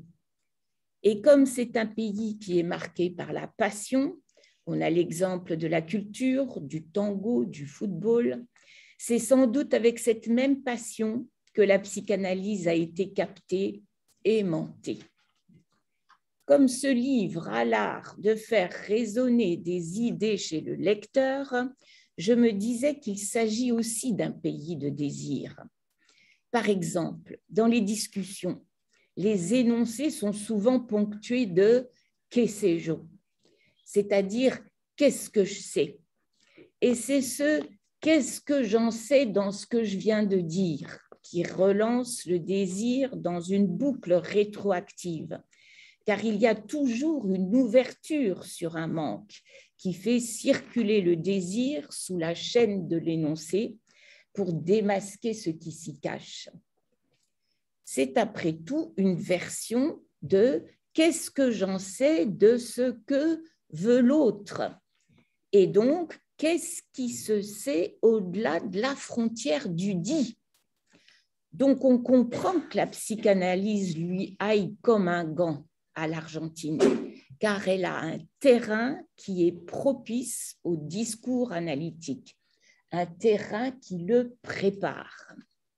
Et comme c'est un pays qui est marqué par la passion, on a l'exemple de la culture, du tango, du football, C'est sans doute avec cette même passion que la psychanalyse a été captée et aimantée. Comme ce livre a l'art de faire résonner des idées chez le lecteur, je me disais qu'il s'agit aussi d'un pays de désir. Par exemple, dans les discussions, les énoncés sont souvent ponctués de « que sais-je », c'est-à-dire « qu'est-ce que je sais ?» Et c'est ce « qu'est-ce que j'en sais dans ce que je viens de dire ?» qui relance le désir dans une boucle rétroactive, car il y a toujours une ouverture sur un manque qui fait circuler le désir sous la chaîne de l'énoncé pour démasquer ce qui s'y cache. C'est après tout une version de « qu'est-ce que j'en sais de ce que veut l'autre ?» et donc « qu'est-ce qui se sait au-delà de la frontière du dit ?» Donc on comprend que la psychanalyse lui aille comme un gant à l'Argentine, car elle a un terrain qui est propice au discours analytique, un terrain qui le prépare.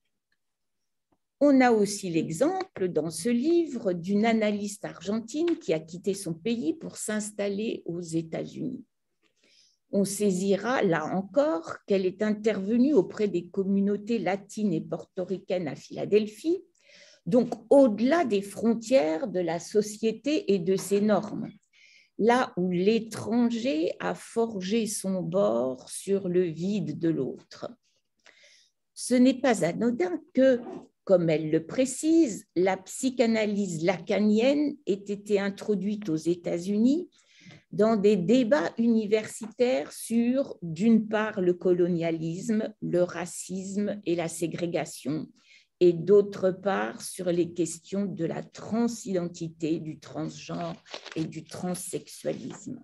On a aussi l'exemple dans ce livre d'une analyste argentine qui a quitté son pays pour s'installer aux États-Unis. On saisira là encore qu'elle est intervenue auprès des communautés latines et portoricaines à Philadelphie, donc au-delà des frontières de la société et de ses normes, là où l'étranger a forgé son bord sur le vide de l'autre. Ce n'est pas anodin que, comme elle le précise, la psychanalyse lacanienne ait été introduite aux États-Unis dans des débats universitaires sur, d'une part, le colonialisme, le racisme et la ségrégation, et d'autre part, sur les questions de la transidentité, du transgenre et du transsexualisme.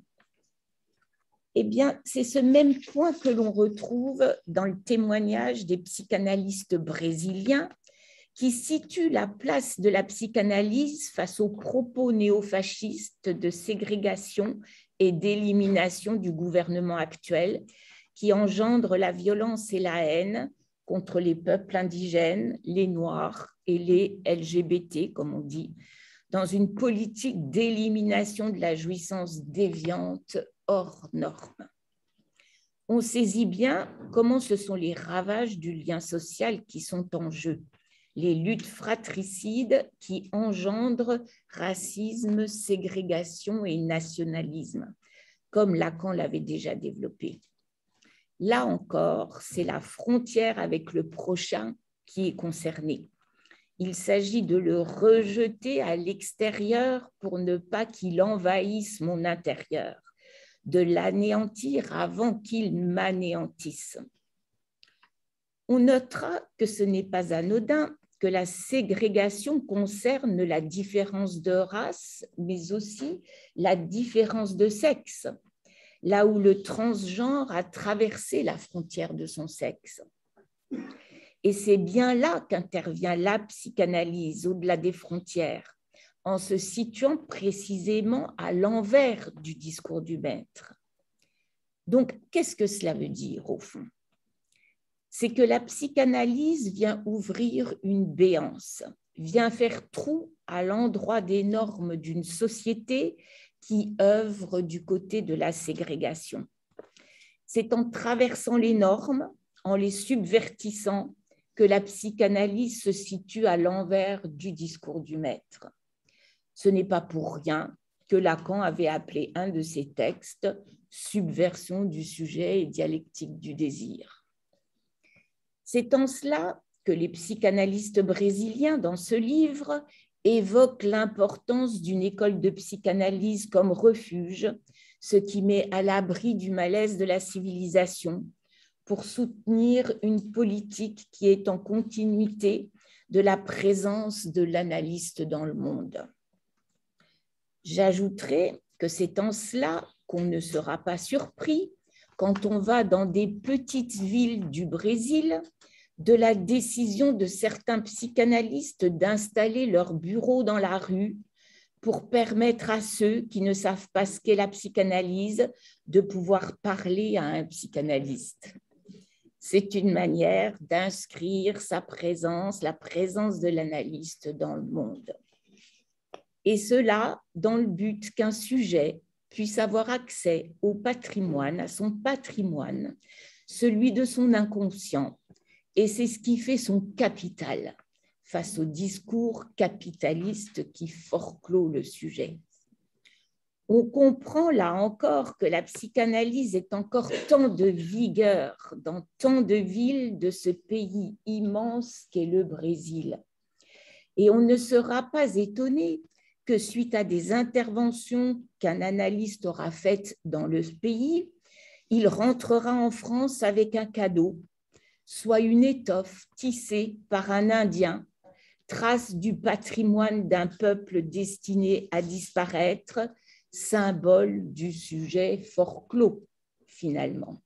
Eh bien, c'est ce même point que l'on retrouve dans le témoignage des psychanalystes brésiliens qui situent la place de la psychanalyse face aux propos néofascistes de ségrégation et d'élimination du gouvernement actuel qui engendre la violence et la haine contre les peuples indigènes, les Noirs et les LGBT, comme on dit, dans une politique d'élimination de la jouissance déviante hors norme. On saisit bien comment ce sont les ravages du lien social qui sont en jeu, les luttes fratricides qui engendrent racisme, ségrégation et nationalisme, comme Lacan l'avait déjà développé. Là encore, c'est la frontière avec le prochain qui est concernée. Il s'agit de le rejeter à l'extérieur pour ne pas qu'il envahisse mon intérieur, de l'anéantir avant qu'il m'anéantisse. On notera que ce n'est pas anodin que la ségrégation concerne la différence de race, mais aussi la différence de sexe, là où le transgenre a traversé la frontière de son sexe. Et c'est bien là qu'intervient la psychanalyse au-delà des frontières, en se situant précisément à l'envers du discours du maître. Donc, qu'est-ce que cela veut dire au fond? C'est que la psychanalyse vient ouvrir une béance, vient faire trou à l'endroit des normes d'une société qui œuvre du côté de la ségrégation. C'est en traversant les normes, en les subvertissant, que la psychanalyse se situe à l'envers du discours du maître. Ce n'est pas pour rien que Lacan avait appelé un de ses textes « Subversion du sujet et dialectique du désir ». C'est en cela que les psychanalystes brésiliens, dans ce livre, évoquent l'importance d'une école de psychanalyse comme refuge, ce qui met à l'abri du malaise de la civilisation, pour soutenir une politique qui est en continuité de la présence de l'analyste dans le monde. J'ajouterai que c'est en cela qu'on ne sera pas surpris quand on va dans des petites villes du Brésil de la décision de certains psychanalystes d'installer leur bureau dans la rue pour permettre à ceux qui ne savent pas ce qu'est la psychanalyse de pouvoir parler à un psychanalyste. C'est une manière d'inscrire sa présence, la présence de l'analyste dans le monde. Et cela dans le but qu'un sujet puisse avoir accès au patrimoine, à son patrimoine, celui de son inconscient. Et c'est ce qui fait son capital face au discours capitaliste qui forclôt le sujet. On comprend là encore que la psychanalyse est encore tant de vigueur dans tant de villes de ce pays immense qu'est le Brésil. Et on ne sera pas étonné que suite à des interventions qu'un analyste aura faites dans le pays, il rentrera en France avec un cadeau, soit une étoffe tissée par un Indien, trace du patrimoine d'un peuple destiné à disparaître, symbole du sujet forclos, finalement.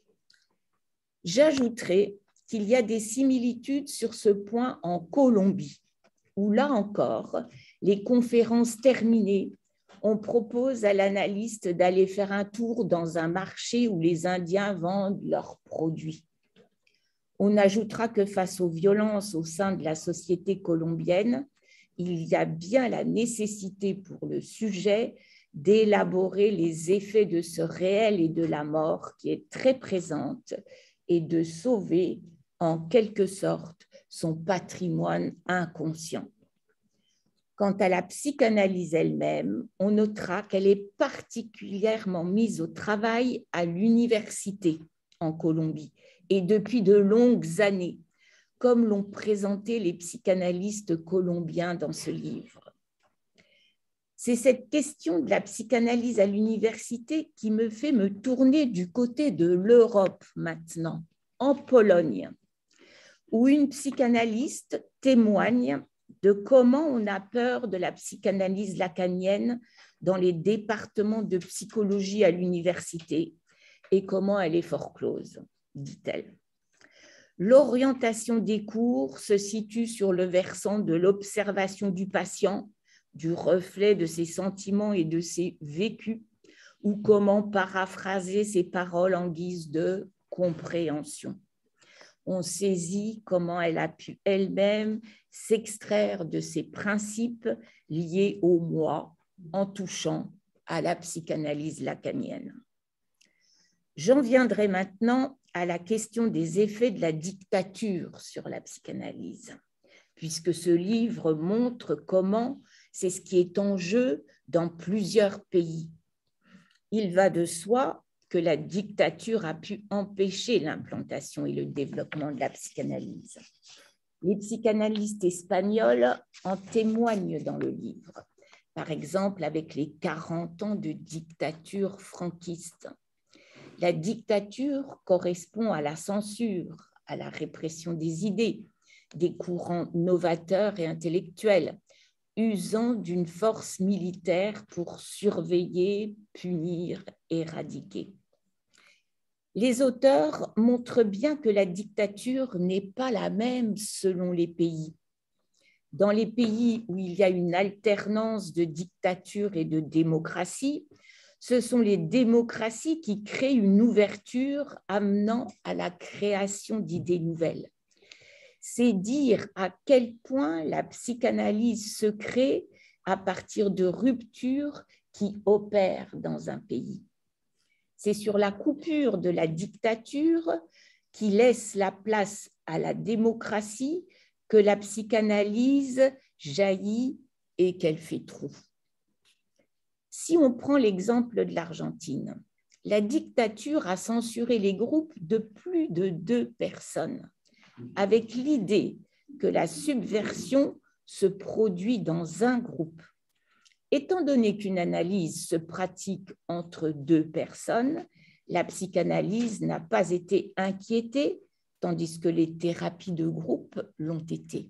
J'ajouterai qu'il y a des similitudes sur ce point en Colombie, où là encore, les conférences terminées, on propose à l'analyste d'aller faire un tour dans un marché où les Indiens vendent leurs produits. On ajoutera que face aux violences au sein de la société colombienne, il y a bien la nécessité pour le sujet d'élaborer les effets de ce réel et de la mort qui est très présente et de sauver en quelque sorte son patrimoine inconscient. Quant à la psychanalyse elle-même, on notera qu'elle est particulièrement mise au travail à l'université en Colombie et depuis de longues années, comme l'ont présenté les psychanalystes colombiens dans ce livre. C'est cette question de la psychanalyse à l'université qui me fait me tourner du côté de l'Europe maintenant, en Pologne, où une psychanalyste témoigne de comment on a peur de la psychanalyse lacanienne dans les départements de psychologie à l'université et comment elle est forclose, dit-elle. L'orientation des cours se situe sur le versant de l'observation du patient, du reflet de ses sentiments et de ses vécus, ou comment paraphraser ses paroles en guise de compréhension. On saisit comment elle a pu elle-même s'extraire de ses principes liés au moi en touchant à la psychanalyse lacanienne. J'en viendrai maintenant à la question des effets de la dictature sur la psychanalyse, puisque ce livre montre comment c'est ce qui est en jeu dans plusieurs pays. Il va de soi que la dictature a pu empêcher l'implantation et le développement de la psychanalyse. Les psychanalystes espagnols en témoignent dans le livre, par exemple avec les 40 ans de dictature franquiste. La dictature correspond à la censure, à la répression des idées, des courants novateurs et intellectuels, usant d'une force militaire pour surveiller, punir, éradiquer. Les auteurs montrent bien que la dictature n'est pas la même selon les pays. Dans les pays où il y a une alternance de dictature et de démocratie, ce sont les démocraties qui créent une ouverture amenant à la création d'idées nouvelles. C'est dire à quel point la psychanalyse se crée à partir de ruptures qui opèrent dans un pays. C'est sur la coupure de la dictature qui laisse la place à la démocratie que la psychanalyse jaillit et qu'elle fait trou. Si on prend l'exemple de l'Argentine, la dictature a censuré les groupes de plus de 2 personnes, avec l'idée que la subversion se produit dans un groupe. Étant donné qu'une analyse se pratique entre 2 personnes, la psychanalyse n'a pas été inquiétée, tandis que les thérapies de groupe l'ont été.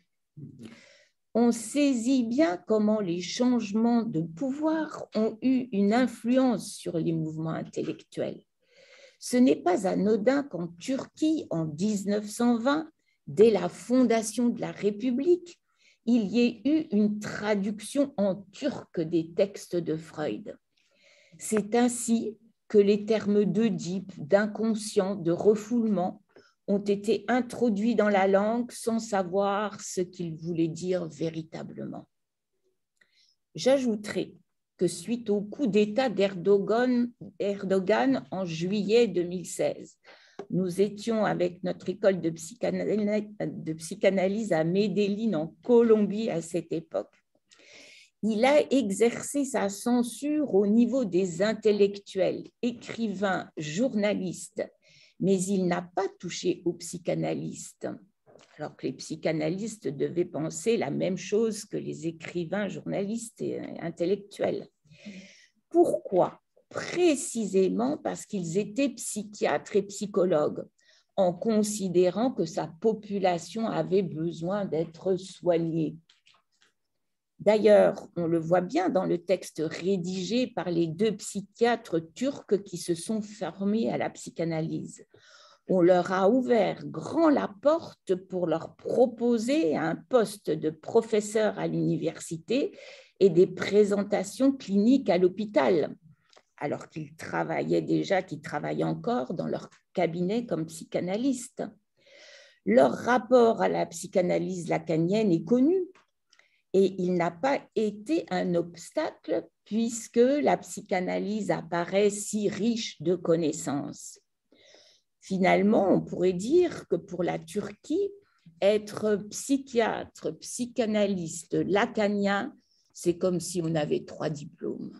On saisit bien comment les changements de pouvoir ont eu une influence sur les mouvements intellectuels. Ce n'est pas anodin qu'en Turquie, en 1920, dès la fondation de la République, il y ait eu une traduction en turc des textes de Freud. C'est ainsi que les termes d'Oedipe, d'inconscient, de refoulement ont été introduits dans la langue sans savoir ce qu'ils voulaient dire véritablement. J'ajouterai que suite au coup d'État d'Erdogan en juillet 2016, nous étions avec notre école de psychanalyse à Medellín en Colombie à cette époque. Il a exercé sa censure au niveau des intellectuels, écrivains, journalistes, mais il n'a pas touché aux psychanalystes, alors que les psychanalystes devaient penser la même chose que les écrivains, journalistes et intellectuels. Pourquoi? Précisément parce qu'ils étaient psychiatres et psychologues, en considérant que sa population avait besoin d'être soignée. D'ailleurs, on le voit bien dans le texte rédigé par les 2 psychiatres turcs qui se sont formés à la psychanalyse. On leur a ouvert grand la porte pour leur proposer un poste de professeur à l'université et des présentations cliniques à l'hôpital, alors qu'ils travaillaient déjà, qu'ils travaillaient encore dans leur cabinet comme psychanalystes. Leur rapport à la psychanalyse lacanienne est connu et il n'a pas été un obstacle puisque la psychanalyse apparaît si riche de connaissances. Finalement, on pourrait dire que pour la Turquie, être psychiatre, psychanalyste, lacanien, c'est comme si on avait 3 diplômes.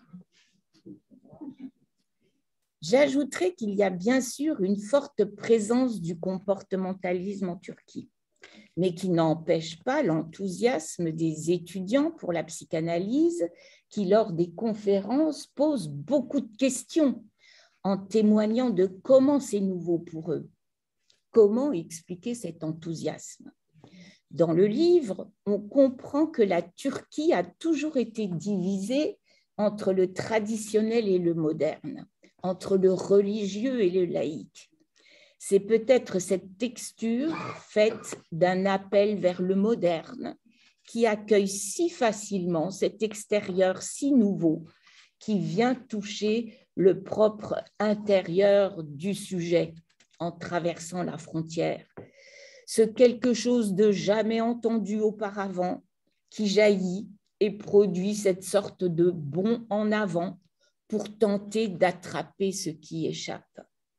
J'ajouterai qu'il y a bien sûr une forte présence du comportementalisme en Turquie, mais qui n'empêche pas l'enthousiasme des étudiants pour la psychanalyse qui, lors des conférences, posent beaucoup de questions en témoignant de comment c'est nouveau pour eux. Comment expliquer cet enthousiasme? Dans le livre, on comprend que la Turquie a toujours été divisée entre le traditionnel et le moderne, entre le religieux et le laïque. C'est peut-être cette texture faite d'un appel vers le moderne qui accueille si facilement cet extérieur si nouveau qui vient toucher le propre intérieur du sujet en traversant la frontière. Ce quelque chose de jamais entendu auparavant qui jaillit et produit cette sorte de bond en avant pour tenter d'attraper ce qui échappe.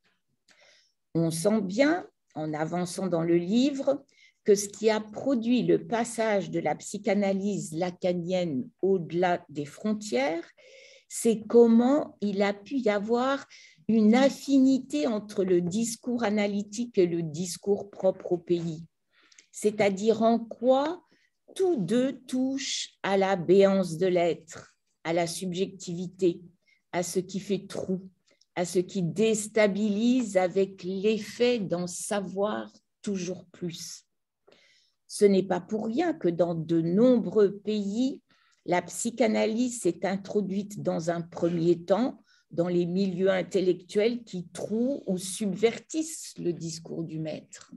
On sent bien, en avançant dans le livre, que ce qui a produit le passage de la psychanalyse lacanienne au-delà des frontières, c'est comment il a pu y avoir une affinité entre le discours analytique et le discours propre au pays, c'est-à-dire en quoi tous deux touchent à la béance de l'être, à la subjectivité, à ce qui fait trou, à ce qui déstabilise avec l'effet d'en savoir toujours plus. Ce n'est pas pour rien que dans de nombreux pays, la psychanalyse s'est introduite dans un premier temps dans les milieux intellectuels qui trouent ou subvertissent le discours du maître.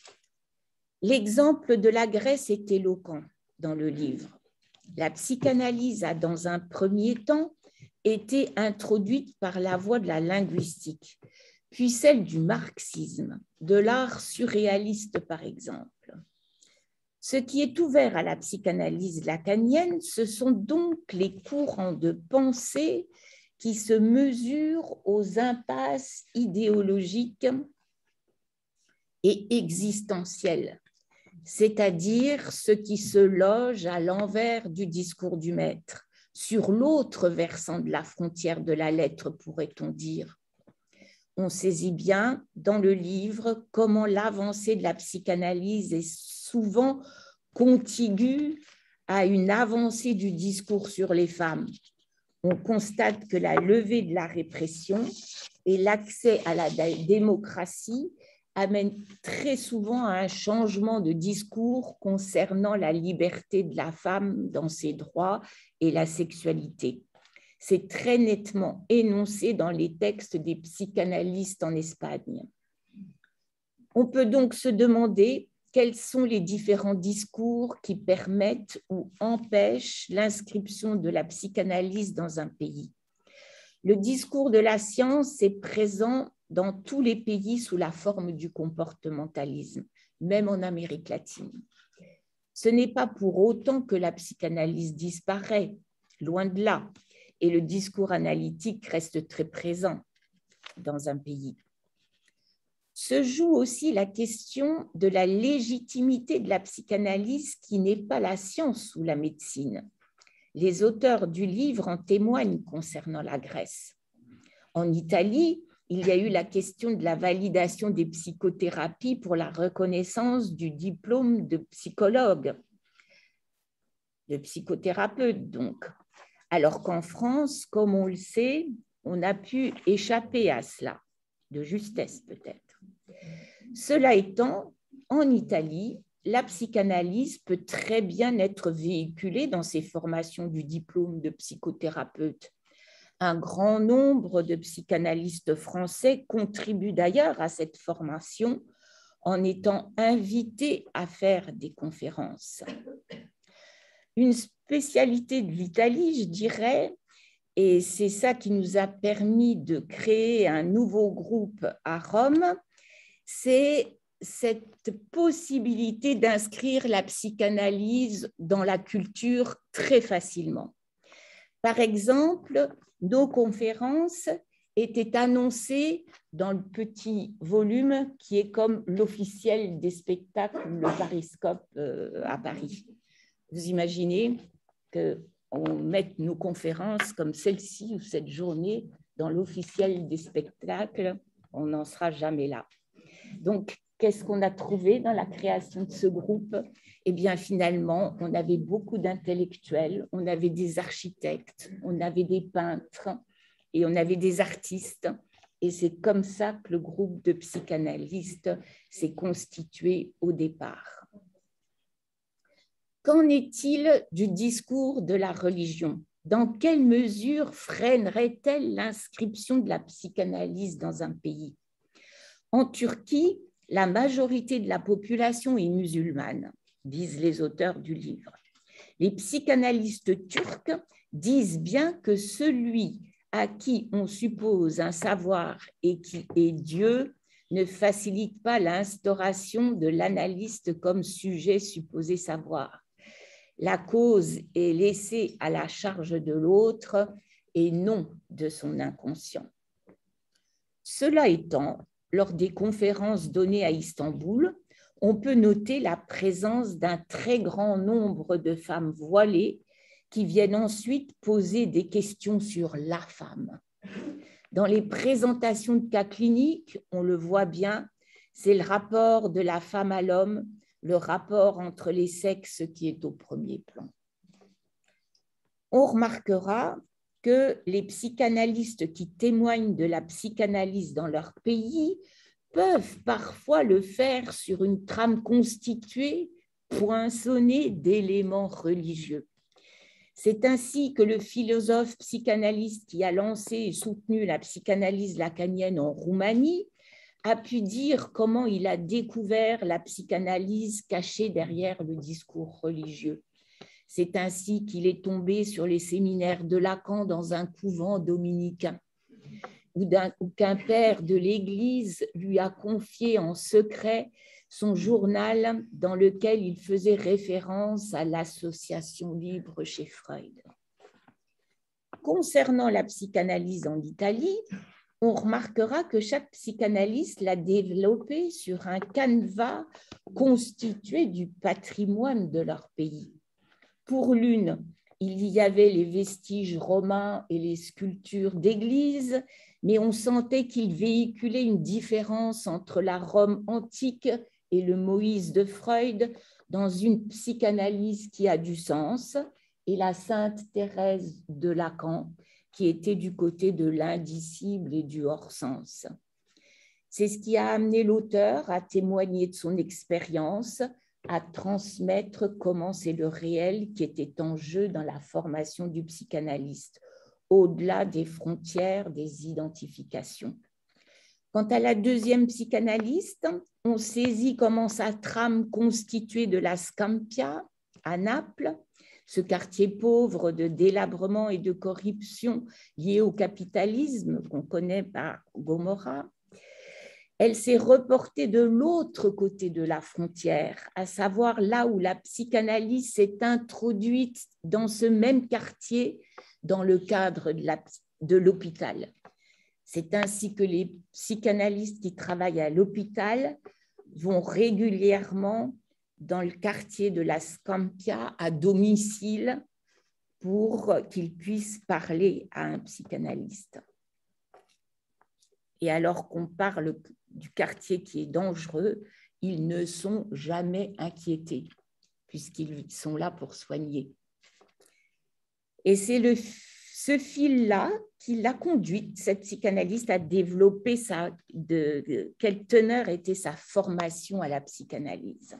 L'exemple de la Grèce est éloquent dans le livre. La psychanalyse a, dans un premier temps, été introduite par la voie de la linguistique, puis celle du marxisme, de l'art surréaliste par exemple. Ce qui est ouvert à la psychanalyse lacanienne, ce sont donc les courants de pensée qui se mesurent aux impasses idéologiques et existentielles, c'est-à-dire ceux qui se logent à l'envers du discours du maître, sur l'autre versant de la frontière de la lettre, pourrait-on dire. On saisit bien dans le livre comment l'avancée de la psychanalyse est souvent contiguë à une avancée du discours sur les femmes. On constate que la levée de la répression et l'accès à la démocratie amènent très souvent à un changement de discours concernant la liberté de la femme dans ses droits et la sexualité. C'est très nettement énoncé dans les textes des psychanalystes en Espagne. On peut donc se demander quels sont les différents discours qui permettent ou empêchent l'inscription de la psychanalyse dans un pays. Le discours de la science est présent dans tous les pays sous la forme du comportementalisme, même en Amérique latine. Ce n'est pas pour autant que la psychanalyse disparaît, loin de là, et le discours analytique reste très présent dans un pays. Se joue aussi la question de la légitimité de la psychanalyse qui n'est pas la science ou la médecine. Les auteurs du livre en témoignent concernant la Grèce. En Italie, il y a eu la question de la validation des psychothérapies pour la reconnaissance du diplôme de psychologue, de psychothérapeute donc. Alors qu'en France, comme on le sait, on a pu échapper à cela, de justesse peut-être. Cela étant, en Italie, la psychanalyse peut très bien être véhiculée dans ces formations du diplôme de psychothérapeute. Un grand nombre de psychanalystes français contribuent d'ailleurs à cette formation en étant invités à faire des conférences. Une spécialité de l'Italie, je dirais, et c'est ça qui nous a permis de créer un nouveau groupe à Rome, c'est cette possibilité d'inscrire la psychanalyse dans la culture très facilement. Par exemple, nos conférences étaient annoncées dans le petit volume qui est comme l'officiel des spectacles, le Pariscope à Paris. Vous imaginez qu'on mette nos conférences comme celle-ci ou cette journée dans l'officiel des spectacles, on n'en sera jamais là. Donc, qu'est-ce qu'on a trouvé dans la création de ce groupe? Eh bien, finalement, on avait beaucoup d'intellectuels, on avait des architectes, on avait des peintres et on avait des artistes. Et c'est comme ça que le groupe de psychanalystes s'est constitué au départ. Qu'en est-il du discours de la religion? Dans quelle mesure freinerait-elle l'inscription de la psychanalyse dans un pays? En Turquie, la majorité de la population est musulmane, disent les auteurs du livre. Les psychanalystes turcs disent bien que celui à qui on suppose un savoir et qui est Dieu ne facilite pas l'instauration de l'analyste comme sujet supposé savoir. La cause est laissée à la charge de l'autre et non de son inconscient. Cela étant, lors des conférences données à Istanbul, on peut noter la présence d'un très grand nombre de femmes voilées qui viennent ensuite poser des questions sur la femme. Dans les présentations de cas cliniques, on le voit bien, c'est le rapport de la femme à l'homme, le rapport entre les sexes qui est au premier plan. On remarquera que les psychanalystes qui témoignent de la psychanalyse dans leur pays peuvent parfois le faire sur une trame constituée, poinçonnée d'éléments religieux. C'est ainsi que le philosophe psychanalyste qui a lancé et soutenu la psychanalyse lacanienne en Roumanie a pu dire comment il a découvert la psychanalyse cachée derrière le discours religieux. C'est ainsi qu'il est tombé sur les séminaires de Lacan dans un couvent dominicain, ou qu'un père de l'Église lui a confié en secret son journal dans lequel il faisait référence à l'association libre chez Freud. Concernant la psychanalyse en Italie, on remarquera que chaque psychanalyste l'a développée sur un canevas constitué du patrimoine de leur pays. Pour l'une, il y avait les vestiges romains et les sculptures d'église, mais on sentait qu'il véhiculait une différence entre la Rome antique et le Moïse de Freud dans une psychanalyse qui a du sens, et la Sainte Thérèse de Lacan qui était du côté de l'indicible et du hors-sens. C'est ce qui a amené l'auteur à témoigner de son expérience, à transmettre comment c'est le réel qui était en jeu dans la formation du psychanalyste, au-delà des frontières des identifications. Quant à la deuxième psychanalyste, on saisit comment sa trame constituée de la Scampia, à Naples, ce quartier pauvre de délabrement et de corruption lié au capitalisme qu'on connaît par Gomorrah. Elle s'est reportée de l'autre côté de la frontière, à savoir là où la psychanalyse s'est introduite dans ce même quartier dans le cadre de l'hôpital. C'est ainsi que les psychanalystes qui travaillent à l'hôpital vont régulièrement dans le quartier de la Scampia à domicile pour qu'ils puissent parler à un psychanalyste. Et alors qu'on parle du quartier qui est dangereux, ils ne sont jamais inquiétés puisqu'ils sont là pour soigner. Et c'est ce fil-là qui l'a conduite, cette psychanalyste, à développer quelle teneur était sa formation à la psychanalyse.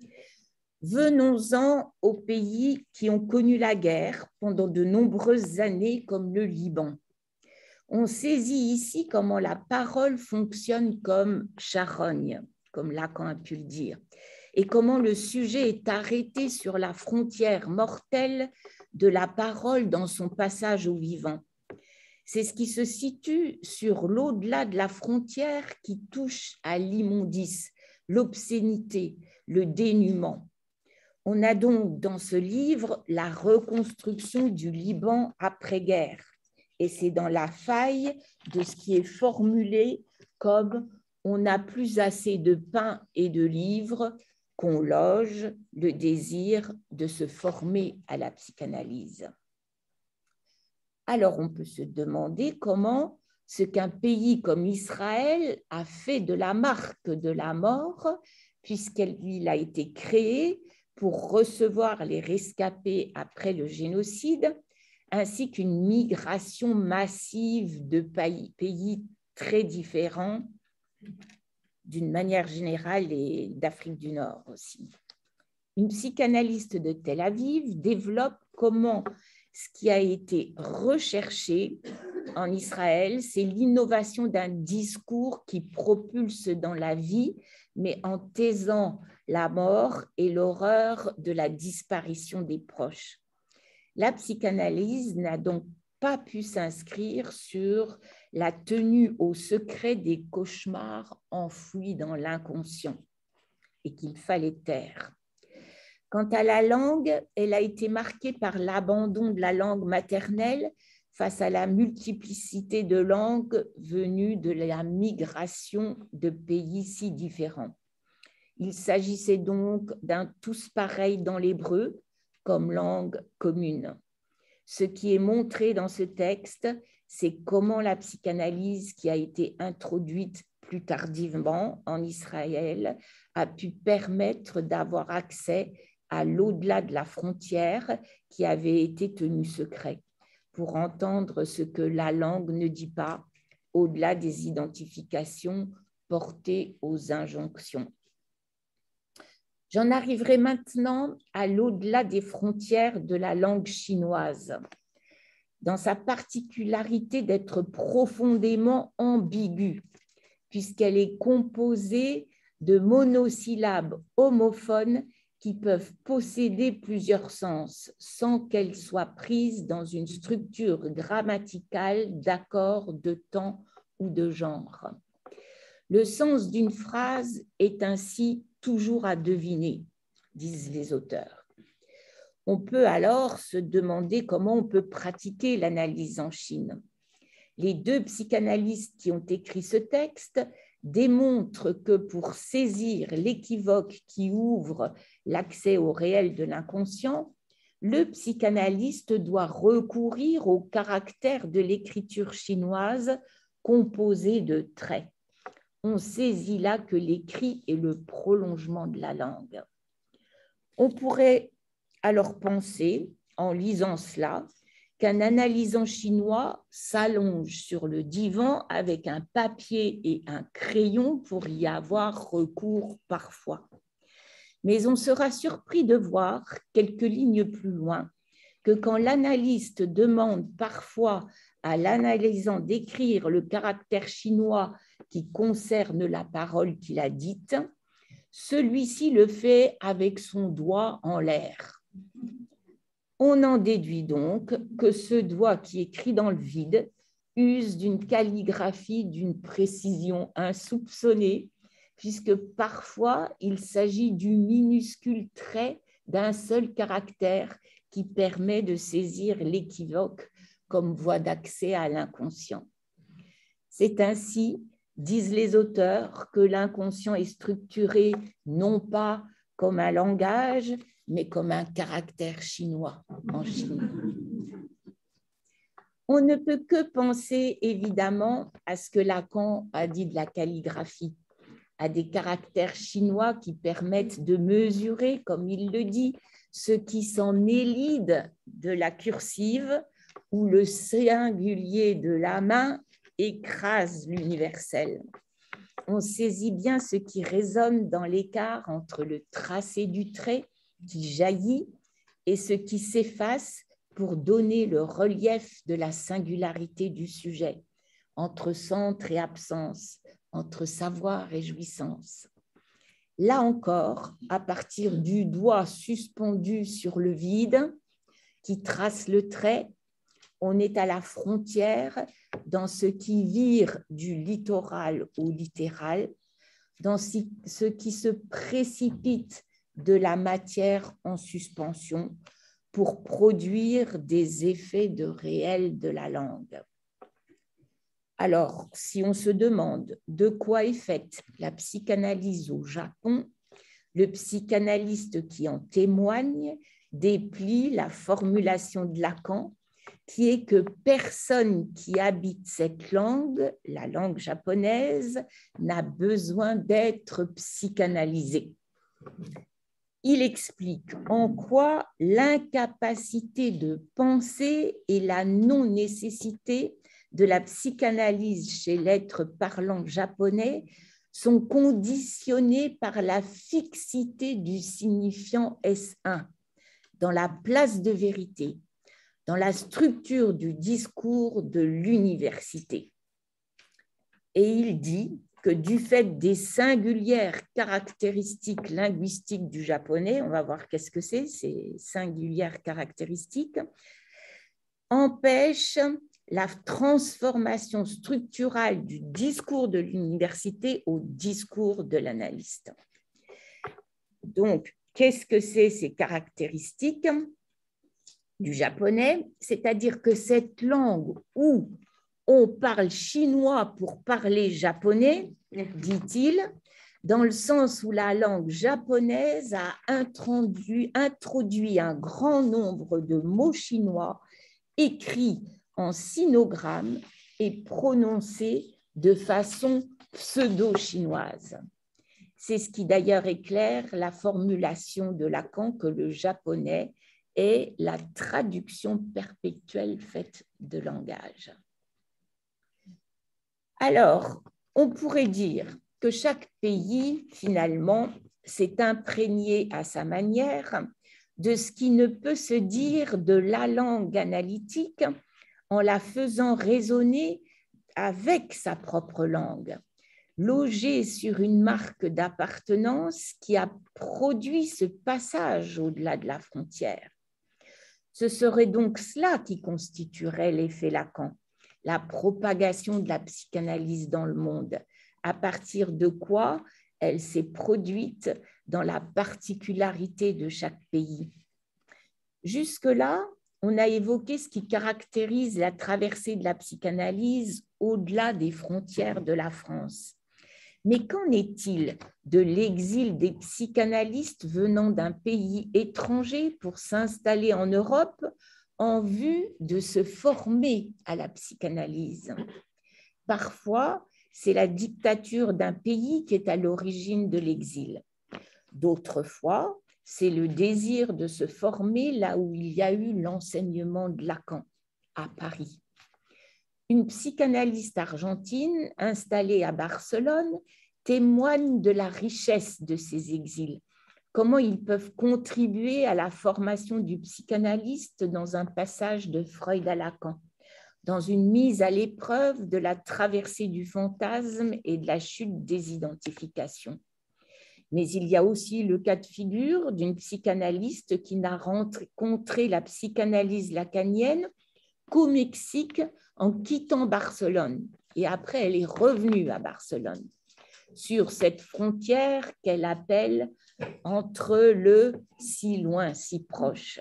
Venons-en aux pays qui ont connu la guerre pendant de nombreuses années, comme le Liban. On saisit ici comment la parole fonctionne comme charogne, comme Lacan a pu le dire, et comment le sujet est arrêté sur la frontière mortelle de la parole dans son passage au vivant. C'est ce qui se situe sur l'au-delà de la frontière qui touche à l'immondice, l'obscénité, le dénuement. On a donc dans ce livre la reconstruction du Liban après-guerre. Et c'est dans la faille de ce qui est formulé comme « on n'a plus assez de pain et de livres » qu'on loge le désir de se former à la psychanalyse. Alors on peut se demander comment ce qu'un pays comme Israël a fait de la marque de la mort, puisqu'il a été créé pour recevoir les rescapés après le génocide, ainsi qu'une migration massive de pays très différents, d'une manière générale, et d'Afrique du Nord aussi. Une psychanalyste de Tel Aviv développe comment ce qui a été recherché en Israël, c'est l'innovation d'un discours qui propulse dans la vie, mais en taisant la mort et l'horreur de la disparition des proches. La psychanalyse n'a donc pas pu s'inscrire sur la tenue au secret des cauchemars enfouis dans l'inconscient et qu'il fallait taire. Quant à la langue, elle a été marquée par l'abandon de la langue maternelle face à la multiplicité de langues venues de la migration de pays si différents. Il s'agissait donc d'un tous pareil dans l'hébreu comme langue commune. Ce qui est montré dans ce texte, c'est comment la psychanalyse qui a été introduite plus tardivement en Israël a pu permettre d'avoir accès à l'au-delà de la frontière qui avait été tenue secret, pour entendre ce que la langue ne dit pas, au-delà des identifications portées aux injonctions. J'en arriverai maintenant à l'au-delà des frontières de la langue chinoise, dans sa particularité d'être profondément ambiguë, puisqu'elle est composée de monosyllabes homophones qui peuvent posséder plusieurs sens, sans qu'elles soient prises dans une structure grammaticale d'accord de temps ou de genre. Le sens d'une phrase est ainsi toujours à deviner, disent les auteurs. On peut alors se demander comment on peut pratiquer l'analyse en Chine. Les deux psychanalystes qui ont écrit ce texte démontrent que pour saisir l'équivoque qui ouvre l'accès au réel de l'inconscient, le psychanalyste doit recourir au caractère de l'écriture chinoise composée de traits. On saisit là que l'écrit est le prolongement de la langue. On pourrait alors penser, en lisant cela, qu'un analysant chinois s'allonge sur le divan avec un papier et un crayon pour y avoir recours parfois. Mais on sera surpris de voir quelques lignes plus loin que quand l'analyste demande parfois à l'analysant d'écrire le caractère chinois qui concerne la parole qu'il a dite, celui-ci le fait avec son doigt en l'air. On en déduit donc que ce doigt qui écrit dans le vide use d'une calligraphie d'une précision insoupçonnée, puisque parfois il s'agit du minuscule trait d'un seul caractère qui permet de saisir l'équivoque comme voie d'accès à l'inconscient. C'est ainsi, disent les auteurs, que l'inconscient est structuré non pas comme un langage, mais comme un caractère chinois en Chine. On ne peut que penser évidemment à ce que Lacan a dit de la calligraphie, à des caractères chinois qui permettent de mesurer, comme il le dit, ce qui s'en élide de la cursive, où le singulier de la main écrase l'universel. On saisit bien ce qui résonne dans l'écart entre le tracé du trait qui jaillit et ce qui s'efface pour donner le relief de la singularité du sujet, entre centre et absence, entre savoir et jouissance. Là encore, à partir du doigt suspendu sur le vide qui trace le trait, on est à la frontière dans ce qui vire du littoral au littéral, dans ce qui se précipite de la matière en suspension pour produire des effets de réel de la langue. Alors, si on se demande de quoi est faite la psychanalyse au Japon, le psychanalyste qui en témoigne déplie la formulation de Lacan, qui est que personne qui habite cette langue, la langue japonaise, n'a besoin d'être psychanalysé. Il explique en quoi l'incapacité de penser et la non-nécessité de la psychanalyse chez l'être parlant japonais sont conditionnées par la fixité du signifiant S1 dans la place de vérité, dans la structure du discours de l'université. Et il dit que du fait des singulières caractéristiques linguistiques du japonais, on va voir qu'est-ce que c'est, ces singulières caractéristiques, empêchent la transformation structurale du discours de l'université au discours de l'analyste. Donc, qu'est-ce que c'est ces caractéristiques du japonais? C'est-à-dire que cette langue où on parle chinois pour parler japonais, dit-il, dans le sens où la langue japonaise a introduit un grand nombre de mots chinois écrits en sinogramme et prononcés de façon pseudo-chinoise. C'est ce qui d'ailleurs éclaire la formulation de Lacan que le japonais est la traduction perpétuelle faite de langage. Alors, on pourrait dire que chaque pays, finalement, s'est imprégné à sa manière de ce qui ne peut se dire de la langue analytique en la faisant résonner avec sa propre langue, logée sur une marque d'appartenance qui a produit ce passage au-delà de la frontière. Ce serait donc cela qui constituerait l'effet Lacan, la propagation de la psychanalyse dans le monde, à partir de quoi elle s'est produite dans la particularité de chaque pays. Jusque-là, on a évoqué ce qui caractérise la traversée de la psychanalyse au-delà des frontières de la France. Mais qu'en est-il de l'exil des psychanalystes venant d'un pays étranger pour s'installer en Europe en vue de se former à la psychanalyse? Parfois, c'est la dictature d'un pays qui est à l'origine de l'exil. D'autres fois, c'est le désir de se former là où il y a eu l'enseignement de Lacan, à Paris. Une psychanalyste argentine installée à Barcelone témoigne de la richesse de ces exils, comment ils peuvent contribuer à la formation du psychanalyste dans un passage de Freud à Lacan, dans une mise à l'épreuve de la traversée du fantasme et de la chute des identifications. Mais il y a aussi le cas de figure d'une psychanalyste qui n'a rencontré la psychanalyse lacanienne qu'au Mexique en quittant Barcelone. Et après, elle est revenue à Barcelone, sur cette frontière qu'elle appelle entre le si loin, si proche.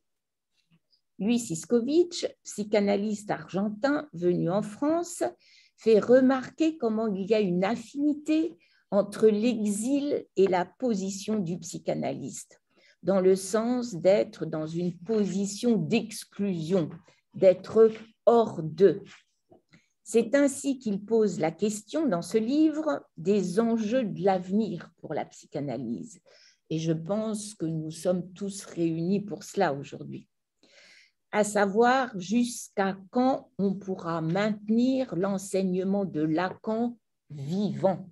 Luis Siskovitch, psychanalyste argentin venu en France, fait remarquer comment il y a une affinité entre l'exil et la position du psychanalyste, dans le sens d'être dans une position d'exclusion, d'être hors d'eux. C'est ainsi qu'il pose la question dans ce livre des enjeux de l'avenir pour la psychanalyse. Et je pense que nous sommes tous réunis pour cela aujourd'hui. À savoir jusqu'à quand on pourra maintenir l'enseignement de Lacan vivant,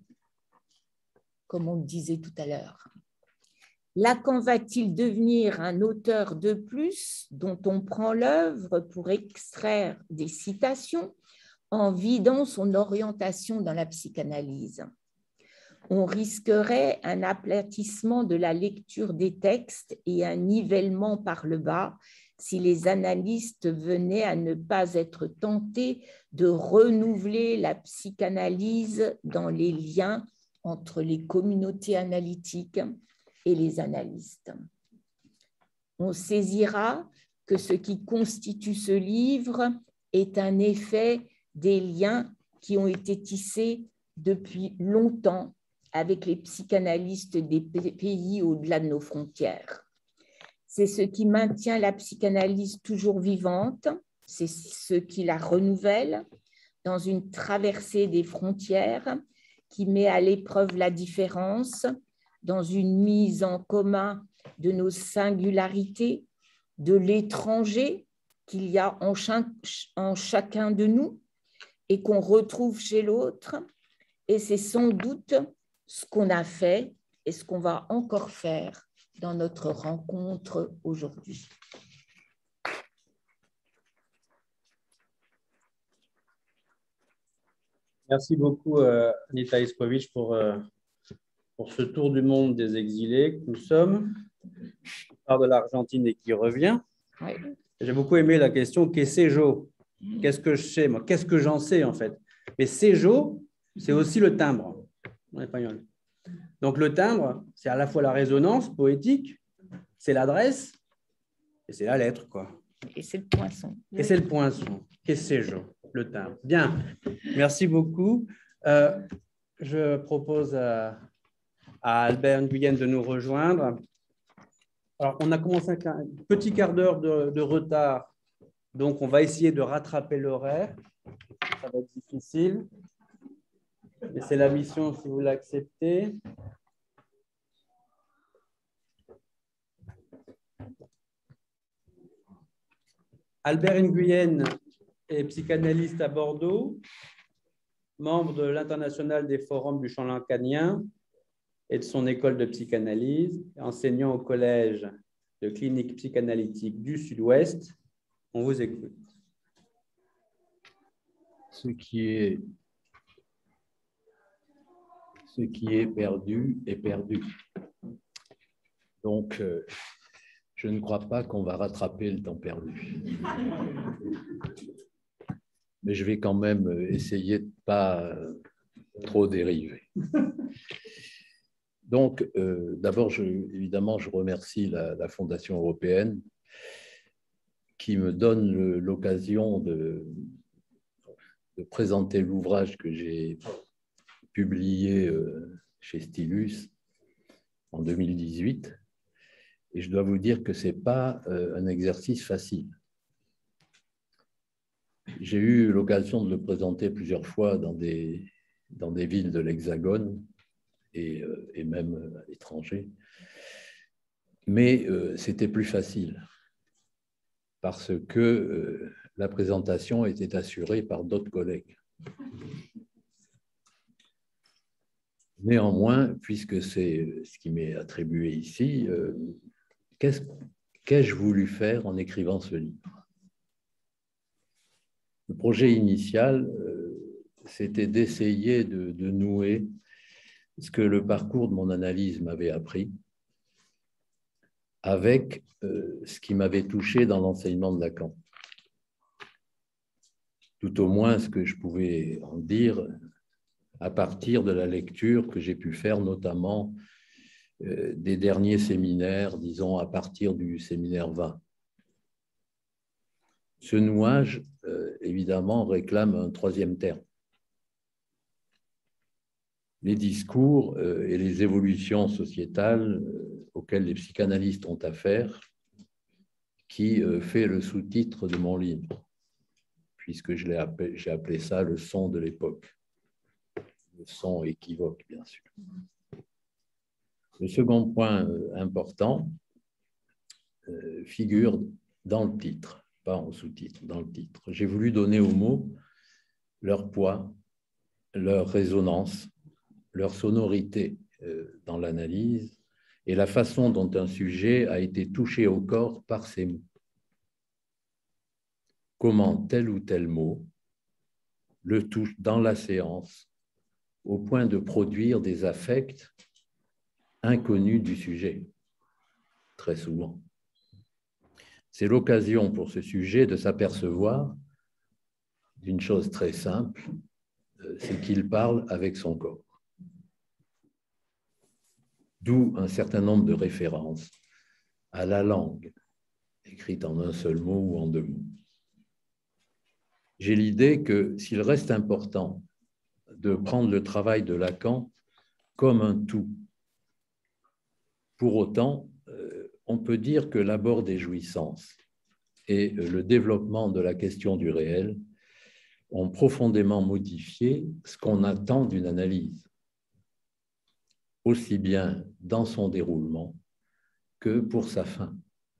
comme on le disait tout à l'heure. Lacan va-t-il devenir un auteur de plus dont on prend l'œuvre pour extraire des citations en vidant son orientation dans la psychanalyse? On risquerait un aplatissement de la lecture des textes et un nivellement par le bas si les analystes venaient à ne pas être tentés de renouveler la psychanalyse dans les liens entre les communautés analytiques et les analystes. On saisira que ce qui constitue ce livre est un effet des liens qui ont été tissés depuis longtemps avec les psychanalystes des pays au-delà de nos frontières. C'est ce qui maintient la psychanalyse toujours vivante, c'est ce qui la renouvelle dans une traversée des frontières qui met à l'épreuve la différence, dans une mise en commun de nos singularités, de l'étranger qu'il y a en chacun de nous et qu'on retrouve chez l'autre. Et c'est sans doute ce qu'on a fait et ce qu'on va encore faire dans notre rencontre aujourd'hui. Merci beaucoup, Anita Iskovitch, pour ce tour du monde des exilés que nous sommes, qui part de l'Argentine et qui revient. Oui. J'ai beaucoup aimé la question « Qu'est-ce que je Qu'est-ce que je sais, moi? Qu'est-ce que j'en sais, en fait ?» Mais sejo, c'est aussi le timbre en espagnol. Donc, le timbre, c'est à la fois la résonance poétique, c'est l'adresse et c'est la lettre, quoi. Et c'est le poinçon. Et c'est le poinçon. Qu'est-ce que je le timbre. Bien, merci beaucoup. Je propose à Albert Nguyen de nous rejoindre. Alors, on a commencé avec un petit quart d'heure de retard, donc on va essayer de rattraper l'horaire. Ça va être difficile, mais c'est la mission si vous l'acceptez. Albert Nguyen est psychanalyste à Bordeaux, membre de l'Internationale des forums du champ lacanien et de son école de psychanalyse, enseignant au collège de clinique psychanalytique du Sud-Ouest. On vous écoute. Ce qui est perdu est perdu. Donc, je ne crois pas qu'on va rattraper le temps perdu. Mais je vais quand même essayer de ne pas trop dériver. Donc, d'abord, évidemment, je remercie la Fondation européenne qui me donne l'occasion de présenter l'ouvrage que j'ai publié chez Stylus en 2018. Et je dois vous dire que ce n'est pas un exercice facile. J'ai eu l'occasion de le présenter plusieurs fois dans des villes de l'Hexagone et même à l'étranger. Mais c'était plus facile parce que la présentation était assurée par d'autres collègues. Néanmoins, puisque c'est ce qui m'est attribué ici, qu'ai-je voulu faire en écrivant ce livre? Le projet initial, c'était d'essayer de nouer ce que le parcours de mon analyse m'avait appris avec ce qui m'avait touché dans l'enseignement de Lacan. Tout au moins ce que je pouvais en dire à partir de la lecture que j'ai pu faire, notamment des derniers séminaires, disons à partir du séminaire 20. Ce nouage, évidemment, réclame un troisième terme. Les discours et les évolutions sociétales auxquelles les psychanalystes ont affaire, qui fait le sous-titre de mon livre, puisque j'ai appelé ça le son de l'époque. Le son équivoque, bien sûr. Le second point important figure dans le titre, pas en sous-titre, dans le titre. J'ai voulu donner aux mots leur poids, leur résonance, leur sonorité dans l'analyse et la façon dont un sujet a été touché au corps par ces mots. Comment tel ou tel mot le touche dans la séance au point de produire des affects inconnus du sujet, très souvent. C'est l'occasion pour ce sujet de s'apercevoir d'une chose très simple, c'est qu'il parle avec son corps. D'où un certain nombre de références à la langue, écrite en un seul mot ou en deux mots. J'ai l'idée que s'il reste important de prendre le travail de Lacan comme un tout, pour autant, on peut dire que l'abord des jouissances et le développement de la question du réel ont profondément modifié ce qu'on attend d'une analyse, aussi bien dans son déroulement que pour sa fin.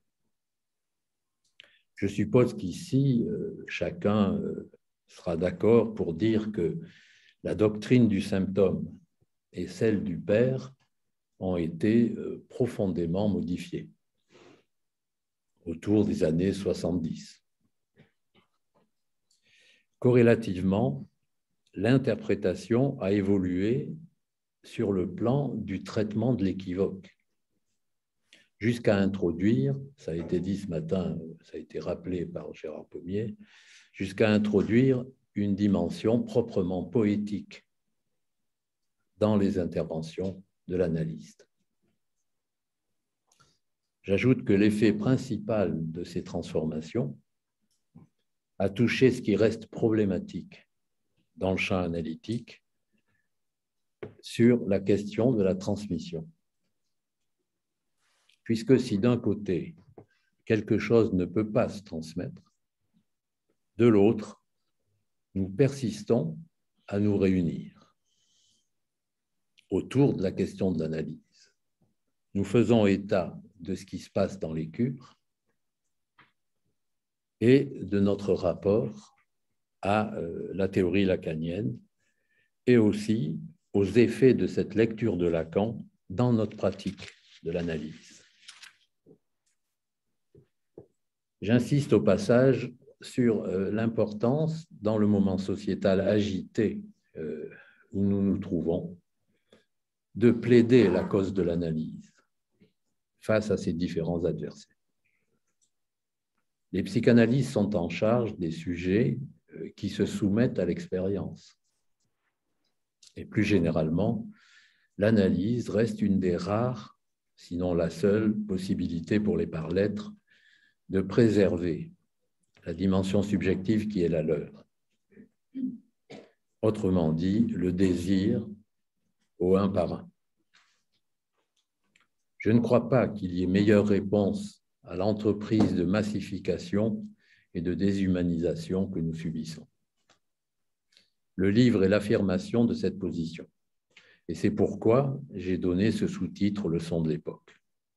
Je suppose qu'ici, chacun sera d'accord pour dire que la doctrine du symptôme et celle du père ont été profondément modifiées autour des années 70. Corrélativement, l'interprétation a évolué sur le plan du traitement de l'équivoque, jusqu'à introduire, ça a été dit ce matin, ça a été rappelé par Gérard Pommier, jusqu'à introduire une dimension proprement poétique dans les interventions de l'analyste. J'ajoute que l'effet principal de ces transformations a touché ce qui reste problématique dans le champ analytique sur la question de la transmission. Puisque si d'un côté, quelque chose ne peut pas se transmettre, de l'autre, nous persistons à nous réunir autour de la question de l'analyse. Nous faisons état de ce qui se passe dans les cures et de notre rapport à la théorie lacanienne et aussi aux effets de cette lecture de Lacan dans notre pratique de l'analyse. J'insiste au passage sur l'importance, dans le moment sociétal agité où nous nous trouvons, de plaider la cause de l'analyse face à ces différents adversaires. Les psychanalystes sont en charge des sujets qui se soumettent à l'expérience. Et plus généralement, l'analyse reste une des rares, sinon la seule, possibilité pour les par-lettres de préserver la dimension subjective qui est la leur. Autrement dit, le désir au un par un. Je ne crois pas qu'il y ait meilleure réponse à l'entreprise de massification et de déshumanisation que nous subissons. Le livre est l'affirmation de cette position. Et c'est pourquoi j'ai donné ce sous-titre « Le son de l'époque ».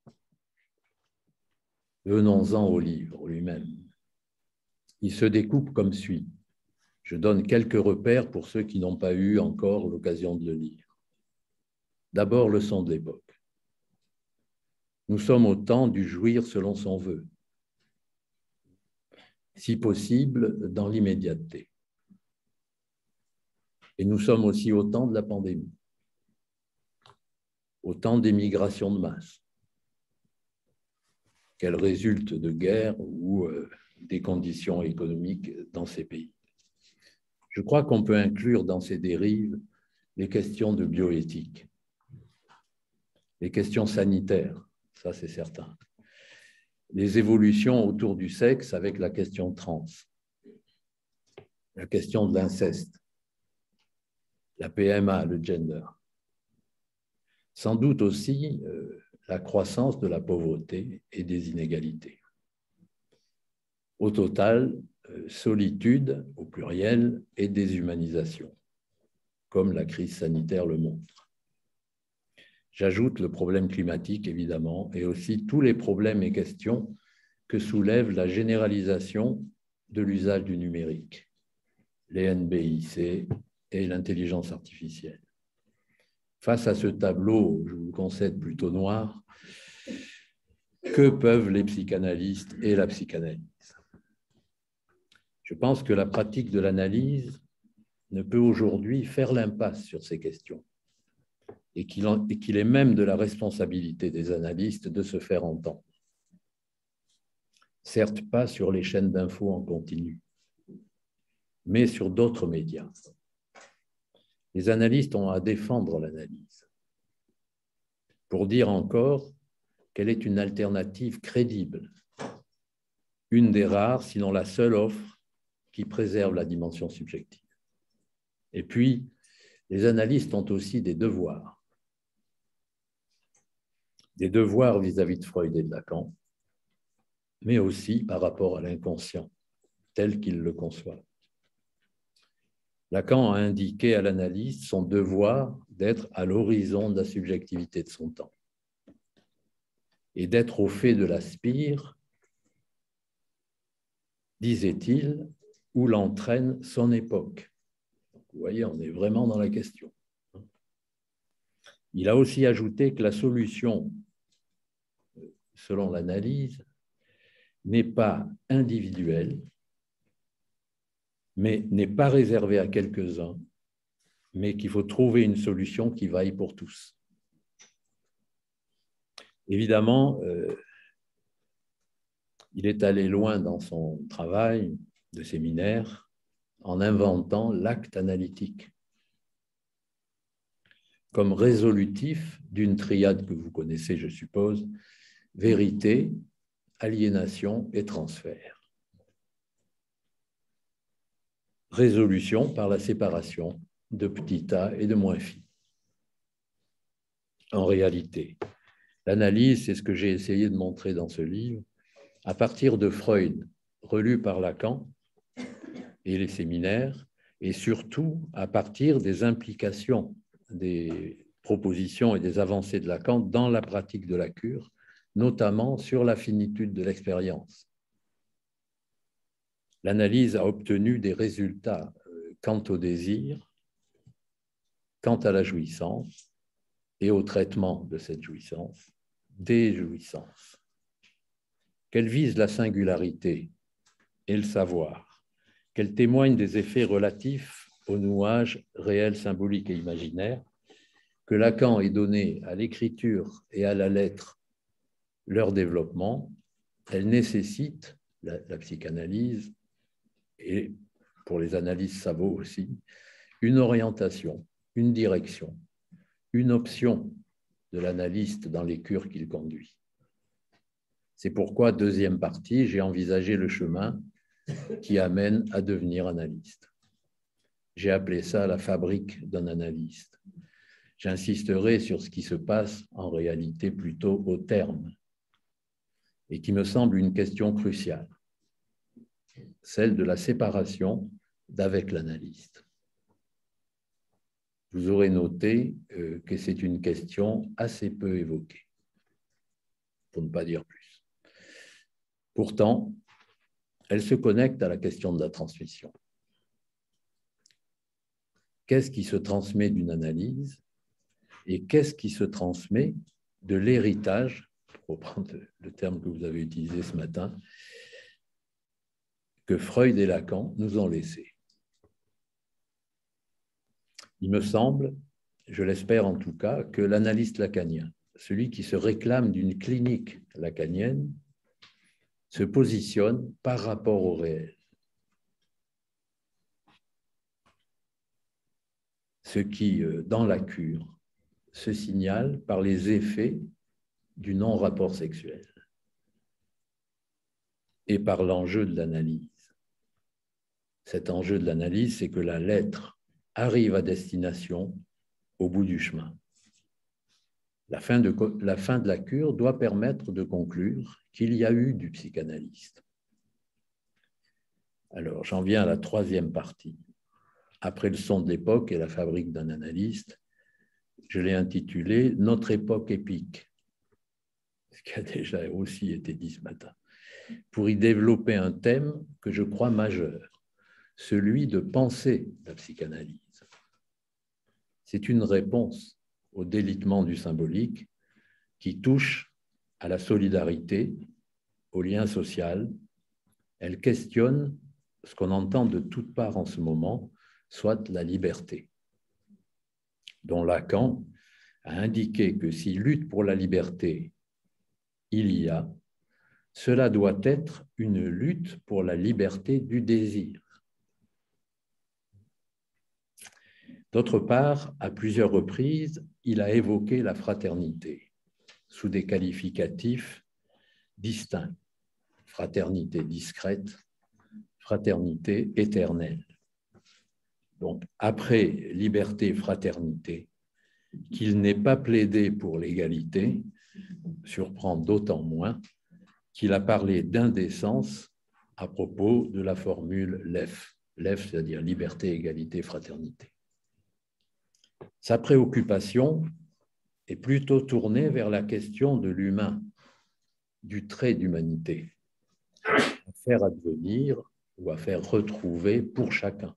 Venons-en au livre lui-même. Il se découpe comme suit. Je donne quelques repères pour ceux qui n'ont pas eu encore l'occasion de le lire. D'abord, le son de l'époque. Nous sommes au temps du jouir selon son vœu, si possible dans l'immédiateté. Et nous sommes aussi au temps de la pandémie. autant d'émigrations de masse qu'elles résultent de guerres ou des conditions économiques dans ces pays. Je crois qu'on peut inclure dans ces dérives les questions de bioéthique, les questions sanitaires, ça c'est certain, les évolutions autour du sexe avec la question trans, la question de l'inceste, la PMA, le gender. Sans doute aussi la croissance de la pauvreté et des inégalités. Au total, solitude au pluriel et déshumanisation, comme la crise sanitaire le montre. J'ajoute le problème climatique, évidemment, et aussi tous les problèmes et questions que soulève la généralisation de l'usage du numérique, les NBIC et l'intelligence artificielle. Face à ce tableau, je vous le concède plutôt noir, que peuvent les psychanalystes et la psychanalyse? Je pense que la pratique de l'analyse ne peut aujourd'hui faire l'impasse sur ces questions et qu'il est même de la responsabilité des analystes de se faire entendre. Certes, pas sur les chaînes d'infos en continu, mais sur d'autres médias. Les analystes ont à défendre l'analyse pour dire encore qu'elle est une alternative crédible, une des rares, sinon la seule offre qui préserve la dimension subjective. Et puis, les analystes ont aussi des devoirs vis-à-vis de Freud et de Lacan, mais aussi par rapport à l'inconscient, tel qu'ils le conçoivent. Lacan a indiqué à l'analyste son devoir d'être à l'horizon de la subjectivité de son temps et d'être au fait de la spire, disait-il, où l'entraîne son époque. Vous voyez, on est vraiment dans la question. Il a aussi ajouté que la solution, selon l'analyse, n'est pas individuelle, mais n'est pas réservée à quelques-uns, mais qu'il faut trouver une solution qui vaille pour tous. Évidemment, il est allé loin dans son travail de séminaire en inventant l'acte analytique comme résolutif d'une triade que vous connaissez, je suppose, vérité, aliénation et transfert. Résolution par la séparation de petit a et de moins phi. En réalité, l'analyse, c'est ce que j'ai essayé de montrer dans ce livre, à partir de Freud, relu par Lacan et les séminaires, et surtout à partir des implications, des propositions et des avancées de Lacan dans la pratique de la cure, notamment sur la finitude de l'expérience. L'analyse a obtenu des résultats quant au désir, quant à la jouissance et au traitement de cette jouissance, des jouissances. Qu'elle vise la singularité et le savoir, qu'elle témoigne des effets relatifs au nouage réel, symbolique et imaginaire, que Lacan ait donné à l'écriture et à la lettre leur développement, elle nécessite, la psychanalyse, et pour les analyses ça vaut aussi, une orientation, une direction, une option de l'analyste dans les cures qu'il conduit. C'est pourquoi, deuxième partie, j'ai envisagé le chemin qui amène à devenir analyste. J'ai appelé ça la fabrique d'un analyste. J'insisterai sur ce qui se passe en réalité plutôt au terme et qui me semble une question cruciale, celle de la séparation d'avec l'analyste. Vous aurez noté que c'est une question assez peu évoquée, pour ne pas dire plus. Pourtant, elle se connecte à la question de la transmission. Qu'est-ce qui se transmet d'une analyse et qu'est-ce qui se transmet de l'héritage, pour reprendre le terme que vous avez utilisé ce matin, que Freud et Lacan nous ont laissé. Il me semble, je l'espère en tout cas, que l'analyste lacanien, celui qui se réclame d'une clinique lacanienne, se positionne par rapport au réel. Ce qui, dans la cure, se signale par les effets du non-rapport sexuel et par l'enjeu de l'analyse. Cet enjeu de l'analyse, c'est que la lettre arrive à destination au bout du chemin. La fin de la cure doit permettre de conclure qu'il y a eu du psychanalyste. Alors, j'en viens à la troisième partie. Après le son de l'époque et la fabrique d'un analyste, je l'ai intitulé « Notre époque épique », ce qui a déjà aussi été dit ce matin, pour y développer un thème que je crois majeur, celui de penser la psychanalyse. C'est une réponse au délitement du symbolique qui touche à la solidarité, au lien social. Elle questionne ce qu'on entend de toutes parts en ce moment, soit la liberté, dont Lacan a indiqué que si lutte pour la liberté il y a, cela doit être une lutte pour la liberté du désir. D'autre part, à plusieurs reprises, il a évoqué la fraternité sous des qualificatifs distincts. Fraternité discrète, fraternité éternelle. Donc, après liberté, fraternité, qu'il n'ait pas plaidé pour l'égalité, surprend d'autant moins qu'il a parlé d'indécence à propos de la formule LEF. LEF, c'est-à-dire liberté, égalité, fraternité. Sa préoccupation est plutôt tournée vers la question de l'humain, du trait d'humanité, à faire advenir ou à faire retrouver pour chacun.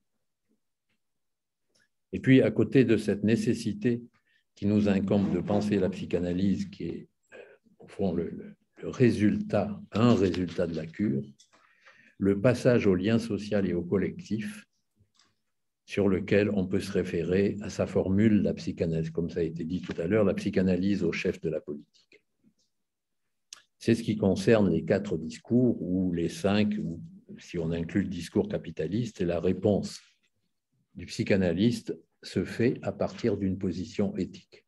Et puis, à côté de cette nécessité qui nous incombe de penser la psychanalyse, qui est, au fond, un résultat de la cure, le passage au lien social et au collectif, sur lequel on peut se référer à sa formule, la psychanalyse, comme ça a été dit tout à l'heure, la psychanalyse au chef de la politique. C'est ce qui concerne les 4 discours, ou les 5, ou si on inclut le discours capitaliste, et la réponse du psychanalyste se fait à partir d'une position éthique.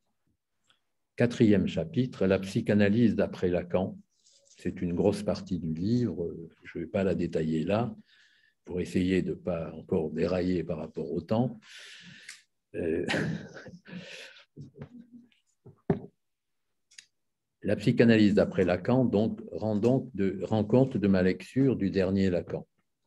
4e chapitre, la psychanalyse d'après Lacan. C'est une grosse partie du livre, je ne vais pas la détailler là, pour essayer de ne pas encore dérailler par rapport au temps. La psychanalyse d'après Lacan rend compte de ma lecture du dernier Lacan,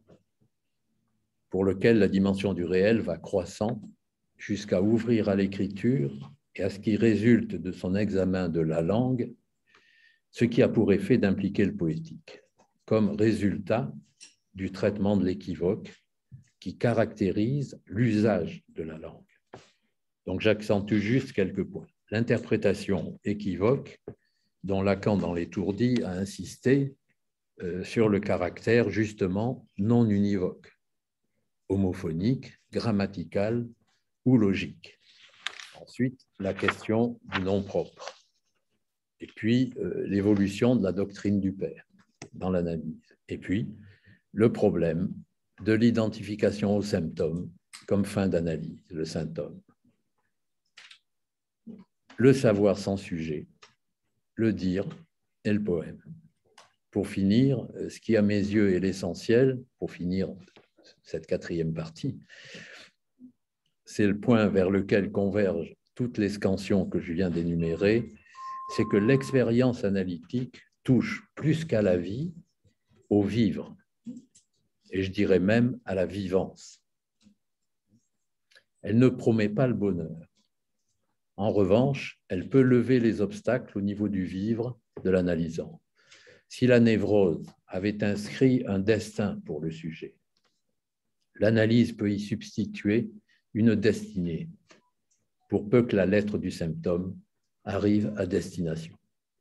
pour lequel la dimension du réel va croissant jusqu'à ouvrir à l'écriture et à ce qui résulte de son examen de la langue, ce qui a pour effet d'impliquer le poétique, comme résultat du traitement de l'équivoque qui caractérise l'usage de la langue. Donc j'accentue juste quelques points. L'interprétation équivoque, dont Lacan dans l'Étourdi a insisté sur le caractère justement non univoque, homophonique, grammatical ou logique. Ensuite, la question du nom propre. Et puis, l'évolution de la doctrine du père dans l'analyse. Et puis, le problème de l'identification au symptôme comme fin d'analyse, le symptôme. Le savoir sans sujet, le dire et le poème. Pour finir, ce qui à mes yeux est l'essentiel, pour finir cette 4e partie, c'est le point vers lequel convergent toutes les scansions que je viens d'énumérer, c'est que l'expérience analytique touche plus qu'à la vie, au vivre, et je dirais même à la vivance. Elle ne promet pas le bonheur. En revanche, elle peut lever les obstacles au niveau du vivre de l'analysant. Si la névrose avait inscrit un destin pour le sujet, l'analyse peut y substituer une destinée, pour peu que la lettre du symptôme arrive à destination.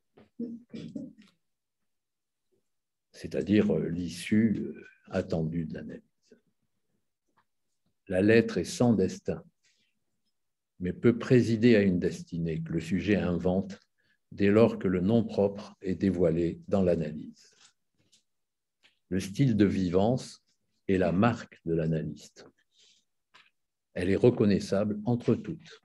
C'est-à-dire l'issue attendue de l'analyse. La lettre est sans destin, mais peut présider à une destinée que le sujet invente dès lors que le nom propre est dévoilé dans l'analyse. Le style de vivance est la marque de l'analyste. Elle est reconnaissable entre toutes.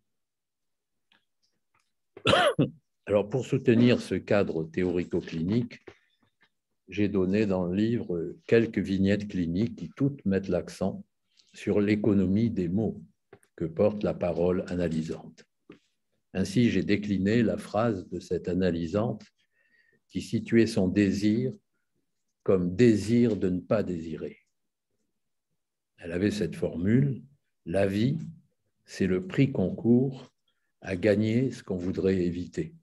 Alors, pour soutenir ce cadre théorico-clinique, j'ai donné dans le livre quelques vignettes cliniques qui toutes mettent l'accent sur l'économie des mots que porte la parole analysante. Ainsi, j'ai décliné la phrase de cette analysante qui situait son désir comme désir de ne pas désirer. Elle avait cette formule: la vie, c'est le prix qu'on court à gagner ce qu'on voudrait éviter.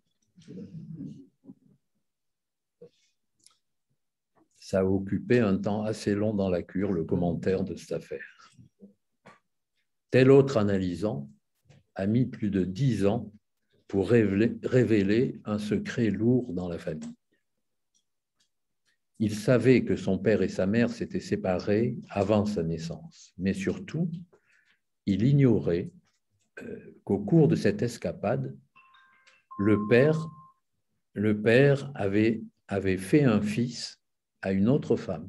Ça a occupé un temps assez long dans la cure, le commentaire de cette affaire. Tel autre analysant a mis plus de 10 ans pour révéler un secret lourd dans la famille. Il savait que son père et sa mère s'étaient séparés avant sa naissance, mais surtout, il ignorait qu'au cours de cette escapade, le père avait fait un fils à une autre femme.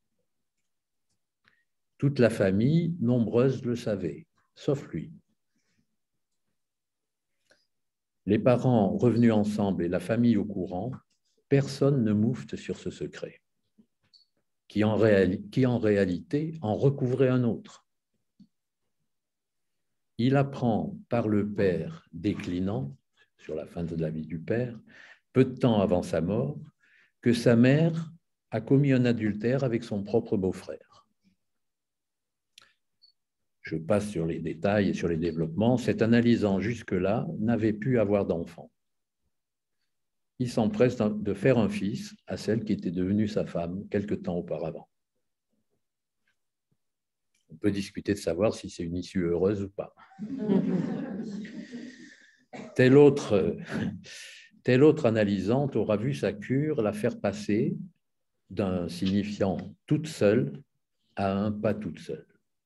Toute la famille, nombreuse, le savait, sauf lui. Les parents revenus ensemble et la famille au courant, personne ne moufte sur ce secret, qui en réalité en recouvrait un autre. Il apprend par le père déclinant, sur la fin de la vie du père, peu de temps avant sa mort, que sa mère a commis un adultère avec son propre beau-frère. Je passe sur les détails et sur les développements. Cet analysant jusque-là n'avait pu avoir d'enfant. Il s'empresse de faire un fils à celle qui était devenue sa femme quelque temps auparavant. On peut discuter de savoir si c'est une issue heureuse ou pas. Telle autre analysante aura vu sa cure la faire passer d'un signifiant toute seule à un pas toute seule.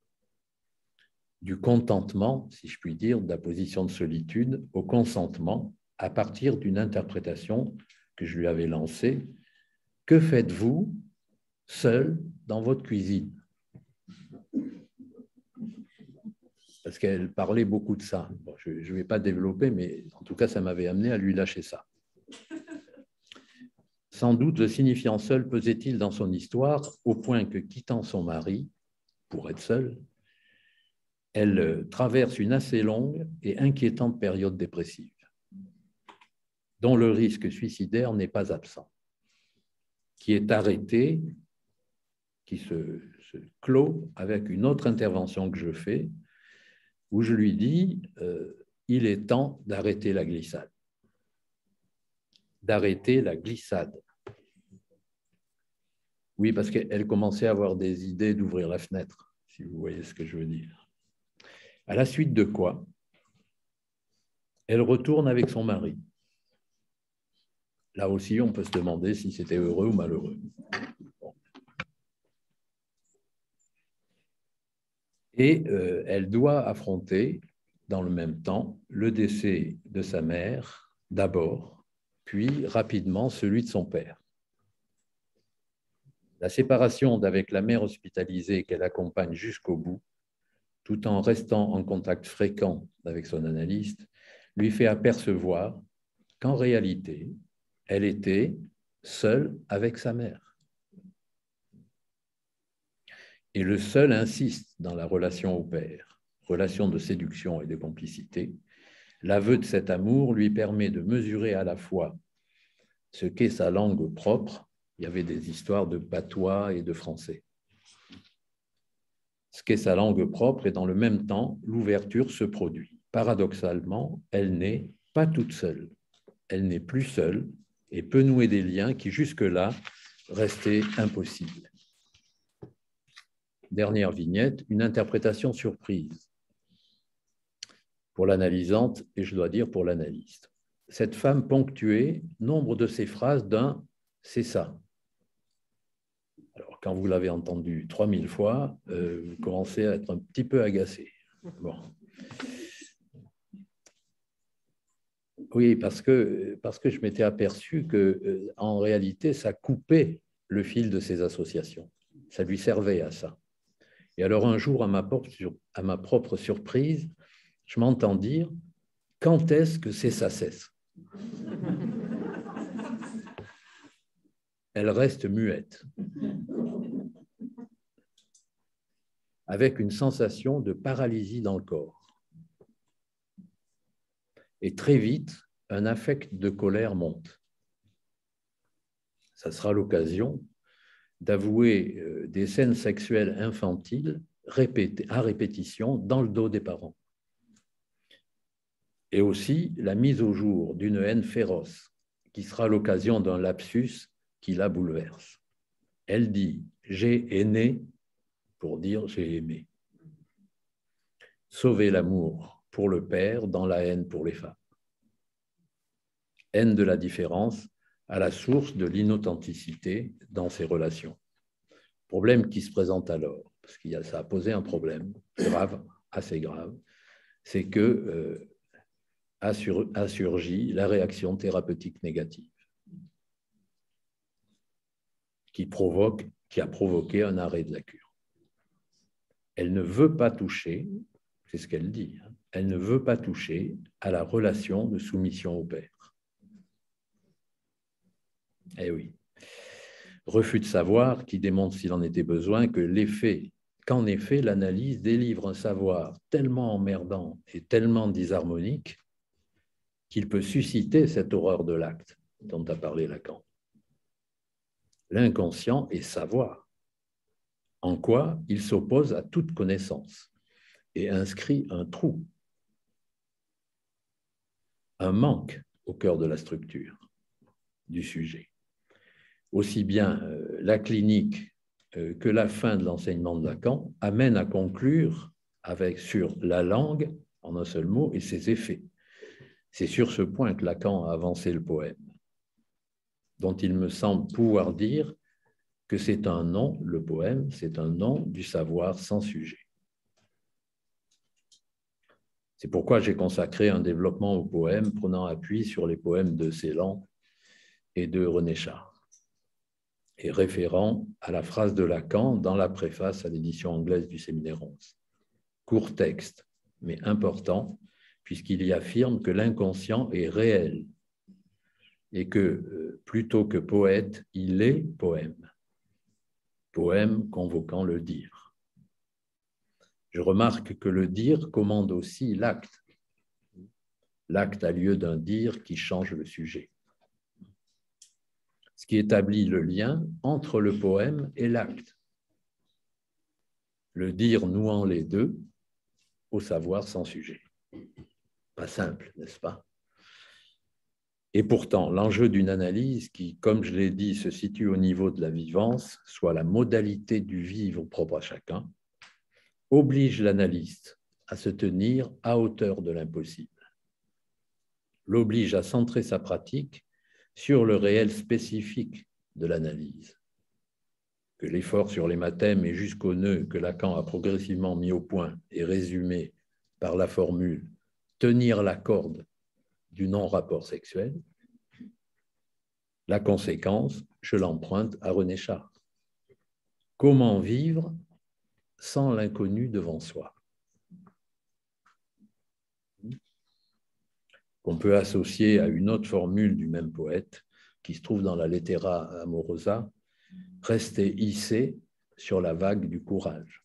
Du contentement, si je puis dire, de la position de solitude au consentement à partir d'une interprétation que je lui avais lancée. Que faites-vous seul dans votre cuisine? Parce qu'elle parlait beaucoup de ça. Bon, je ne vais pas développer, mais en tout cas, ça m'avait amené à lui lâcher ça. Sans doute, le signifiant seul pesait-il dans son histoire, au point que, quittant son mari, pour être seule, elle traverse une assez longue et inquiétante période dépressive, dont le risque suicidaire n'est pas absent, qui est arrêté, qui se clôt avec une autre intervention que je fais, où je lui dis il est temps d'arrêter la glissade. D'arrêter la glissade. Oui, parce qu'elle commençait à avoir des idées d'ouvrir la fenêtre, si vous voyez ce que je veux dire. À la suite de quoi, elle retourne avec son mari. Là aussi, on peut se demander si c'était heureux ou malheureux. Bon. Et elle doit affronter, dans le même temps, le décès de sa mère, d'abord, puis rapidement celui de son père. La séparation d'avec la mère hospitalisée qu'elle accompagne jusqu'au bout, tout en restant en contact fréquent avec son analyste, lui fait apercevoir qu'en réalité, elle était seule avec sa mère. Et le seul insiste dans la relation au père, relation de séduction et de complicité. L'aveu de cet amour lui permet de mesurer à la fois ce qu'est sa langue propre. Il y avait des histoires de patois et de français. Ce qu'est sa langue propre et dans le même temps, l'ouverture se produit. Paradoxalement, elle n'est pas toute seule. Elle n'est plus seule et peut nouer des liens qui jusque-là restaient impossibles. Dernière vignette, une interprétation surprise pour l'analysante et je dois dire pour l'analyste. Cette femme ponctuait nombre de ses phrases d'un « c'est ça ». Alors, quand vous l'avez entendu 3000 fois, vous commencez à être un petit peu agacé. Bon. Oui, parce que je m'étais aperçu que, en réalité, ça coupait le fil de ces associations. Ça lui servait à ça. Et alors, un jour, à ma propre surprise, je m'entends dire, quand est-ce que ça cesse? Elle reste muette, avec une sensation de paralysie dans le corps. Et très vite, un affect de colère monte. Ça sera l'occasion d'avouer des scènes sexuelles infantiles à répétition dans le dos des parents. Et aussi la mise au jour d'une haine féroce qui sera l'occasion d'un lapsus qui la bouleverse. Elle dit « j'ai aimé » pour dire « j'ai aimé ». Sauver l'amour pour le père dans la haine pour les femmes. Haine de la différence à la source de l'inauthenticité dans ces relations. Problème qui se présente alors, parce que ça a posé un problème grave, assez grave, c'est que a surgi la réaction thérapeutique négative qui a provoqué un arrêt de la cure. Elle ne veut pas toucher, c'est ce qu'elle dit, hein, elle ne veut pas toucher à la relation de soumission au père. Eh oui. Refus de savoir qui démontre s'il en était besoin qu'en effet, l'analyse délivre un savoir tellement emmerdant et tellement disharmonique qu'il peut susciter cette horreur de l'acte dont a parlé Lacan. L'inconscient est savoir, en quoi il s'oppose à toute connaissance et inscrit un trou, un manque au cœur de la structure du sujet. Aussi bien la clinique que la fin de l'enseignement de Lacan amènent à conclure sur la langue, en un seul mot, et ses effets. C'est sur ce point que Lacan a avancé le poème, dont il me semble pouvoir dire que c'est un nom, le poème, c'est un nom du savoir sans sujet. C'est pourquoi j'ai consacré un développement au poème prenant appui sur les poèmes de Celan et de René Char, et référant à la phrase de Lacan dans la préface à l'édition anglaise du Séminaire 11. Court texte, mais important, puisqu'il y affirme que l'inconscient est réel et que, plutôt que poète, il est poème. Poème convoquant le dire. Je remarque que le dire commande aussi l'acte. L'acte a lieu d'un dire qui change le sujet. Ce qui établit le lien entre le poème et l'acte. Le dire nouant les deux au savoir sans sujet. Pas simple, n'est-ce pas? Et pourtant, l'enjeu d'une analyse qui, comme je l'ai dit, se situe au niveau de la vivance, soit la modalité du vivre propre à chacun, oblige l'analyste à se tenir à hauteur de l'impossible. L'oblige à centrer sa pratique sur le réel spécifique de l'analyse. Que l'effort sur les mathèmes et jusqu'au nœud que Lacan a progressivement mis au point et résumé par la formule « tenir la corde » du non-rapport sexuel, la conséquence, je l'emprunte à René Char. Comment vivre sans l'inconnu devant soi? Qu'on peut associer à une autre formule du même poète qui se trouve dans la Lettera Amorosa, rester hissé sur la vague du courage.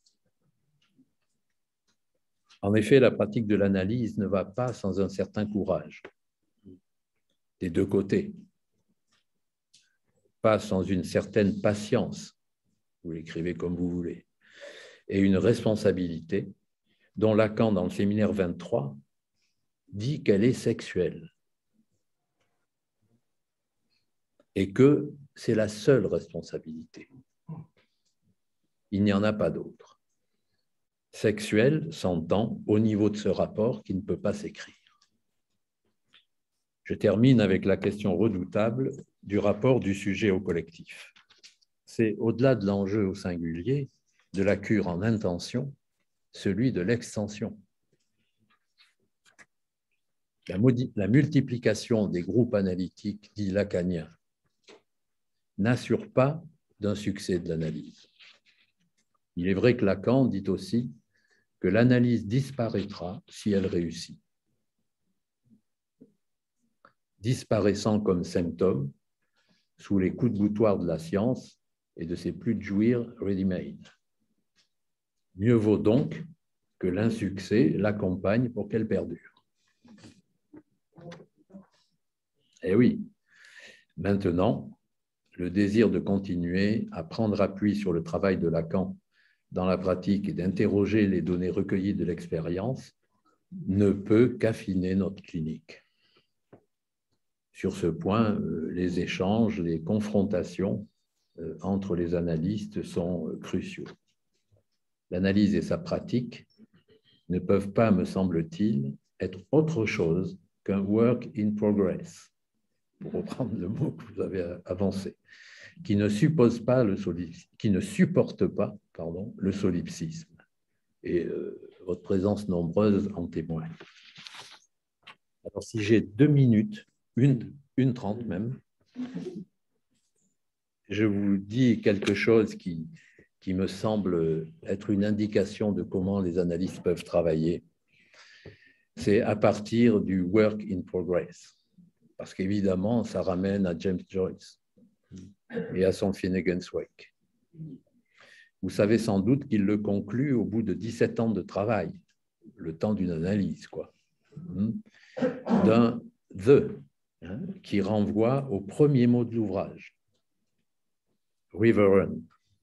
En effet, la pratique de l'analyse ne va pas sans un certain courage, des deux côtés, pas sans une certaine patience, vous l'écrivez comme vous voulez, et une responsabilité dont Lacan, dans le séminaire 23, dit qu'elle est sexuelle et que c'est la seule responsabilité. Il n'y en a pas d'autre. Sexuelle s'entend au niveau de ce rapport qui ne peut pas s'écrire. Je termine avec la question redoutable du rapport du sujet au collectif. C'est, au-delà de l'enjeu au singulier, de la cure en intention, celui de l'extension. La multiplication des groupes analytiques dits lacaniens n'assure pas d'un succès de l'analyse. Il est vrai que Lacan dit aussi que l'analyse disparaîtra si elle réussit. Disparaissant comme symptôme sous les coups de boutoir de la science et de ses plus de jouir ready-made. Mieux vaut donc que l'insuccès l'accompagne pour qu'elle perdure. Eh oui, maintenant, le désir de continuer à prendre appui sur le travail de Lacan dans la pratique et d'interroger les données recueillies de l'expérience ne peut qu'affiner notre clinique. Sur ce point, les échanges, les confrontations entre les analystes sont cruciaux. L'analyse et sa pratique ne peuvent pas, me semble-t-il, être autre chose qu'un work in progress, pour reprendre le mot que vous avez avancé, qui ne supporte pas le solipsisme. Et votre présence nombreuse en témoigne. Alors, si j'ai 2 minutes, une 30 même, je vous dis quelque chose qui me semble être une indication de comment les analystes peuvent travailler. C'est à partir du work in progress. Parce qu'évidemment, ça ramène à James Joyce et à son Finnegan's Wake. Vous savez sans doute qu'il le conclut au bout de 17 ans de travail, le temps d'une analyse, quoi, d'un « the », qui renvoie au premier mot de l'ouvrage. River run,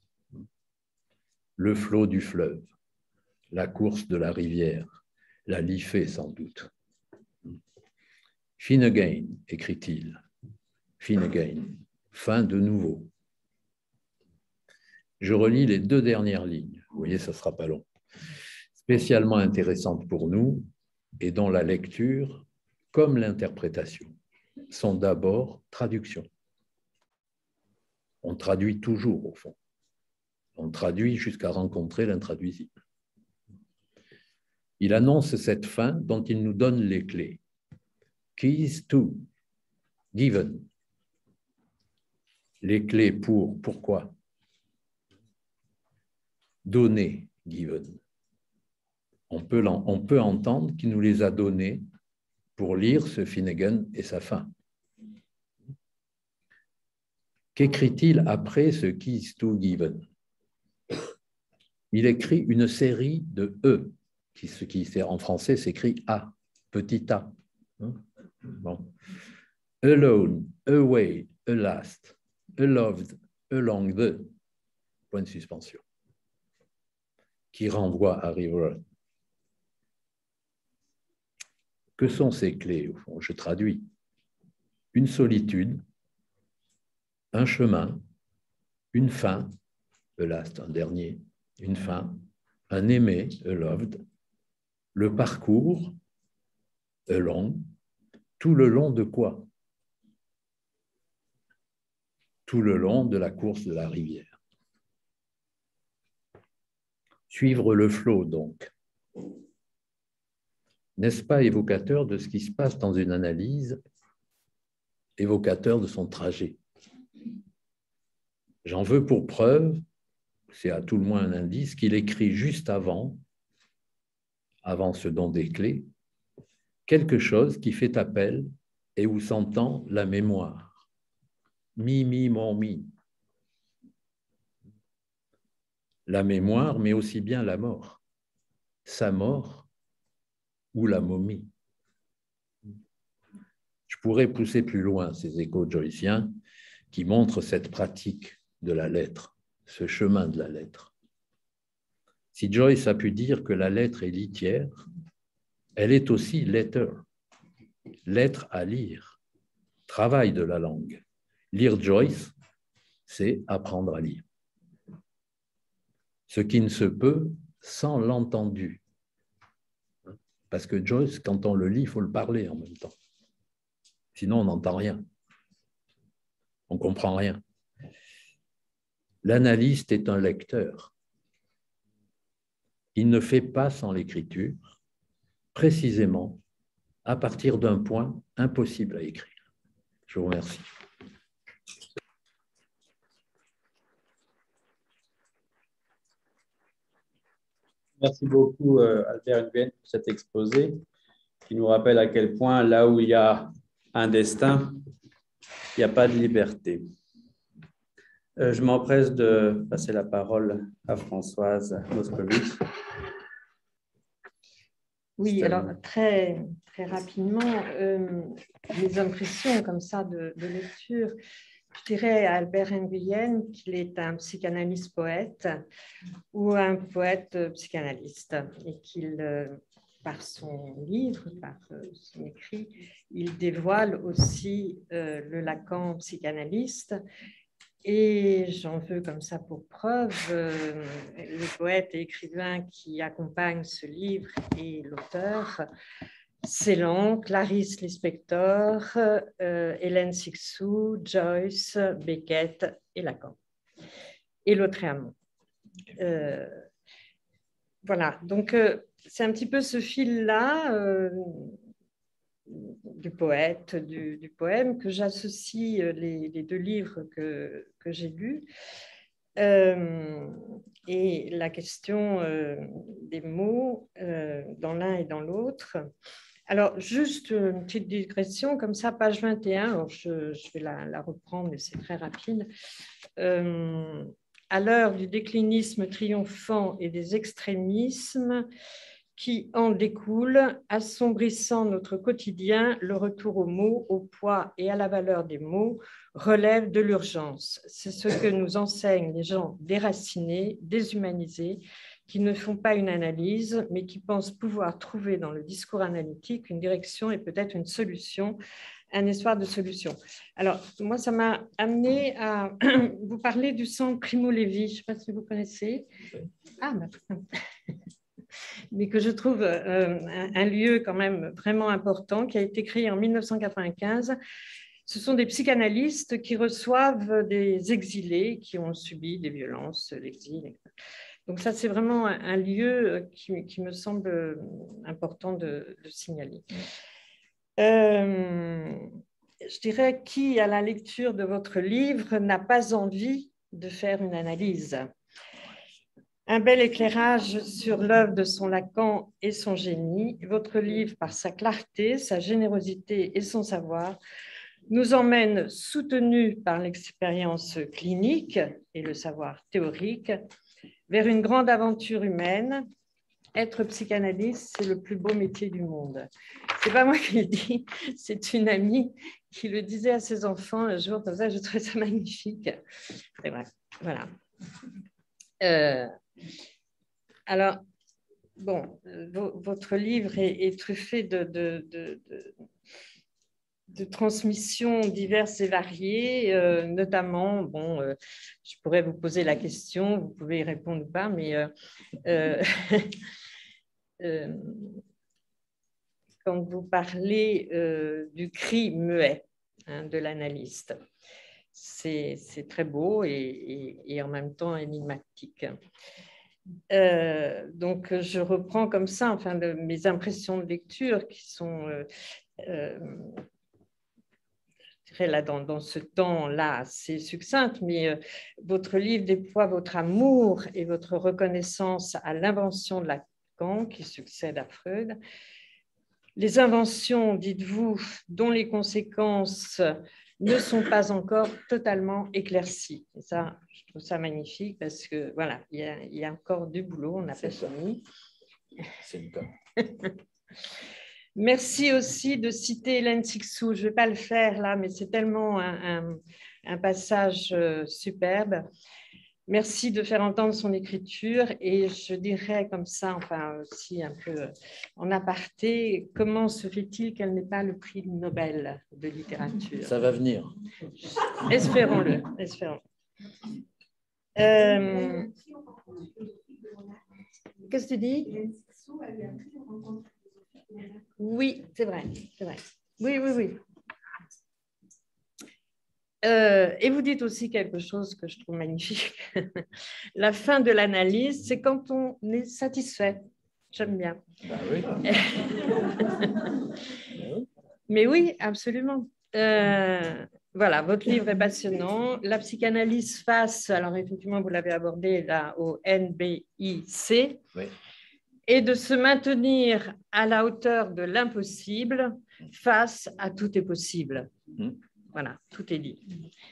le flot du fleuve, la course de la rivière, la Liffey sans doute. Fin again, écrit-il. Fin again, fin de nouveau. Je relis les 2 dernières lignes. Vous voyez, ça ne sera pas long. Spécialement intéressante pour nous et dont la lecture, comme l'interprétation, sont d'abord traductions. On traduit toujours, au fond. On traduit jusqu'à rencontrer l'intraduisible. Il annonce cette fin dont il nous donne les clés. Keys to, given. Les clés pour, pourquoi? Donner, given. On peut entendre qu'il nous les a donnés pour lire ce Finnegan et sa fin. Qu'écrit-il après ce keys to given? Il écrit une série de E, qui en français s'écrit A, petit a. Bon. Alone, away, a last, a loved, along the, point de suspension, qui renvoie à River. Que sont ces clés, au fond? Je traduis. Une solitude, un chemin, une fin, a last, un dernier, une fin, un aimé, a loved, le parcours, along, tout le long de quoi? Tout le long de la course de la rivière. Suivre le flot, donc. N'est-ce pas évocateur de ce qui se passe dans une analyse, évocateur de son trajet? J'en veux pour preuve, c'est à tout le moins un indice, qu'il écrit juste avant ce don des clés, quelque chose qui fait appel et où s'entend la mémoire. Mi, mi, mon, mi. La mémoire, mais aussi bien la mort. Sa mort ou la momie. Je pourrais pousser plus loin ces échos joyciens qui montrent cette pratique de la lettre, ce chemin de la lettre. Si Joyce a pu dire que la lettre est litière, elle est aussi letter, lettre à lire, travail de la langue. Lire Joyce, c'est apprendre à lire. Ce qui ne se peut sans l'entendu. Parce que Joyce, quand on le lit, il faut le parler en même temps. Sinon, on n'entend rien. On ne comprend rien. L'analyste est un lecteur. Il ne fait pas sans l'écriture, précisément à partir d'un point impossible à écrire. Je vous remercie. Merci beaucoup, Albert Nguyen, pour cet exposé qui nous rappelle à quel point, là où il y a un destin, il n'y a pas de liberté. Je m'empresse de passer la parole à Françoise Moscovitch. Oui, alors très rapidement, mes impressions comme ça de lecture, je dirais à Albert Nguyen qu'il est un psychanalyste poète ou un poète psychanalyste et qu'il, par son livre, par son écrit, il dévoile aussi le Lacan psychanalyste. Et j'en veux comme ça pour preuve le poète et écrivain qui accompagne ce livre et l'auteur, Celan, Clarice Lispector, Hélène Cixous, Joyce, Beckett et Lacan, et Lautréamont. Voilà, donc c'est un petit peu ce fil-là du poète, du poème, que j'associe les deux livres que j'ai lus. Et la question des mots dans l'un et dans l'autre. Alors, juste une petite digression, comme ça, page 21, alors je vais la reprendre, mais c'est très rapide. À l'heure du déclinisme triomphant et des extrémismes qui en découlent, assombrissant notre quotidien, le retour aux mots, au poids et à la valeur des mots relève de l'urgence. C'est ce que nous enseignent les gens déracinés, déshumanisés, qui ne font pas une analyse, mais qui pensent pouvoir trouver dans le discours analytique une direction et peut-être une solution, un espoir de solution. Alors, moi, ça m'a amené à vous parler du centre Primo Levi. Je ne sais pas si vous connaissez. Ah, bah, mais que je trouve un lieu quand même vraiment important, qui a été créé en 1995. Ce sont des psychanalystes qui reçoivent des exilés qui ont subi des violences, l'exil. Donc ça, c'est vraiment un lieu qui me semble important de signaler. Je dirais qui, à la lecture de votre livre, n'a pas envie de faire une analyse. Un bel éclairage sur l'œuvre de son Lacan et son génie. Votre livre, par sa clarté, sa générosité et son savoir, nous emmène, soutenus par l'expérience clinique et le savoir théorique, vers une grande aventure humaine. Être psychanalyste, c'est le plus beau métier du monde. Ce n'est pas moi qui le dis, c'est une amie qui le disait à ses enfants un jour, comme ça, je trouvais ça magnifique. C'est vrai, voilà. Alors, bon, votre livre est truffé de transmissions diverses et variées, notamment, bon, je pourrais vous poser la question, vous pouvez y répondre ou pas, mais quand vous parlez du cri muet de l'analyste, c'est très beau et en même temps énigmatique. Donc, je reprends comme ça, enfin, mes impressions de lecture qui sont, je dirais là, dans ce temps-là, assez succinctes, mais votre livre déploie votre amour et votre reconnaissance à l'invention de Lacan qui succède à Freud. Les inventions, dites-vous, dont les conséquences ne sont pas encore totalement éclaircies. Et ça, je trouve ça magnifique parce que, voilà, il y a encore du boulot, on n'a pas fini. C'est le cas. Merci aussi de citer Hélène Cixous. Je ne vais pas le faire là, mais c'est tellement un passage superbe. Merci de faire entendre son écriture et je dirais comme ça, enfin aussi un peu en aparté, comment se fait-il qu'elle n'ait pas le prix Nobel de littérature? Ça va venir. Espérons-le, espérons. Qu'est-ce que tu dis? Oui, c'est vrai, c'est vrai. Oui, oui, oui. Et vous dites aussi quelque chose que je trouve magnifique. La fin de l'analyse, c'est quand on est satisfait. J'aime bien. Ben oui. Mais oui, absolument. Voilà, votre livre est passionnant. La psychanalyse face, alors effectivement, vous l'avez abordé là au NBIC, Oui. et de se maintenir à la hauteur de l'impossible face à tout est possible. Voilà, tout est dit.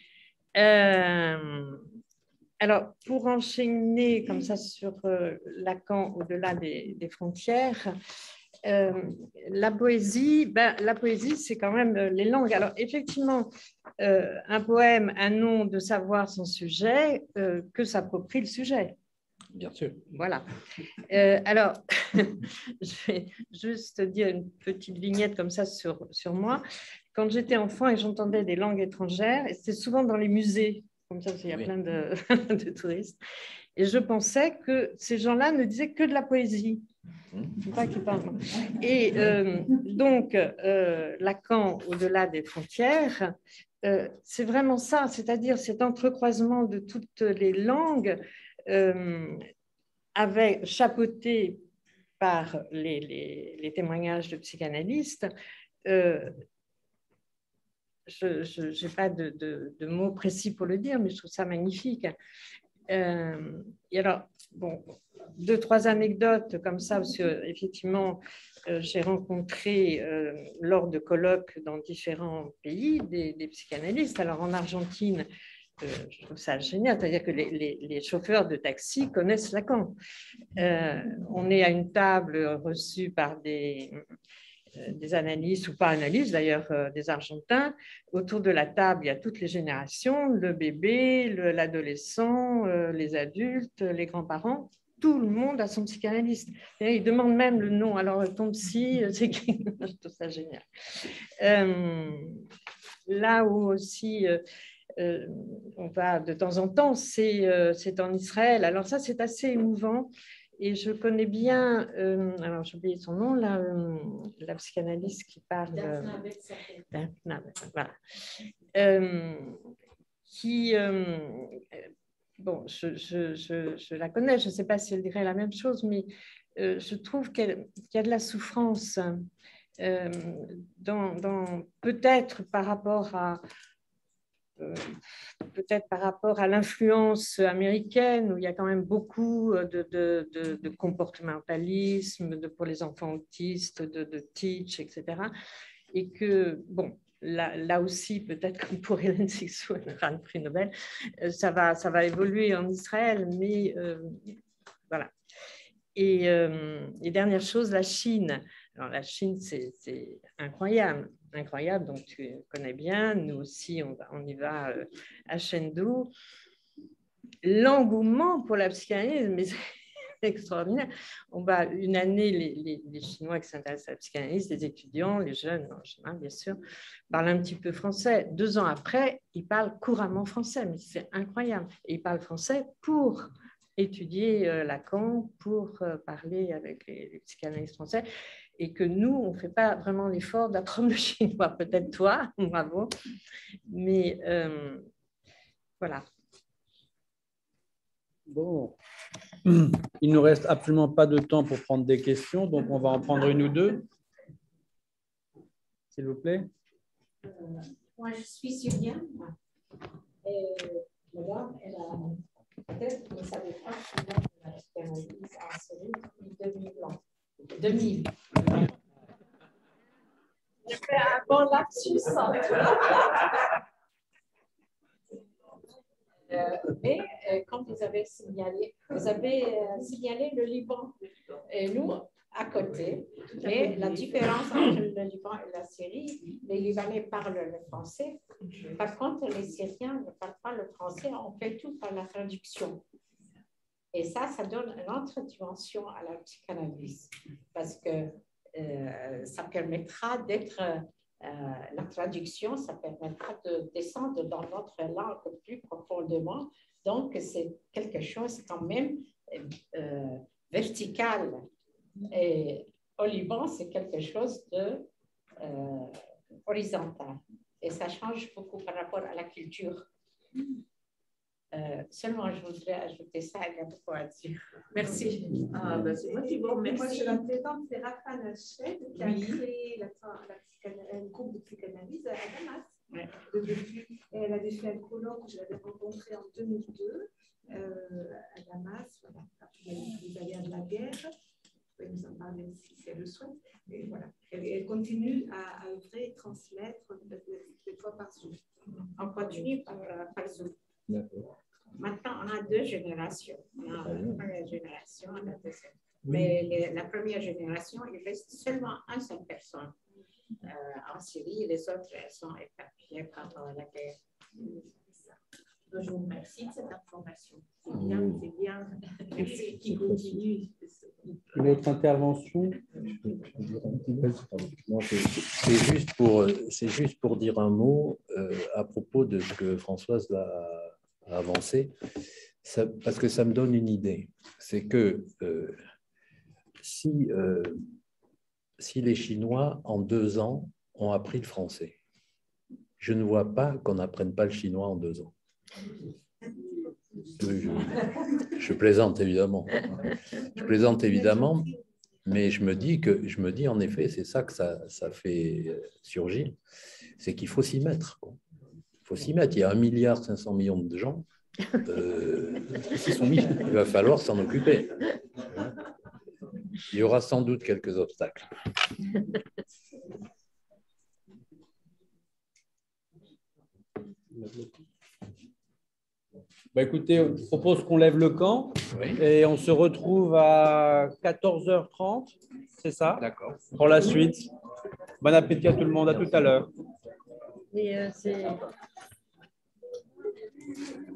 Alors, pour enchaîner comme ça sur Lacan au-delà des frontières, la poésie, c'est quand même les langues. Alors, effectivement, un poème, un nom de savoir son sujet, que s'approprie le sujet. Bien sûr. Voilà. Alors, je vais juste dire une petite vignette comme ça sur moi. Quand j'étais enfant et j'entendais des langues étrangères, et c'était souvent dans les musées, comme ça, il y a plein de touristes, et je pensais que ces gens-là ne disaient que de la poésie. Pas qu'ils parlent. Et donc, Lacan, au-delà des frontières, c'est vraiment ça, c'est-à-dire cet entrecroisement de toutes les langues chapeauté par les témoignages de psychanalystes. Je n'ai pas de mots précis pour le dire, mais je trouve ça magnifique. Et alors, bon, 2-3 anecdotes comme ça, parce que effectivement, j'ai rencontré lors de colloques dans différents pays des psychanalystes. Alors en Argentine, je trouve ça génial, c'est-à-dire que les chauffeurs de taxi connaissent Lacan. On est à une table reçue par des analystes, ou pas analystes d'ailleurs, des Argentins. Autour de la table, il y a toutes les générations, le bébé, l'adolescent, les adultes, les grands-parents. Tout le monde a son psychanalyste. Et ils demandent même le nom. Alors, ton psy, c'est qui? Je trouve ça génial. Là où aussi on va de temps en temps, c'est en Israël. Alors ça, c'est assez émouvant. Et je connais bien, alors j'ai oublié son nom, la psychanalyste qui parle. Daphna, voilà. Bon, je la connais, je ne sais pas si elle dirait la même chose, mais je trouve qu'il y a de la souffrance, peut-être par rapport à l'influence américaine, où il y a quand même beaucoup de comportementalisme pour les enfants autistes, de teach, etc. Et que, bon, là aussi, peut-être comme pour Hélène Cixous, elle aura le prix Nobel, ça va évoluer en Israël, mais voilà. Et dernière chose, la Chine. Alors, la Chine, c'est incroyable. Incroyable, donc tu connais bien, nous aussi on y va à Chengdu. L'engouement pour la psychanalyse, mais c'est extraordinaire. On va une année, les Chinois qui s'intéressent à la psychanalyse, les étudiants, les jeunes en général, bien sûr, parlent un petit peu français. 2 ans après, ils parlent couramment français, mais c'est incroyable. Et ils parlent français pour étudier Lacan, pour parler avec les psychanalystes français. Et que nous, on ne fait pas vraiment l'effort d'apprendre le chinois. Peut-être toi, bravo. Mais voilà. Bon. Il ne nous reste absolument pas de temps pour prendre des questions, donc on va en prendre une ou deux. S'il vous plaît. Moi, je suis syrienne. Et madame, elle a peut-être que vous ne savez pas que la psychanalyse en Syrie depuis 2000 ans. 2000. Je fais un bon lapsus. Mais quand vous avez signalé le Liban et nous à côté. Mais la différence entre le Liban et la Syrie, les Libanais parlent le français. Par contre, les Syriens ne parlent pas le français. On fait tout par la traduction. Et ça donne une autre dimension à la psychanalyse, parce que ça permettra d'être, la traduction, ça permettra de descendre dans notre langue plus profondément. Donc, c'est quelque chose quand même vertical. Et au Liban, c'est quelque chose de horizontal. Et ça change beaucoup par rapport à la culture. Seulement, je voudrais ajouter ça à la poiture. Merci. Ah, ben, c'est moi qui vous remercie. Moi, je la présente, c'est Rafa Nached qui a créé un groupe de psychanalyse à Damas. Ouais. Elle avait fait un colloque, je l'avais rencontré en 2002 à Damas. Voilà. Les aléas de la guerre. Vous pouvez nous en parler aussi si elle le souhaite. Et voilà. Elle continue à œuvrer et transmettre des fois par Zoom. On continue par Zoom. Maintenant, on a deux générations. On a la première génération et la deuxième. Mais la première génération, il reste seulement une seule personne en Syrie. Les autres, elles sont éparpillées par la guerre. Je vous remercie de cette information. C'est bien, c'est bien. Merci qui continue. Une autre intervention? C'est juste pour dire un mot à propos de ce que Françoise a avancé, parce que ça me donne une idée. C'est que si les Chinois, en 2 ans, ont appris le français, je ne vois pas qu'on n'apprenne pas le chinois en 2 ans. Je plaisante évidemment. Je plaisante évidemment, mais je me dis en effet, c'est ça que ça fait surgir, c'est qu'il faut s'y mettre. Il faut s'y mettre. Il y a 1,5 milliard de gens. Il va falloir s'en occuper. Il y aura sans doute quelques obstacles. Bah écoutez, je propose qu'on lève le camp et on se retrouve à 14h30, c'est ça? D'accord. Pour la suite. Bon appétit à tout le monde, à tout à l'heure. Et